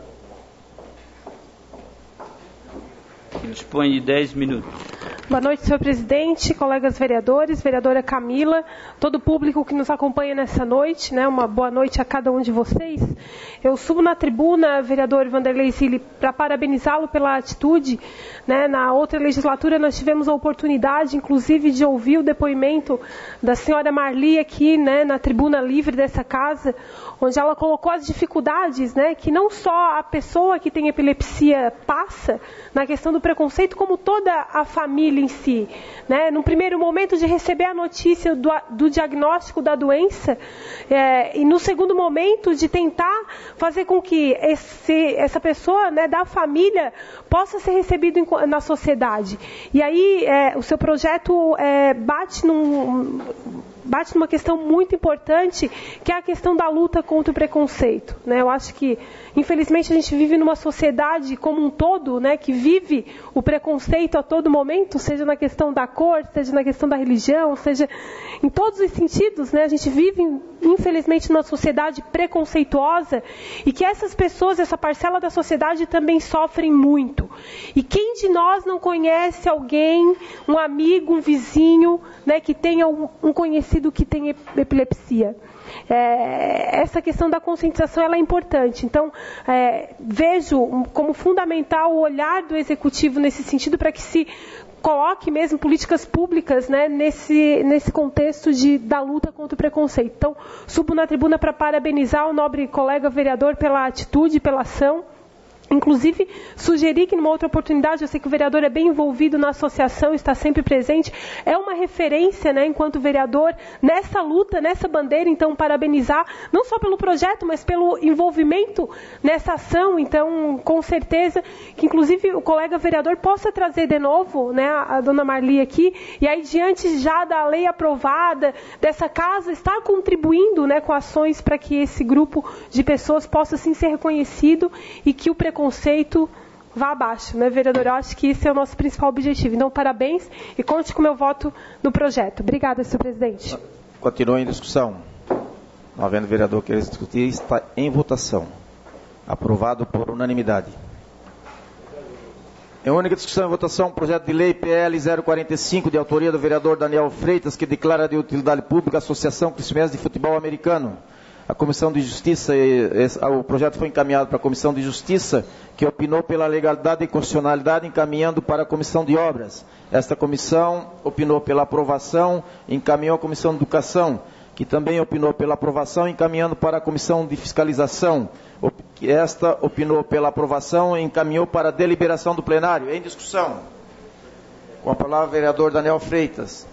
Que dispõe de dez minutos. Boa noite, senhor presidente, colegas vereadores, vereadora Camila, todo o público que nos acompanha nessa noite, né, uma boa noite a cada um de vocês. Eu subo na tribuna, vereador Vanderlei Zilli, para parabenizá-lo pela atitude. Né, na outra legislatura nós tivemos a oportunidade, inclusive, de ouvir o depoimento da senhora Marli aqui, né, na tribuna livre dessa casa, onde ela colocou as dificuldades, né, que não só a pessoa que tem epilepsia passa na questão do preconceito, como toda a família em si. Né? No primeiro momento de receber a notícia do, do diagnóstico da doença, é, e no segundo momento de tentar fazer com que esse, essa pessoa, né, da família possa ser recebido em, na sociedade. E aí é, o seu projeto é, bate num... bate numa questão muito importante, que é a questão da luta contra o preconceito. Né? Eu acho que, infelizmente, a gente vive numa sociedade como um todo, né, que vive o preconceito a todo momento, seja na questão da cor, seja na questão da religião, seja em todos os sentidos. Né? A gente vive, infelizmente, numa sociedade preconceituosa, e que essas pessoas, essa parcela da sociedade também sofrem muito. E quem de nós não conhece alguém, um amigo, um vizinho, né, que tenha um, um conhecido que tem epilepsia? É, essa questão da conscientização ela é importante. Então, é, vejo como fundamental o olhar do Executivo nesse sentido, para que se coloque mesmo políticas públicas, né, nesse, nesse contexto de, da luta contra o preconceito. Então, subo na tribuna para parabenizar o nobre colega vereador pela atitude, pela ação. Inclusive, sugeri que numa outra oportunidade, eu sei que o vereador é bem envolvido na associação, está sempre presente, é uma referência, né, enquanto vereador, nessa luta, nessa bandeira. Então, parabenizar, não só pelo projeto, mas pelo envolvimento nessa ação. Então, com certeza, que inclusive o colega vereador possa trazer de novo, né, a, a dona Marli aqui, e aí, diante já da lei aprovada, dessa casa, estar contribuindo, né, com ações para que esse grupo de pessoas possa, sim, ser reconhecido, e que o preconceito preconceito vá abaixo, né, vereador? Eu acho que esse é o nosso principal objetivo. Então, parabéns e conte com o meu voto no projeto. Obrigada, senhor presidente. Continua em discussão. Não havendo vereador que queira discutir, está em votação. Aprovado por unanimidade. Em única discussão e votação, projeto de lei P L zero quarenta e cinco, de autoria do vereador Daniel Freitas, que declara de utilidade pública a Associação Cristimense de Futebol Americano. A Comissão de Justiça, o projeto foi encaminhado para a Comissão de Justiça, que opinou pela legalidade e constitucionalidade, encaminhando para a Comissão de Obras. Esta comissão opinou pela aprovação, encaminhou à Comissão de Educação, que também opinou pela aprovação, encaminhando para a Comissão de Fiscalização. Esta opinou pela aprovação e encaminhou para a deliberação do plenário. Em discussão. Com a palavra, o vereador Daniel Freitas.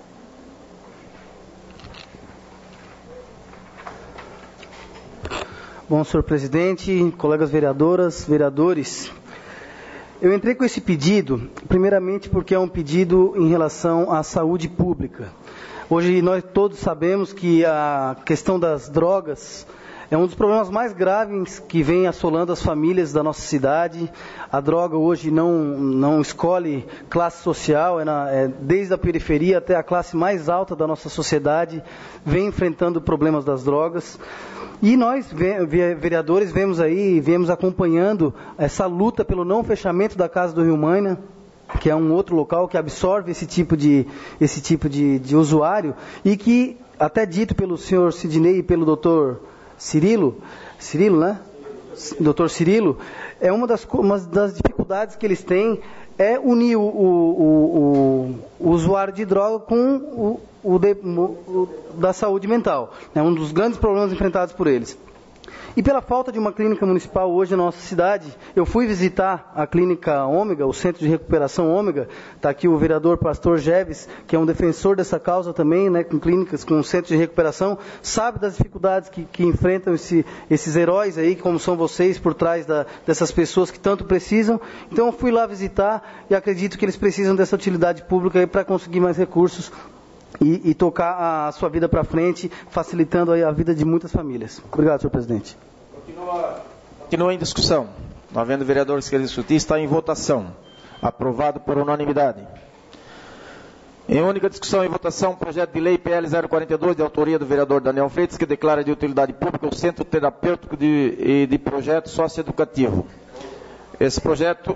Bom, senhor presidente, colegas vereadoras, vereadores, eu entrei com esse pedido, primeiramente porque é um pedido em relação à saúde pública. Hoje nós todos sabemos que a questão das drogas é um dos problemas mais graves que vem assolando as famílias da nossa cidade. A droga hoje não, não escolhe classe social, é, na, é desde a periferia até a classe mais alta da nossa sociedade, vem enfrentando problemas das drogas. E nós, vereadores, vemos aí, vemos acompanhando essa luta pelo não fechamento da Casa do Rio Maina, que é um outro local que absorve esse tipo de, esse tipo de, de usuário, e que, até dito pelo senhor Sidney e pelo doutor Cirilo, Cirilo, né? doutor Cirilo, é uma das, uma das dificuldades que eles têm é unir o, o, o, o usuário de droga com o, o, de, o da saúde mental. É um dos grandes problemas enfrentados por eles. E pela falta de uma clínica municipal hoje na nossa cidade, eu fui visitar a clínica Ômega, o Centro de Recuperação Ômega. Está aqui o vereador Pastor Jeves, que é um defensor dessa causa também, né, com clínicas, com centros de recuperação, sabe das dificuldades que, que enfrentam esse, esses heróis aí, como são vocês, por trás da, dessas pessoas que tanto precisam. Então eu fui lá visitar e acredito que eles precisam dessa utilidade pública para conseguir mais recursos E, e tocar a sua vida para frente, facilitando aí a vida de muitas famílias. Obrigado, senhor presidente. Continua, continua em discussão. Não havendo vereadores que querem discutir, está em votação. Aprovado por unanimidade. Em única discussão e votação, projeto de lei P L zero quarenta e dois, de autoria do vereador Daniel Freitas, que declara de utilidade pública o Centro Terapêutico de, e de Projeto Socioeducativo. Esse projeto...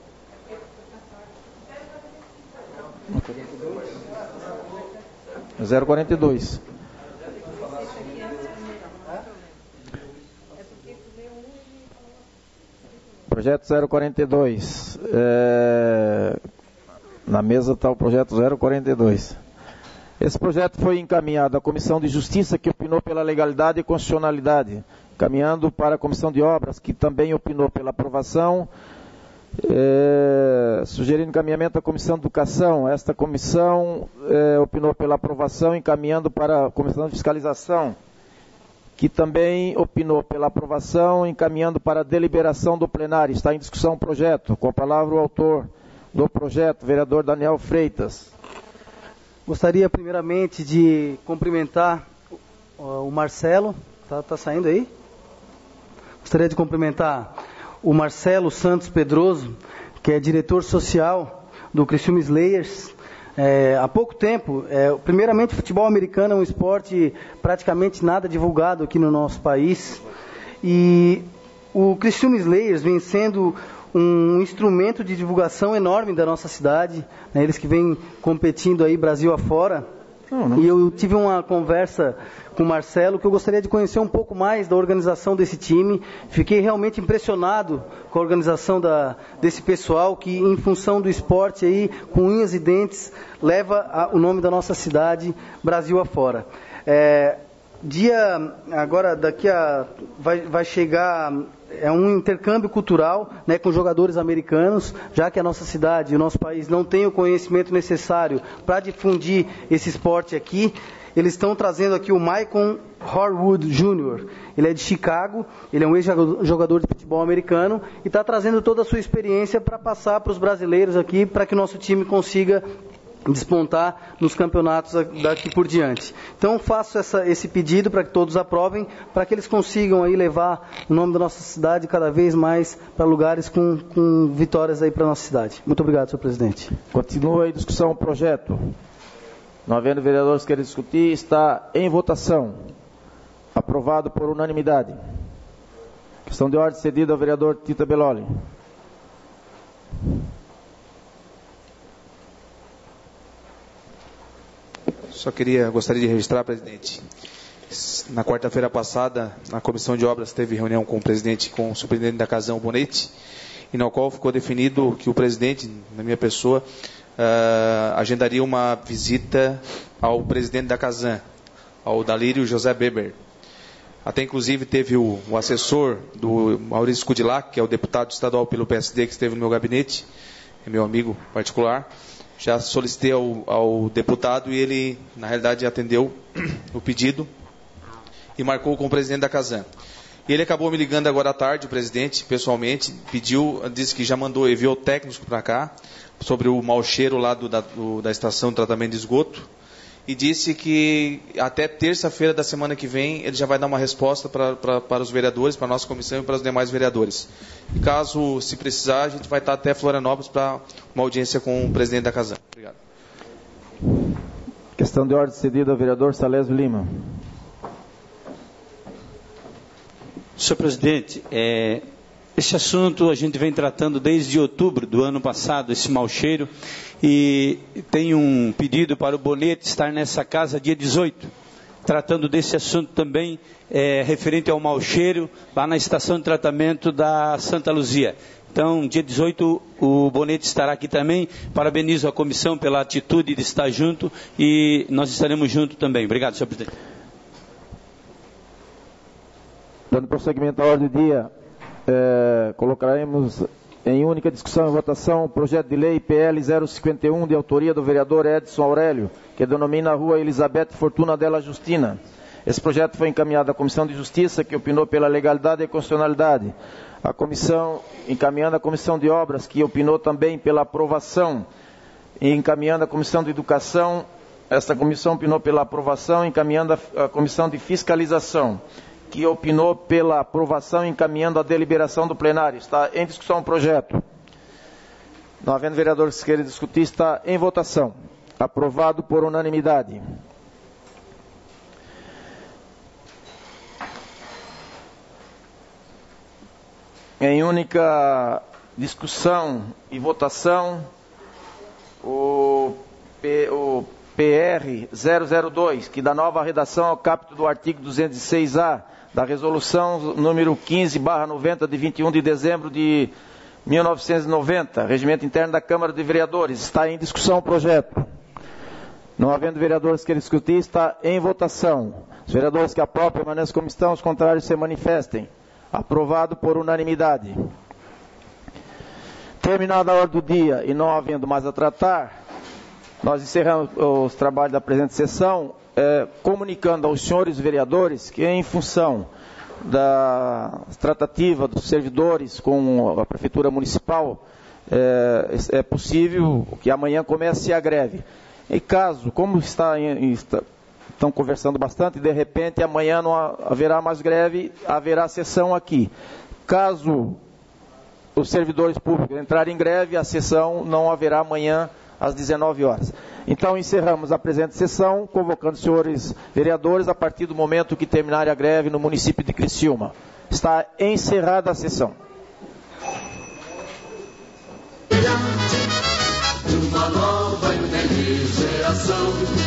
zero quarenta e dois. Projeto zero quarenta e dois. É... Na mesa está o projeto zero quarenta e dois. Esse projeto foi encaminhado à Comissão de Justiça, que opinou pela legalidade e constitucionalidade, encaminhando para a Comissão de Obras, que também opinou pela aprovação. É, sugerindo encaminhamento à Comissão de Educação. Esta comissão é, opinou pela aprovação, encaminhando para a Comissão de Fiscalização, que também opinou pela aprovação, encaminhando para a deliberação do plenário. Está em discussão o projeto. Com a palavra o autor do projeto, vereador Daniel Freitas. Gostaria primeiramente de cumprimentar o Marcelo. Está tá saindo aí? Gostaria de cumprimentar o Marcelo Santos Pedroso, que é diretor social do Criciúma Slayers. É, há pouco tempo, é, primeiramente o futebol americano é um esporte praticamente nada divulgado aqui no nosso país, e o Criciúma Slayers vem sendo um instrumento de divulgação enorme da nossa cidade, né, eles que vêm competindo aí Brasil afora. Não, não. E eu tive uma conversa com o Marcelo, que eu gostaria de conhecer um pouco mais da organização desse time. Fiquei realmente impressionado com a organização da, desse pessoal, que em função do esporte aí, com unhas e dentes, leva a, o nome da nossa cidade Brasil afora. É, dia, agora daqui a, vai, vai chegar... É um intercâmbio cultural, né, com jogadores americanos, já que a nossa cidade e o nosso país não tem o conhecimento necessário para difundir esse esporte aqui. Eles estão trazendo aqui o Michael Horwood Júnior Ele é de Chicago, ele é um ex-jogador de futebol americano e está trazendo toda a sua experiência para passar para os brasileiros aqui, para que o nosso time consiga despontar nos campeonatos daqui por diante. Então faço essa, esse pedido para que todos aprovem, para que eles consigam aí levar o nome da nossa cidade cada vez mais para lugares com, com vitórias aí para a nossa cidade. Muito obrigado, senhor presidente. Continua a discussão o projeto. Não havendo vereadores que querem discutir, está em votação. Aprovado por unanimidade. Questão de ordem cedida ao vereador Tita Belloli. Só queria, gostaria de registrar, presidente, na quarta-feira passada, na Comissão de Obras teve reunião com o presidente, com o superintendente da Casan, o Bonetti, e na qual ficou definido que o presidente, na minha pessoa, uh, agendaria uma visita ao presidente da Casan, ao Dalírio José Beber. Até inclusive teve o, o assessor do Maurício Kudilac, que é o deputado estadual pelo P S D, que esteve no meu gabinete, é meu amigo particular. Já solicitei ao, ao deputado e ele, na realidade, atendeu o pedido e marcou com o presidente da Casan. E ele acabou me ligando agora à tarde, o presidente, pessoalmente, pediu, disse que já mandou, enviou técnicos para cá, sobre o mau cheiro lá do, da, do, da estação de tratamento de esgoto, e disse que até terça-feira da semana que vem ele já vai dar uma resposta pra, pra, para os vereadores, para a nossa comissão e para os demais vereadores. E caso se precisar, a gente vai estar até Florianópolis para uma audiência com o presidente da Casan. Obrigado. Questão de ordem cedida ao vereador Salésio Lima. Senhor presidente, é, esse assunto a gente vem tratando desde outubro do ano passado, esse mau cheiro, e tem um pedido para o Bonetti estar nessa casa dia dezoito, tratando desse assunto também, é, referente ao mau cheiro, lá na estação de tratamento da Santa Luzia. Então, dia dezoito, o Bonetti estará aqui também. Parabenizo a comissão pela atitude de estar junto e nós estaremos juntos também. Obrigado, senhor presidente. Dando prosseguimento à ordem do dia, é, colocaremos em única discussão e votação o projeto de lei P L zero cinquenta e um, de autoria do vereador Edson Aurélio, que denomina a rua Elizabeth Fortuna della Justina. Esse projeto foi encaminhado à Comissão de Justiça, que opinou pela legalidade e constitucionalidade. A comissão, encaminhando a Comissão de Obras, que opinou também pela aprovação. E encaminhando a Comissão de Educação, esta comissão opinou pela aprovação, encaminhando a, a Comissão de Fiscalização, que opinou pela aprovação, encaminhando a deliberação do plenário. Está em discussão o projeto. Não havendo vereadores que queiram discutir, está em votação. Aprovado por unanimidade. Em única discussão e votação, o, P, o P R zero zero dois, que dá nova redação ao capítulo do artigo duzentos e seis A, da resolução número quinze barra noventa, de vinte e um de dezembro de mil novecentos e noventa, regimento interno da Câmara de Vereadores. Está em discussão o projeto. Não havendo vereadores que queiram discutir, está em votação. Os vereadores que aprovam permaneçam como estão, os contrários se manifestem. Aprovado por unanimidade. Terminada a ordem do dia e não havendo mais a tratar, nós encerramos os trabalhos da presente sessão, eh, comunicando aos senhores vereadores que, em função da tratativa dos servidores com a Prefeitura Municipal, eh, é possível que amanhã comece a greve. E caso, como está em, está, estão conversando bastante, de repente amanhã não haverá mais greve, haverá sessão aqui. Caso os servidores públicos entrarem em greve, a sessão não haverá amanhã às dezenove horas. Então encerramos a presente sessão, convocando os senhores vereadores a partir do momento que terminar a greve no município de Criciúma. Está encerrada a sessão. Uma nova e geração.